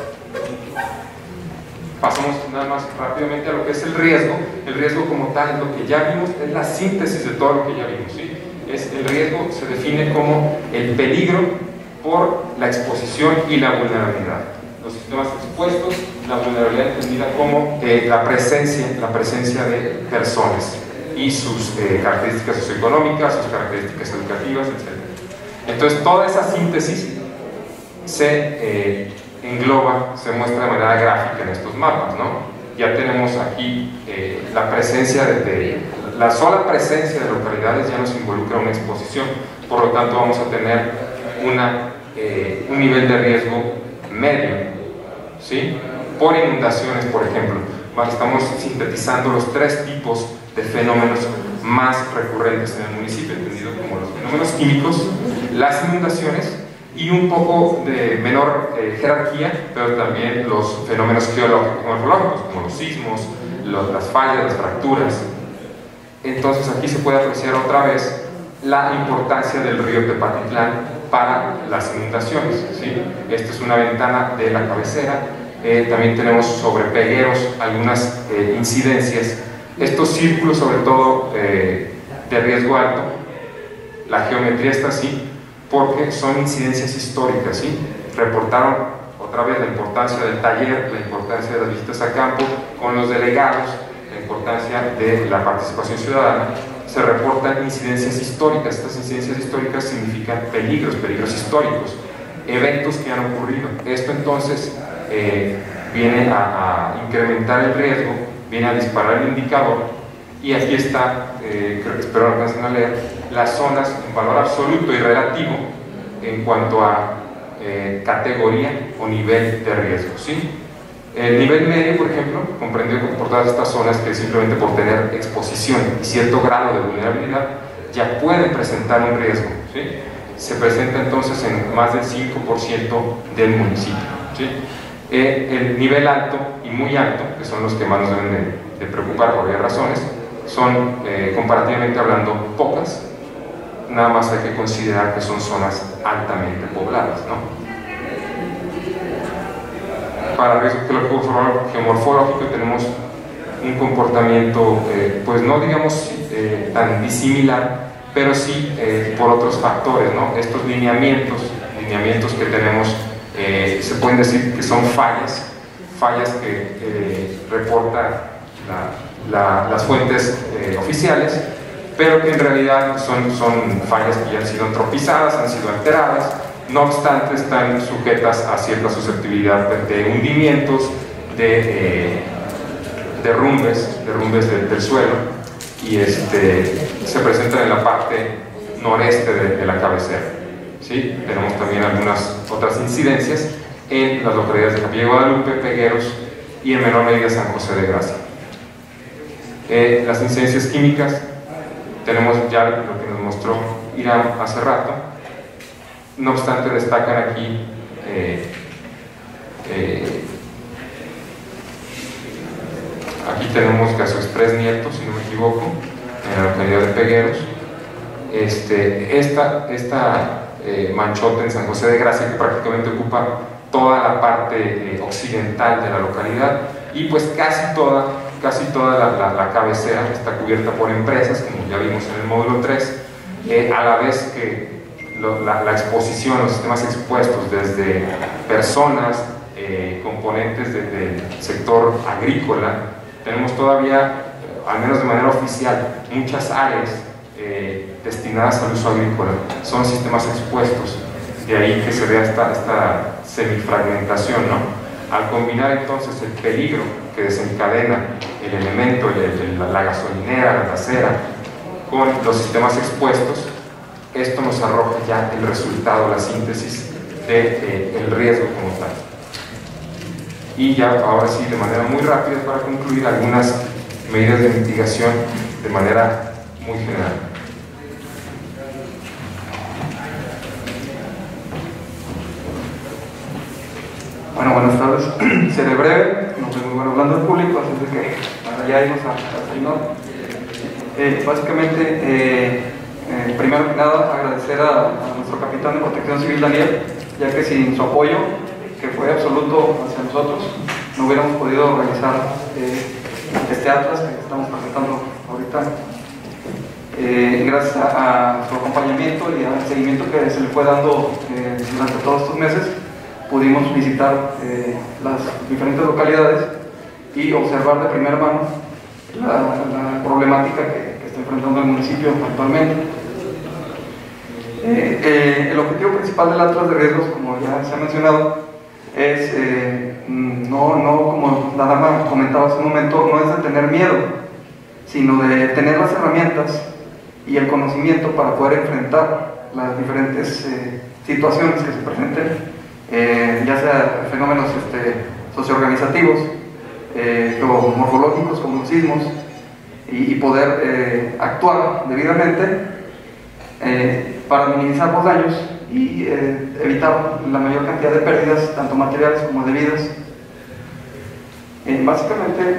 Pasamos nada más rápidamente a lo que es el riesgo. El riesgo como tal es lo que ya vimos, es la síntesis de todo lo que ya vimos, ¿sí? El riesgo se define como el peligro por la exposición y la vulnerabilidad. Los sistemas expuestos, la vulnerabilidad entendida como la presencia de personas y sus características socioeconómicas, sus características educativas, etc. Entonces toda esa síntesis se engloba, se muestra de manera gráfica en estos mapas, ¿no? Ya tenemos aquí la presencia la sola presencia de localidades ya nos involucra una exposición, por lo tanto vamos a tener un nivel de riesgo medio, ¿sí? Por inundaciones, por ejemplo. Estamos sintetizando los 3 tipos de fenómenos más recurrentes en el municipio, entendido como los fenómenos químicos, las inundaciones y un poco de menor jerarquía, pero también los fenómenos geológicos, morfológicos, como los sismos, las fallas, las fracturas. Entonces aquí se puede apreciar otra vez la importancia del río Tepatitlán para las inundaciones, ¿sí? Esta es una ventana de la cabecera. También tenemos sobre Pegueros algunas incidencias. Estos círculos, sobre todo de riesgo alto, la geometría está así porque son incidencias históricas, ¿sí? Reportaron otra vez la importancia del taller, la importancia de las visitas a campo con los delegados, la importancia de la participación ciudadana. Se reportan incidencias históricas. Estas incidencias históricas significan peligros históricos, eventos que han ocurrido. Esto entonces viene a incrementar el riesgo, viene a disparar el indicador, y aquí está, espero alcancen a leer, las zonas en valor absoluto y relativo en cuanto a categoría o nivel de riesgo, ¿sí? El nivel medio, por ejemplo, comprendido por todas estas zonas que simplemente por tener exposición y cierto grado de vulnerabilidad ya pueden presentar un riesgo, ¿sí? Se presenta entonces en más del 5% del municipio, ¿sí? El nivel alto y muy alto, que son los que más nos deben de preocupar por varias razones, son comparativamente hablando pocas. Nada más hay que considerar que son zonas altamente pobladas, ¿no? Para el riesgo geomorfológico tenemos un comportamiento, pues no digamos tan disimilar, pero sí por otros factores, ¿no? Estos lineamientos que tenemos se pueden decir que son fallas que reportan las fuentes oficiales, pero que en realidad son fallas que ya han sido antropizadas, han sido alteradas. No obstante, están sujetas a cierta susceptibilidad de hundimientos, de derrumbes del suelo, y se presentan en la parte noreste de la cabecera, ¿sí? Tenemos también algunas otras incidencias en las localidades de Capilla de Guadalupe, Pegueros y en menor medida San José de Gracia. Las incidencias químicas, tenemos ya lo que nos mostró Irán hace rato. No obstante, destacan aquí aquí tenemos Gasoexpress Nieto, si no me equivoco, en la localidad de Pegueros. Esta manchota en San José de Gracia, que prácticamente ocupa toda la parte occidental de la localidad, y pues casi toda la cabecera está cubierta por empresas, como ya vimos en el módulo 3, a la vez que la exposición, los sistemas expuestos desde personas, componentes del sector agrícola. Tenemos todavía, al menos de manera oficial, muchas áreas destinadas al uso agrícola, son sistemas expuestos, de ahí que se vea esta semifragmentación, ¿no? Al combinar entonces el peligro que desencadena el elemento, la gasolinera, la gasera, con los sistemas expuestos, esto nos arroja ya el resultado, la síntesis del riesgo como tal. Y ya ahora sí, de manera muy rápida, para concluir, algunas medidas de mitigación de manera muy general. Bueno, buenas tardes. seré breve, no soy muy bueno hablando en público, así de que para allá irnos a Señor. Básicamente, primero que nada, agradecer a nuestro capitán de Protección Civil, Daniel, ya que sin su apoyo, que fue absoluto hacia nosotros, no hubiéramos podido realizar este atlas que estamos presentando ahorita. Gracias a su acompañamiento y al seguimiento que se le fue dando durante todos estos meses, pudimos visitar las diferentes localidades y observar de primera mano la problemática que está enfrentando el municipio actualmente. El objetivo principal del atlas de riesgos, como ya se ha mencionado, es, no como la dama comentaba hace un momento, no es de tener miedo, sino de tener las herramientas y el conocimiento para poder enfrentar las diferentes situaciones que se presenten, ya sea fenómenos socioorganizativos, o morfológicos como los sismos, y poder actuar debidamente para minimizar los daños y evitar la mayor cantidad de pérdidas, tanto materiales como de vidas. Básicamente,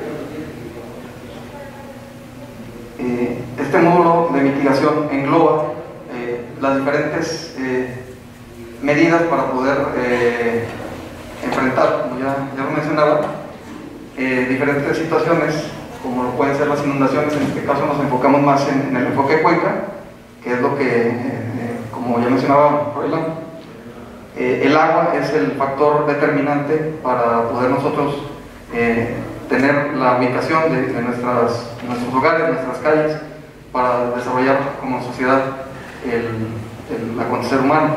este módulo de mitigación engloba las diferentes medidas para poder enfrentar, como ya lo mencionaba, diferentes situaciones, como lo pueden ser las inundaciones. En este caso nos enfocamos más en el enfoque de cuenca, que es lo que, como ya mencionaba Roylan, el agua es el factor determinante para poder nosotros tener la ubicación de nuestros hogares, nuestras calles, para desarrollar como sociedad el acontecer humano.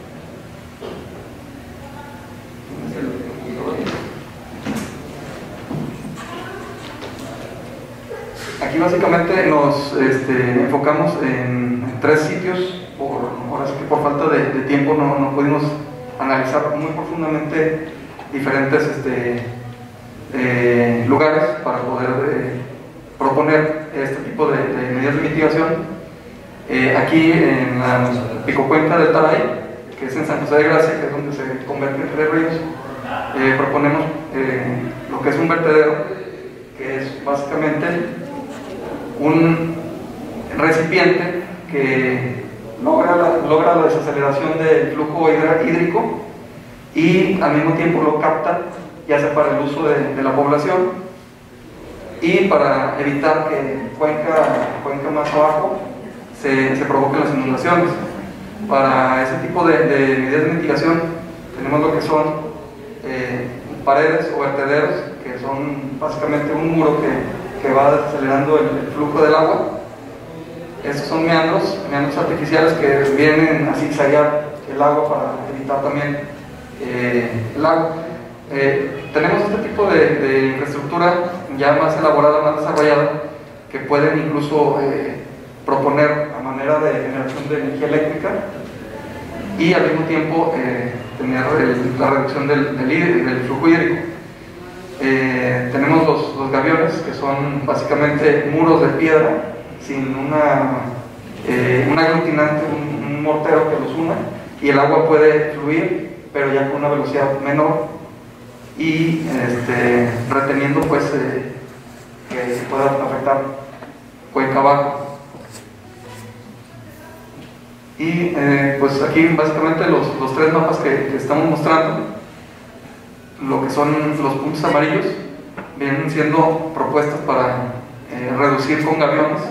Aquí básicamente nos enfocamos en 3 sitios. Ahora sí que por falta de tiempo no pudimos analizar muy profundamente diferentes lugares para poder proponer este tipo de medidas de mitigación. Aquí en la picocuenca del Taray, que es en San José de Gracia, que es donde se convierte en 3 ríos, proponemos lo que es un vertedero, que es básicamente un recipiente que logra la desaceleración del flujo hídrico y al mismo tiempo lo capta, ya sea para el uso de la población y para evitar que cuenca más abajo se provoquen las inundaciones. Para ese tipo de medidas de mitigación tenemos lo que son paredes o vertederos, que son básicamente un muro que va desacelerando el flujo del agua. Estos son meandros artificiales que vienen a zigzaguear el agua para evitar también el agua. Tenemos este tipo de infraestructura ya más elaborada, más desarrollada, que pueden incluso proponer a manera de generación de energía eléctrica y al mismo tiempo tener la reducción del flujo hídrico. Tenemos los gaviones, que son básicamente muros de piedra sin un aglutinante, un mortero que los una, y el agua puede fluir, pero ya con una velocidad menor y reteniendo pues que se pueda afectar cuenca abajo. Y pues aquí básicamente los 3 mapas que estamos mostrando, lo que son los puntos amarillos, vienen siendo propuestas para reducir con gaviones,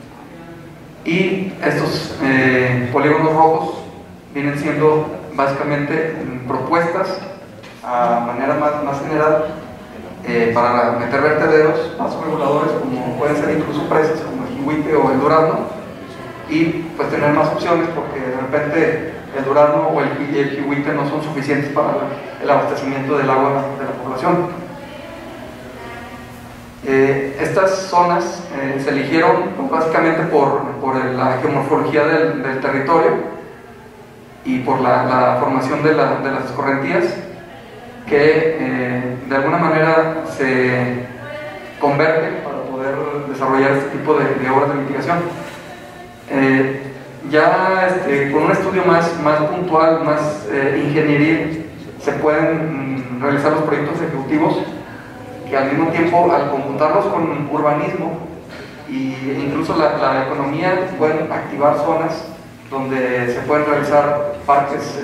y estos polígonos rojos vienen siendo básicamente propuestas a manera más general para meter vertederos, pasos reguladores, como pueden ser incluso presas como el Jihuite o el Durazno, y pues tener más opciones, porque de repente el Durazno o el Jihuite no son suficientes para el abastecimiento del agua de la población. Estas zonas se eligieron básicamente por la geomorfología del territorio y por la formación de las escorrentías, que de alguna manera se convergen para poder desarrollar este tipo de obras de mitigación. Con un estudio más puntual, más ingenieril, se pueden realizar los proyectos ejecutivos que al mismo tiempo, al conjuntarlos con urbanismo e incluso la economía, pueden activar zonas donde se pueden realizar parques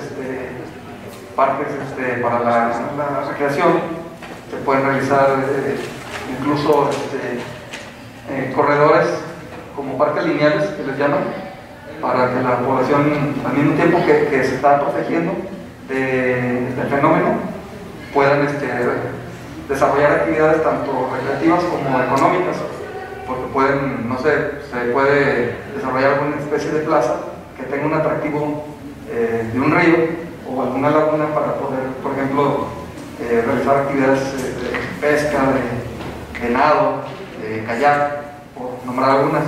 para la recreación, se pueden realizar incluso corredores como parques lineales que les llaman, para que la población, al mismo tiempo que se está protegiendo del fenómeno, puedan desarrollar actividades tanto recreativas como económicas, porque pueden, no sé, se puede desarrollar alguna especie de plaza que tenga un atractivo de un río o alguna laguna para poder, por ejemplo, realizar actividades de pesca, de nado, de kayak, por nombrar algunas.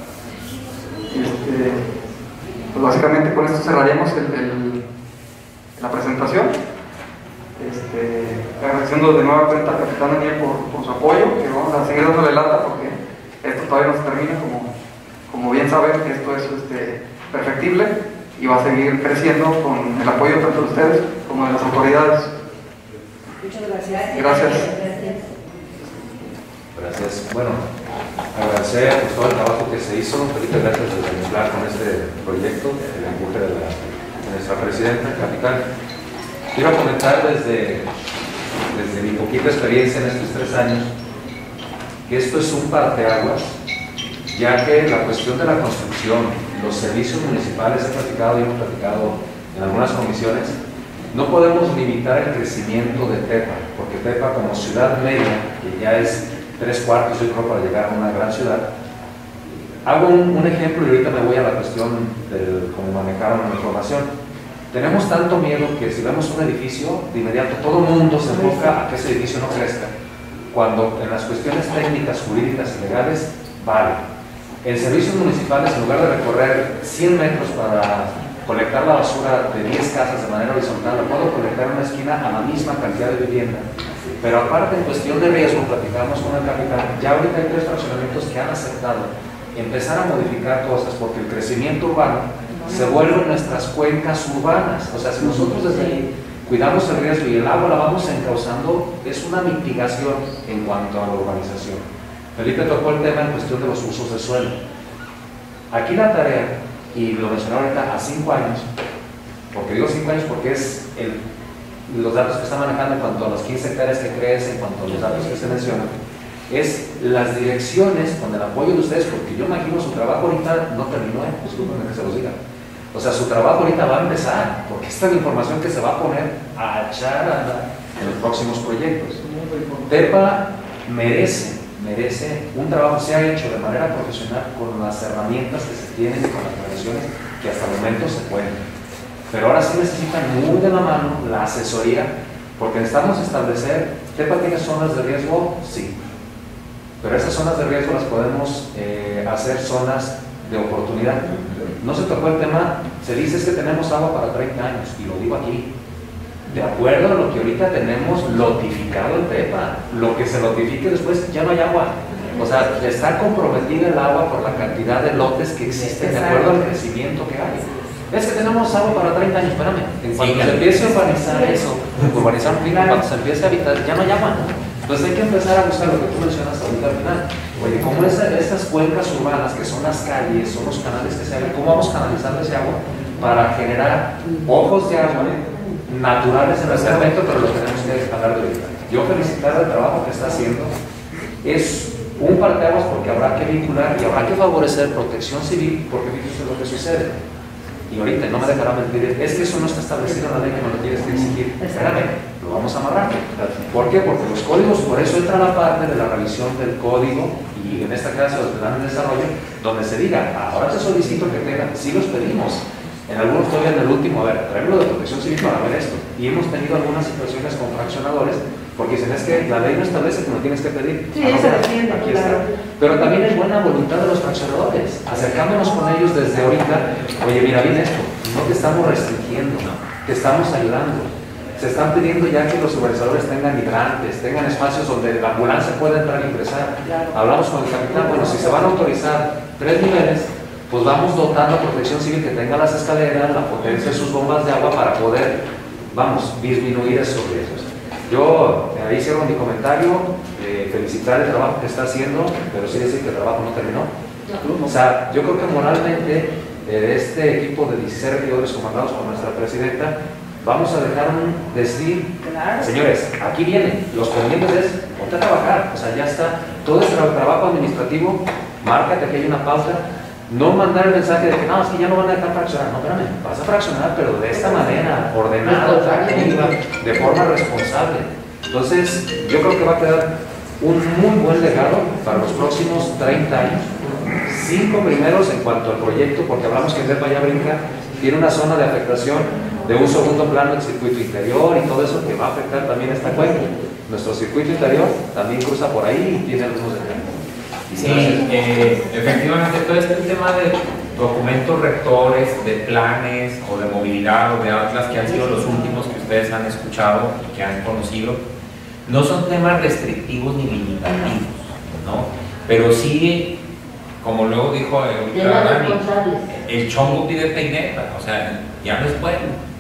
Pues básicamente con esto cerraríamos la presentación. Agradeciendo de nueva cuenta al capitán Daniel por su apoyo, que vamos a seguir dándole lata porque esto todavía no se termina, como bien saben, esto es perfectible y va a seguir creciendo con el apoyo tanto de ustedes como de las autoridades. Muchas gracias. Gracias. Gracias. Bueno, agradecer por todo el trabajo que se hizo. Felipe, gracias por ejemplar con este proyecto, el empuje de nuestra presidenta, capital. Quiero comentar desde mi poquita experiencia en estos 3 años que esto es un parteaguas, ya que la cuestión de la construcción, los servicios municipales, hemos platicado en algunas comisiones, no podemos limitar el crecimiento de Tepa, porque Tepa como ciudad media, que ya es 3/4, yo creo, para llegar a una gran ciudad. Hago un ejemplo y ahorita me voy a la cuestión de cómo manejaron la información. Tenemos tanto miedo que si vemos un edificio, de inmediato todo el mundo se enfoca a que ese edificio no crezca, cuando en las cuestiones técnicas, jurídicas y legales, vale. En servicios municipales, en lugar de recorrer 100 metros para colectar la basura de 10 casas de manera horizontal, la puedo colectar en una esquina a la misma cantidad de vivienda. Pero aparte, en cuestión de riesgo, platicamos con el capitán, ya ahorita hay 3 fraccionamientos que han aceptado empezar a modificar cosas, porque el crecimiento urbano se vuelven nuestras cuencas urbanas. O sea, si nosotros desde ahí cuidamos el riesgo y el agua la vamos encauzando, es una mitigación en cuanto a la urbanización. Felipe tocó el tema en cuestión de los usos de suelo. Aquí la tarea, y lo mencioné ahorita, a 5 años, porque digo 5 años porque es los datos que está manejando en cuanto a las 15 hectáreas que crecen, en cuanto a los datos que se mencionan, es las direcciones con el apoyo de ustedes, porque yo imagino su trabajo ahorita no terminó, discúlpenme que se los diga. O sea, su trabajo ahorita va a empezar, porque esta es la información que se va a poner a echar a andar en los próximos proyectos. Tepa merece un trabajo, se ha hecho de manera profesional con las herramientas que se tienen y con las tradiciones que hasta el momento se pueden. Pero ahora sí necesitan muy de la mano la asesoría, porque necesitamos establecer, Tepa tiene zonas de riesgo, sí, pero esas zonas de riesgo las podemos hacer zonas de oportunidad. No se tocó el tema, se dice es que tenemos agua para 30 años, y lo digo aquí, de acuerdo a lo que ahorita tenemos lotificado en Tepa, lo que se lotifique después ya no hay agua. O sea, está comprometida el agua por la cantidad de lotes que existen de acuerdo al crecimiento que hay. Es que tenemos agua para 30 años, espérame. En cuanto se empiece a urbanizar eso, urbanizar un clima, cuando se empiece a habitar, ya no hay agua. Entonces hay que empezar a buscar lo que tú mencionas ahorita al final. Oye, ¿cómo estas cuencas urbanas, que son las calles, son los canales que se abren, cómo vamos canalizando ese agua para generar ojos de agua naturales en este momento, pero lo tenemos que hablar de ahorita? Yo felicitar el trabajo que está haciendo. Es un parteaguas porque habrá que vincular y habrá que favorecer protección civil, porque fíjense lo que sucede. Y ahorita no me dejará mentir, es que eso no está establecido en la ley, que me lo tienes que exigir. Espérame, lo vamos a amarrar. ¿Por qué? Porque los códigos, por eso entra la parte de la revisión del código, y en este caso del plan de desarrollo, donde se diga, ahora te solicito que tengan, sí los pedimos. En algunos todavía en el último, a ver, traerlo de protección civil para ver esto. Y hemos tenido algunas situaciones con fraccionadores, porque dicen, es que la ley no establece que no tienes que pedir. Sí, eso defiende, aquí claro. está. Pero también es buena voluntad de los fraccionadores, acercándonos con ellos desde ahorita. Oye, mira bien esto, no te estamos restringiendo, te estamos ayudando. Se están pidiendo ya que los urbanizadores tengan hidrantes, tengan espacios donde la ambulancia pueda entrar y ingresar. Hablamos con el capitán, bueno, si se van a autorizar 3 niveles, pues vamos dotando a protección civil que tenga las escaleras, la potencia de sus bombas de agua para poder, vamos, disminuir esos riesgos. Yo ahí cierro mi comentario, felicitar el trabajo que está haciendo, pero sí decir que el trabajo no terminó. O sea, yo creo que moralmente este equipo de 16 regidores comandados por nuestra presidenta, vamos a dejar decir, señores, aquí vienen, los pendientes es, ponte a trabajar, o sea, ya está, todo este trabajo administrativo, márcate que hay una pauta, no mandar el mensaje de que no, es que ya no van a dejar fraccionar, no, espérame, vas a fraccionar, pero de esta manera, ordenada, activa, de forma responsable. Entonces, yo creo que va a quedar un muy buen legado para los próximos 30 años. 5 primeros en cuanto al proyecto, porque hablamos que en Valladolid Brinca tiene una zona de afectación de un segundo plano del circuito interior y todo eso que va a afectar también esta cuenca. Nuestro circuito interior también cruza por ahí y tiene algunos detalles. Sí, efectivamente, todo este tema de documentos rectores, de planes o de movilidad o de atlas que han sido los últimos que ustedes han escuchado y que han conocido, no son temas restrictivos ni limitativos, ¿no? Pero sí, como luego dijo Dani, el chongo pide peineta, o sea, ya no es pueblo,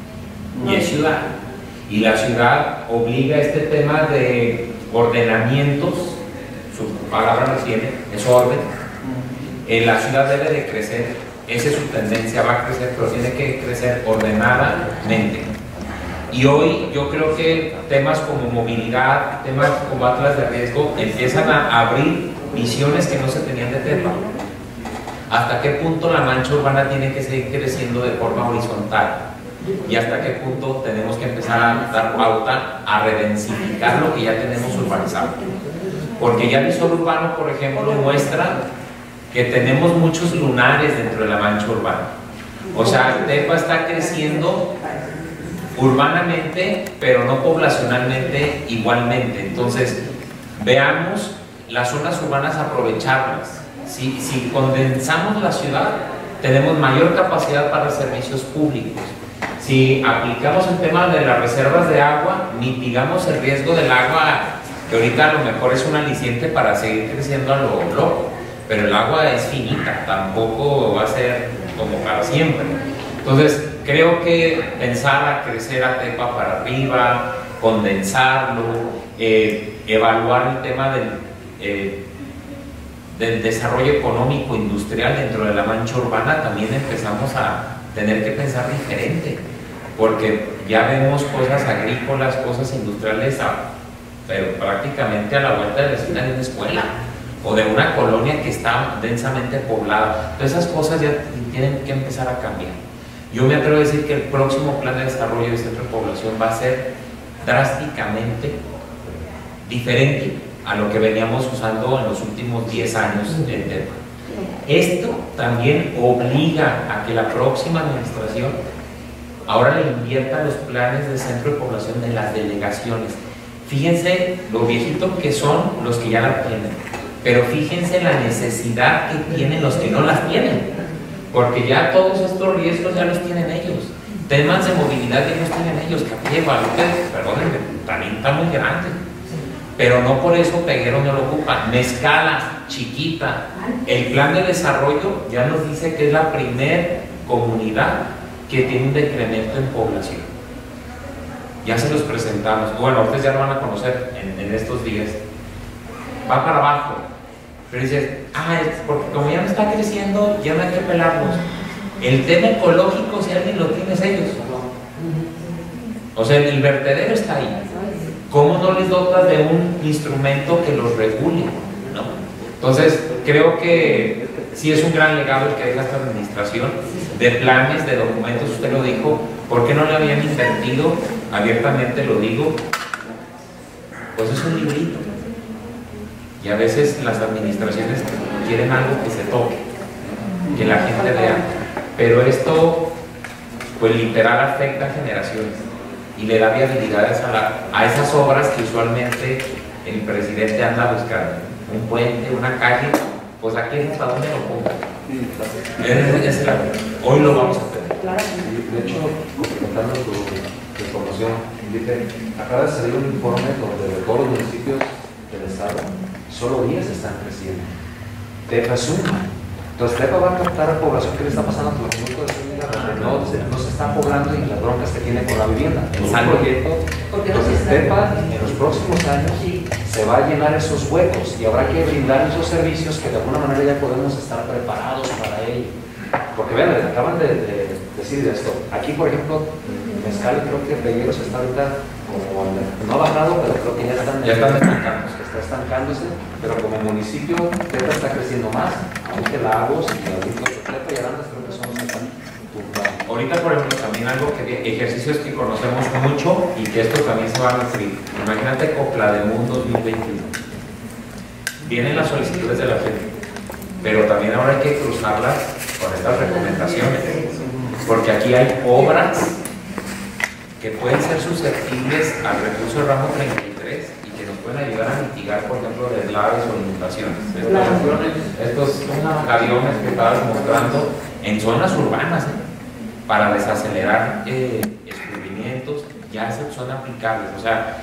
y es ciudad. Y la ciudad obliga a este tema de ordenamientos, su palabra no tiene, es orden. La ciudad debe de crecer, esa es su tendencia, va a crecer, pero tiene que crecer ordenadamente. Y hoy yo creo que temas como movilidad, temas como atlas de riesgo empiezan a abrir visiones que no se tenían de Tepa. ¿Hasta qué punto la mancha urbana tiene que seguir creciendo de forma horizontal? ¿Y hasta qué punto tenemos que empezar a dar pauta a redensificar lo que ya tenemos urbanizado? Porque ya el visor urbano, por ejemplo, muestra que tenemos muchos lunares dentro de la mancha urbana. O sea, Tepa está creciendo urbanamente, pero no poblacionalmente igualmente. Entonces, veamos las zonas urbanas, aprovecharlas. Si condensamos la ciudad, tenemos mayor capacidad para servicios públicos. Si aplicamos el tema de las reservas de agua, mitigamos el riesgo del agua, que ahorita a lo mejor es un aliciente para seguir creciendo a lo loco, pero el agua es finita, tampoco va a ser como para siempre. Entonces, creo que pensar a crecer a Tepa para arriba, condensarlo, evaluar el tema del desarrollo económico industrial dentro de la mancha urbana, también empezamos a tener que pensar diferente, porque ya vemos cosas agrícolas, cosas industriales, pero prácticamente a la vuelta de la esquina de una escuela o de una colonia que está densamente poblada. Entonces esas cosas ya tienen que empezar a cambiar. Yo me atrevo a decir que el próximo plan de desarrollo de centro de población va a ser drásticamente diferente a lo que veníamos usando en los últimos 10 años en Tepa. Esto también obliga a que la próxima administración ahora le invierta los planes de centro de población de las delegaciones. Fíjense lo viejitos que son los que ya la tienen, pero fíjense la necesidad que tienen los que no las tienen, porque ya todos estos riesgos ya los tienen ellos. Temas de movilidad ya los tienen ellos. Capilla de Guadalupe, perdónenme, también está muy grande, pero no por eso Peguero no lo ocupa. Mezcala, Chiquita, el plan de desarrollo ya nos dice que es la primer comunidad que tiene un decremento en población. Ya se los presentamos, bueno, ustedes ya lo van a conocer en estos días. Va para abajo, pero dices, es porque como ya no está creciendo, ya no hay que pelarlos. El tema ecológico, si alguien lo tiene, es ellos. O sea, el vertedero está ahí. ¿Cómo no les dotas de un instrumento que los regule? ¿No? Entonces, creo que sí es un gran legado el que deja esta administración, de planes, de documentos. Usted lo dijo, ¿por qué no le habían invertido? Abiertamente lo digo, pues es un librito. Y a veces las administraciones quieren algo que se toque, que la gente vea. Pero esto, pues literal, afecta a generaciones y le da viabilidad a esas obras que usualmente el presidente anda buscando. Un puente, una calle, pues aquí es hasta donde lo ponga. Hoy lo vamos a hacer. De hecho, complementando tu información, acaba de salir un informe donde de todos los municipios del estado, solo 10 están creciendo. Tepa suma. Entonces Tepa va a captar a población que le está pasando por el punto de no se está poblando y las broncas que tiene con la vivienda. En un proyecto, entonces TEPA en los próximos años se va a llenar esos huecos y habrá que brindar esos servicios que de alguna manera ya podemos estar preparados para ello. Porque vean, acaban de decir esto. Aquí, por ejemplo, Mezcal, creo que Pelleros está ahorita como, no ha bajado, pero creo que ya están estancándose, pero como municipio Tepa está creciendo más, aunque Lagos y Tepa y Arandas creo que son los que están tumbando. Ahorita, por ejemplo, también algo que ejercicios que conocemos mucho y que esto también se va a referir. Imagínate Coplademun 2021. Vienen las solicitudes de la gente, pero también ahora hay que cruzarlas con estas recomendaciones, porque aquí hay obras que pueden ser susceptibles al recurso de ramo 33 y que nos pueden ayudar a mitigar, por ejemplo, deslaves o inundaciones. Estos aviones que estabas mostrando en zonas urbanas, para desacelerar descubrimientos, ya son aplicables. O sea,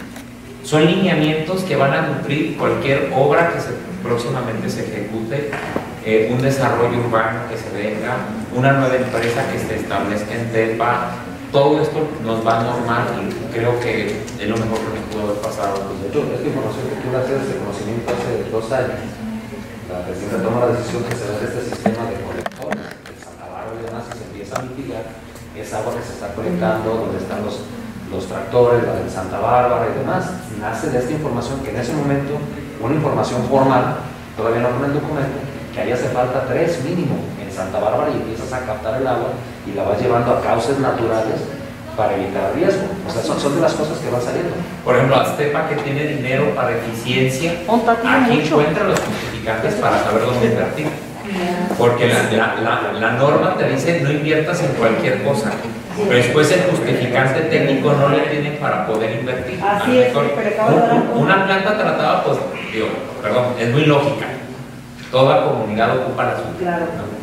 son lineamientos que van a nutrir cualquier obra que próximamente se ejecute, un desarrollo urbano que se venga, una nueva empresa que se establezca en Tepa. Todo esto nos va a normar y creo que es lo mejor que nos pudo haber pasado. De hecho, esta información que tú haces de conocimiento hace 2 años, la presidenta toma la decisión que se da este sistema de colectores de Santa Bárbara y demás, y se empieza a mitigar esa agua que se está colectando, donde están los tractores, la de Santa Bárbara y demás. Nace de esta información que en ese momento, una información formal, todavía no con el documento, que ahí hace falta 3 mínimo en Santa Bárbara y empiezas a captar el agua y la vas llevando a cauces naturales para evitar riesgo. O sea, son de las cosas que van saliendo. Por ejemplo, Aztepa, que tiene dinero para eficiencia, aquí encuentra los justificantes para saber dónde invertir. Porque la norma te dice no inviertas en cualquier cosa, pero después el justificante técnico no le tiene para poder invertir. Así es, una planta tratada, pues, es muy lógica. Toda comunidad ocupa la suya. Claro.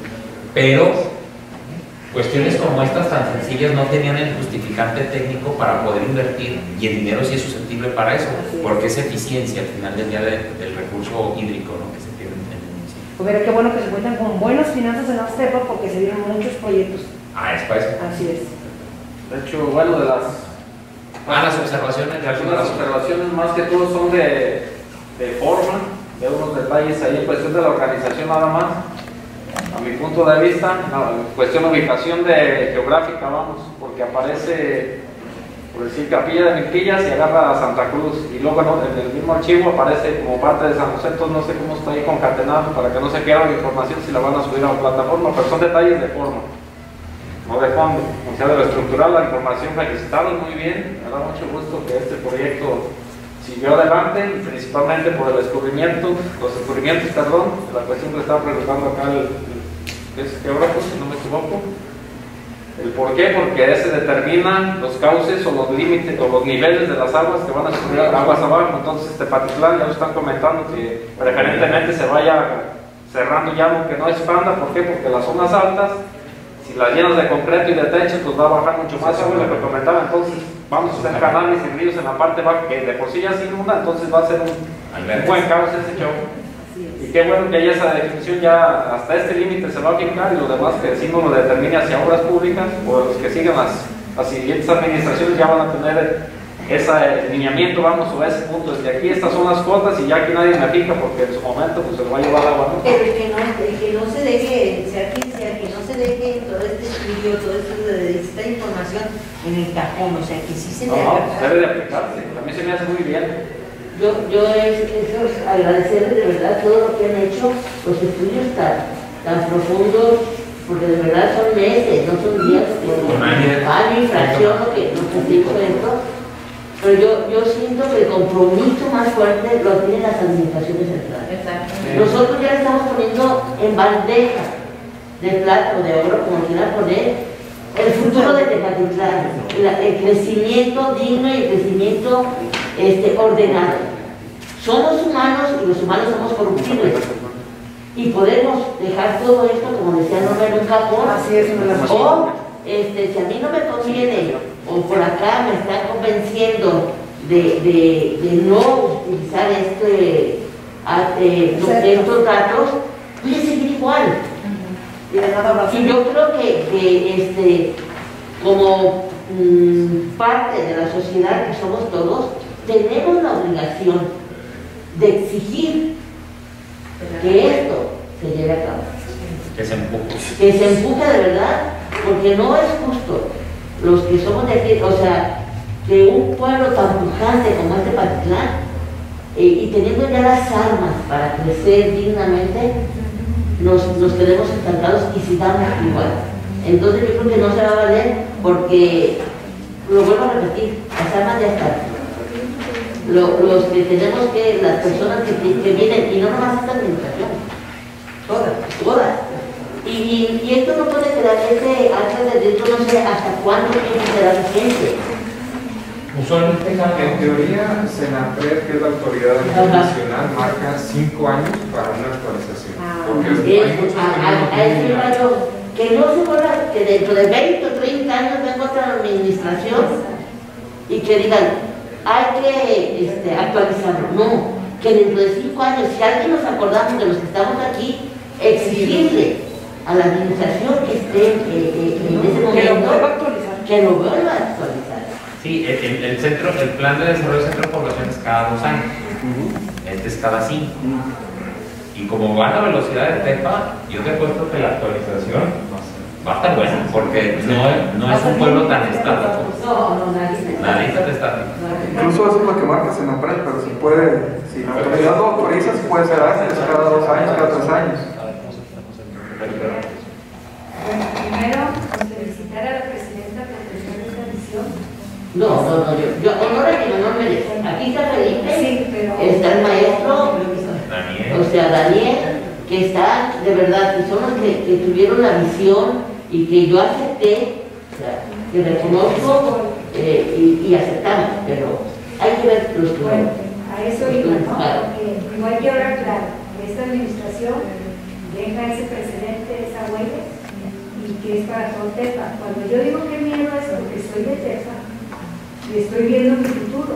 Pero cuestiones como estas tan sencillas no tenían el justificante técnico para poder invertir, y el dinero sí es susceptible para eso, porque es eficiencia al final del día del recurso hídrico, ¿no?, que se pierde en el municipio. Pues mira, qué bueno que se cuentan con buenas finanzas en Aztepa, porque se dieron muchos proyectos. Es para eso. Así es. De hecho, bueno, de las observaciones. Algunas observaciones más que todo son de forma, de unos detalles ahí en cuestión de la organización nada más. A mi punto de vista, cuestión de ubicación geográfica, vamos, porque aparece, por decir, Capilla de Milquillas y agarra a Santa Cruz, y luego en el mismo archivo aparece como parte de San José. Entonces no sé cómo está ahí concatenado para que no se pierda la información si la van a subir a la plataforma, pero son detalles de forma, no de fondo. O sea, de lo estructural, la información registrada muy bien. Me da mucho gusto que este proyecto siguió adelante, y principalmente por los descubrimientos, la cuestión que le estaba preguntando acá es geógrafo, si no me equivoco. ¿El por qué? Porque se determinan los cauces o los límites o los niveles de las aguas que van a subir aguas abajo. Entonces Tepatitlán ya lo están comentando que preferentemente se vaya cerrando ya lo que no expanda. ¿Por qué? Porque las zonas altas, si las llenas de concreto y de techo, pues va a bajar mucho más agua, lo que comentaba. Entonces vamos a hacer canales y ríos en la parte baja, que de por sí ya se inunda, entonces va a ser un buen cauce ese show. Y qué bueno que haya esa definición, ya hasta este límite se va a fijar, y lo demás que sí uno lo determine hacia obras públicas, o los que sigan las siguientes administraciones ya van a tener ese lineamiento, vamos, o ese punto. Desde aquí estas son las cuotas, y ya aquí nadie me fija, porque en su momento pues se lo va a llevar agua, ¿no? Pero que no se deje, sea quien sea, que no se deje todo este estudio, toda esta información en el cajón, o sea, que sí se le haga. Debe de aplicarse, a mí se me hace muy bien. Yo es agradecerles de verdad todo lo que han hecho, los estudios tan profundos, porque de verdad son meses, no son días, año y fracción lo que se hizo esto. Pero yo siento que el compromiso más fuerte lo tienen las administraciones centrales. Nosotros ya estamos poniendo en bandeja de plata o de oro, como quieran poner, el futuro de Tepatitlán, el crecimiento digno y el crecimiento ordenado. Somos humanos, y los humanos somos corruptibles, y podemos dejar todo esto, como decía Norma, en un cajón. Así es, o si a mí no me conviene, o por acá me están convenciendo de no utilizar estos datos, voy a seguir igual. Y yo creo que como parte de la sociedad que somos todos, tenemos la obligación de exigir que esto se lleve a cabo. Que se empuje. Que se empuje de verdad, porque no es justo los que somos de aquí, o sea, que un pueblo tan pujante como este Patitlán, y teniendo ya las armas para crecer dignamente, nos quedemos estancados y sigamos igual. Entonces yo creo que no se va a valer, porque, lo vuelvo a repetir, las armas ya están. Los que tenemos que, las personas que vienen, y no nomás esta administración, todas. Y esto no puede quedar antes de esto, no sé hasta cuándo tiene que quedar vigente. Usualmente, en teoría, Senapred, que es la autoridad nacional, marca 5 años para una actualización. Porque hay muchos que no se vuelva, que dentro de 20 o 30 años venga otra administración y que digan, hay que actualizarlo. No, que dentro de 5 años, si alguien nos acordamos de los que estamos aquí, exigirle a la administración que esté en ese momento que lo vuelva a actualizar. Sí, el plan de desarrollo del centro de población es cada 2 años. Este es cada 5. Y como va a la velocidad de Tepa, yo te apuesto que la actualización va a estar buena, porque no es un pueblo tan estático. Nadie está estático. Incluso eso es lo que marca Senapred, pero si puede, si la autoridad lo autoriza, puede ser antes, cada 2 años, cada 3 años. Bueno, primero, felicitar a la presidenta por presentar esta misión. No, yo honor a quien honor merece. Aquí está Felipe, sí, pero está el maestro, Daniel. o sea, Daniel, que está de verdad, que son los que tuvieron la visión y que yo acepté, o sea, que reconozco y aceptamos, pero hay que ver los que bueno, a eso iba, ¿no? Claro. No hay que hablar claro. Esta administración deja ese precedente, esa huella, y que es para todo Tepa. Cuando yo digo que miedo es porque soy de Tepa y estoy viendo mi futuro.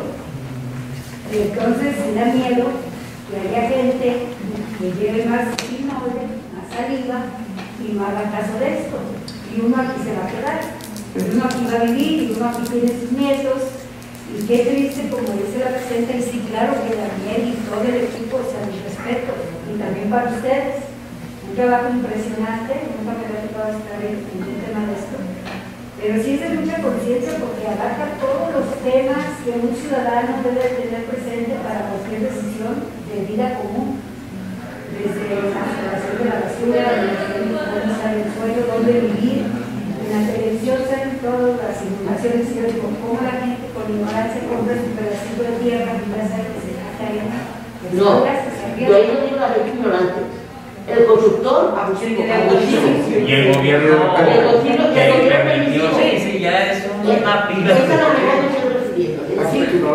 Y entonces me da miedo que haya gente que lleve más orden, más saliva y no haga caso de esto. Y uno aquí se va a quedar, uno aquí va a vivir y uno aquí tiene sus nietos. Y qué triste, como dice la presidenta, y sí, claro que Daniel y todo el equipo, o sea, mi respeto, y también para ustedes. Un trabajo impresionante, nunca me había tocado estar en un tema de esto. Pero sí es de mucha conciencia porque abarca todos los temas que un ciudadano debe tener presente para cualquier decisión de vida común. Desde la separación de la basura, dónde sale el suelo, dónde vivir. En la televisión salen todas las inundaciones y yo digo, cómo la gente con ignorancia compra su pedacito de tierra y ya sabe que se está cayendo. No, yo ahí no digo la gente ignorante. El constructor abusivo. Y el gobierno que permitió, sí, ya es una pila. Esa es la mejor que estoy recibiendo. Yo digo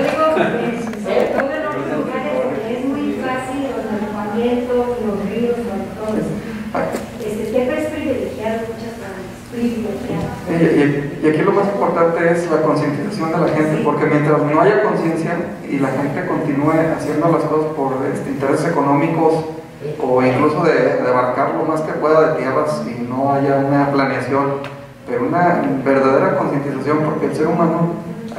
que todo en otros lugares es muy fácil, los alojamientos, los ríos, todo eso. Tepa es privilegiado, muchas cosas, privilegiado. Y aquí lo más importante es la concientización de la gente, porque mientras no haya conciencia y la gente continúe haciendo las cosas por intereses económicos o incluso de abarcar lo más que pueda de tierras y no haya una planeación, pero una verdadera concientización, porque el ser humano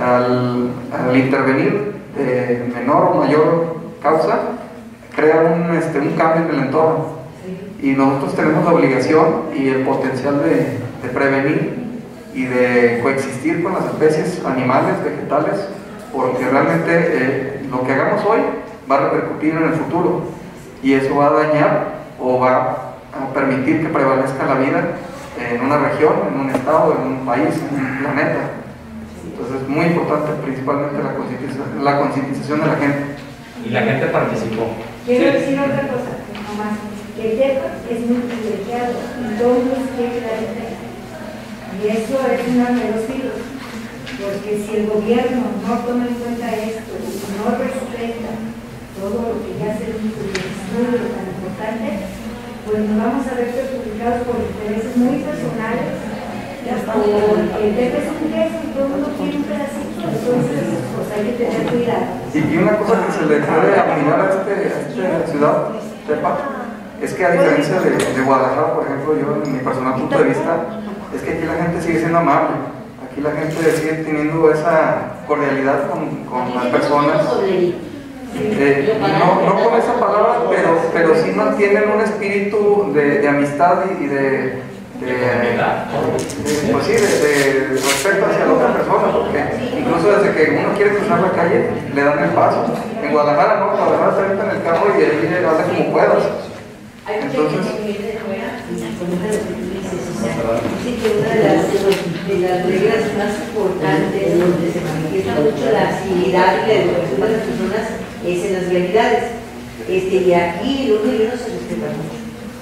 al intervenir de menor o mayor causa crea un cambio en el entorno. Y nosotros tenemos la obligación y el potencial de prevenir y de coexistir con las especies animales, vegetales, porque realmente lo que hagamos hoy va a repercutir en el futuro y eso va a dañar o va a permitir que prevalezca la vida en una región, en un estado, en un país, en un planeta. Entonces es muy importante principalmente la concientización de la gente. Y la gente participó. Quiero decir otra cosa, nomás. El Tepa es muy privilegiado y todos quieren la gente. Y eso es una de los filos, porque si el gobierno no toma en cuenta esto y no respeta todo lo que ya se dijo y el estudio tan importante, pues nos vamos a ver perjudicados por intereses muy personales, porque el Tepa es un queso y todo el mundo quiere un pedacito, entonces pues hay que tener cuidado. Y una cosa que se le puede admirar a esta ciudad, Tepa, es que a diferencia de Guadalajara, por ejemplo, yo en mi personal punto de vista, es que aquí la gente sigue siendo amable, aquí la gente sigue teniendo esa cordialidad con las personas. No con esa palabra, pero sí mantienen un espíritu de amistad y de respeto hacia la otra persona, porque incluso desde que uno quiere cruzar la calle le dan el paso. En Guadalajara no, en Guadalajara se meten en el carro y ahí hace como puedas. Entonces, sí, que una de las reglas más importantes donde se manifiesta mucho la civilidad y la educación de las personas es en las vialidades. Y aquí el uno y uno se respetan mucho.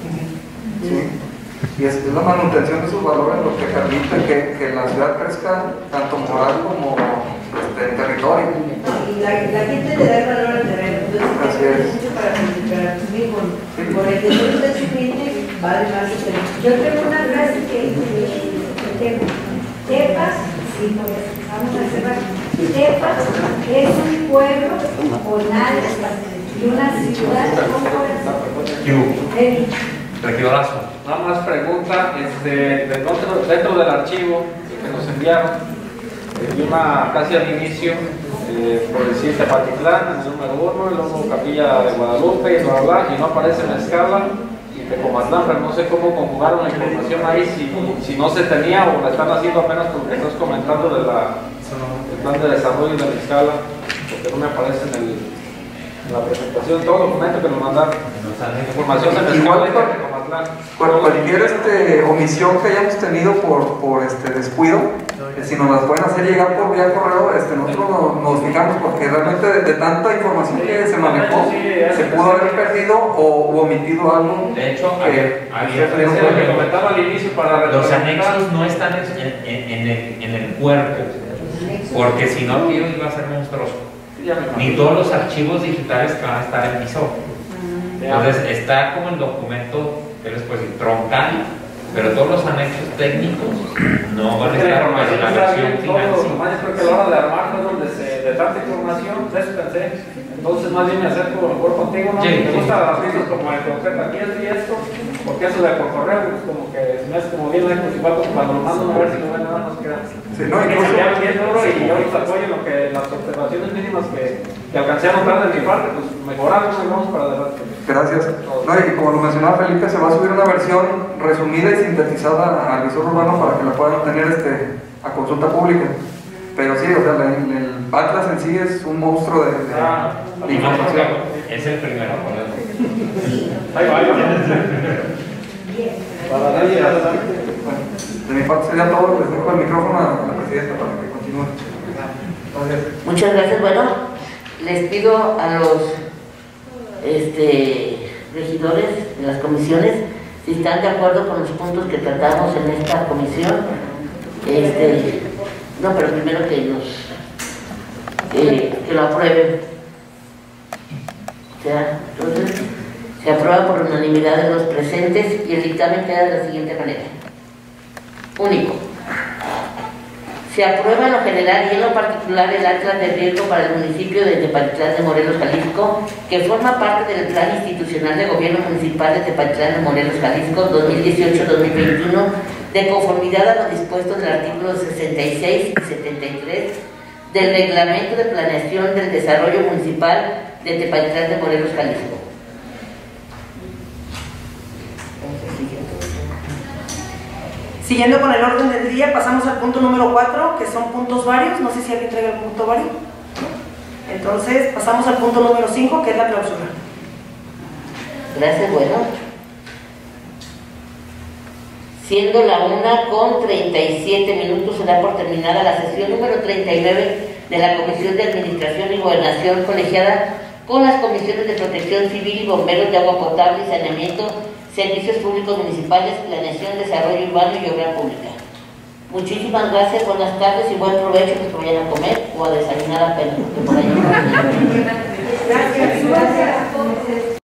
Sí. Y es la manutención de sus valores lo que permite que la ciudad crezca tanto moral como en territorio. Y la gente le da el valor al terreno, entonces mucho para consumir con el tesoro del siguiente vale más el terreno. Yo tengo una frase que dice, Tepas, vamos a cerrar, Tepas es un pueblo con almas y una ciudad con corazón. Regidorazo. Nada más pregunta, dentro del archivo que nos enviaron, vi una casi al inicio, por decir Tepatitlán, el número 1, y luego Capilla de Guadalupe, y bla, bla, y no aparece Mezcala y Tecomatlán, pero no sé cómo conjugaron la información ahí, si no se tenía o la están haciendo apenas por lo que estás comentando del plan de desarrollo de Mezcala, porque no me aparece en la presentación, todo el documento que nos mandaron, información de Mezcala y Tecomatlán. Cualquier omisión que hayamos tenido por descuido, si nos las pueden hacer llegar por vía correo, nosotros nos fijamos, porque realmente de tanta información que se manejó, se pudo haber perdido o omitido algo. De hecho, que comentaba al inicio para los anexos no están en el cuerpo, porque si no, tío, iba a ser monstruoso. Ni todos los archivos digitales que van a estar en MISO. Entonces está como el documento, ¿qué les puedo decir? Troncal, pero todos los anexos técnicos no van a estar en la versión final. Creo que a la hora de armar fue donde de tanta información, de eso pensé. Entonces más bien me acerco mejor contigo, ¿no? Me gustan las cosas como el concepto aquí y esto, porque eso de por correo es como que se me hace como bien lejos, igual como cuando lo mando a ver si no ven nada más que cambiaron bien duro y yo les apoyo lo que las observaciones mínimas que alcancé a notar de mi parte, pues mejoramos y vamos para adelante. Gracias. Y como lo mencionaba Felipe, se va a subir una versión resumida y sintetizada al visor urbano para que la puedan tener a consulta pública. Pero sí, o sea, el Atlas en sí es un monstruo de información. Es el primero. Ahí va. De mi parte sería todo. Les dejo el micrófono a la presidenta para que continúe. Gracias. Muchas gracias. Bueno, les pido a los regidores de las comisiones si están de acuerdo con los puntos que tratamos en esta comisión. No, pero primero que lo aprueben. Entonces, se aprueba por unanimidad de los presentes y el dictamen queda de la siguiente manera. Único. Se aprueba en lo general y en lo particular el Atlas de riesgo para el municipio de Tepatitlán de Morelos, Jalisco, que forma parte del Plan Institucional de Gobierno Municipal de Tepatitlán de Morelos, Jalisco 2018-2021, de conformidad a lo dispuesto del artículo 66 y 73 del Reglamento de Planeación del Desarrollo Municipal de Tepatitlán de Morelos, Jalisco. Siguiendo con el orden del día, pasamos al punto número 4, que son puntos varios. No sé si alguien trae el punto vario. Entonces, pasamos al punto número 5, que es la clausura. Gracias, bueno. Siendo la 1:37, se da por terminada la sesión número 39 de la Comisión de Administración y Gobernación colegiada con las comisiones de Protección Civil y Bomberos de Agua Potable y Saneamiento, Servicios Públicos Municipales, Planeación, Desarrollo Urbano y Obra Pública. Muchísimas gracias, buenas tardes y buen provecho los que vayan a comer o a desayunar apenas, porque por ahí. Gracias.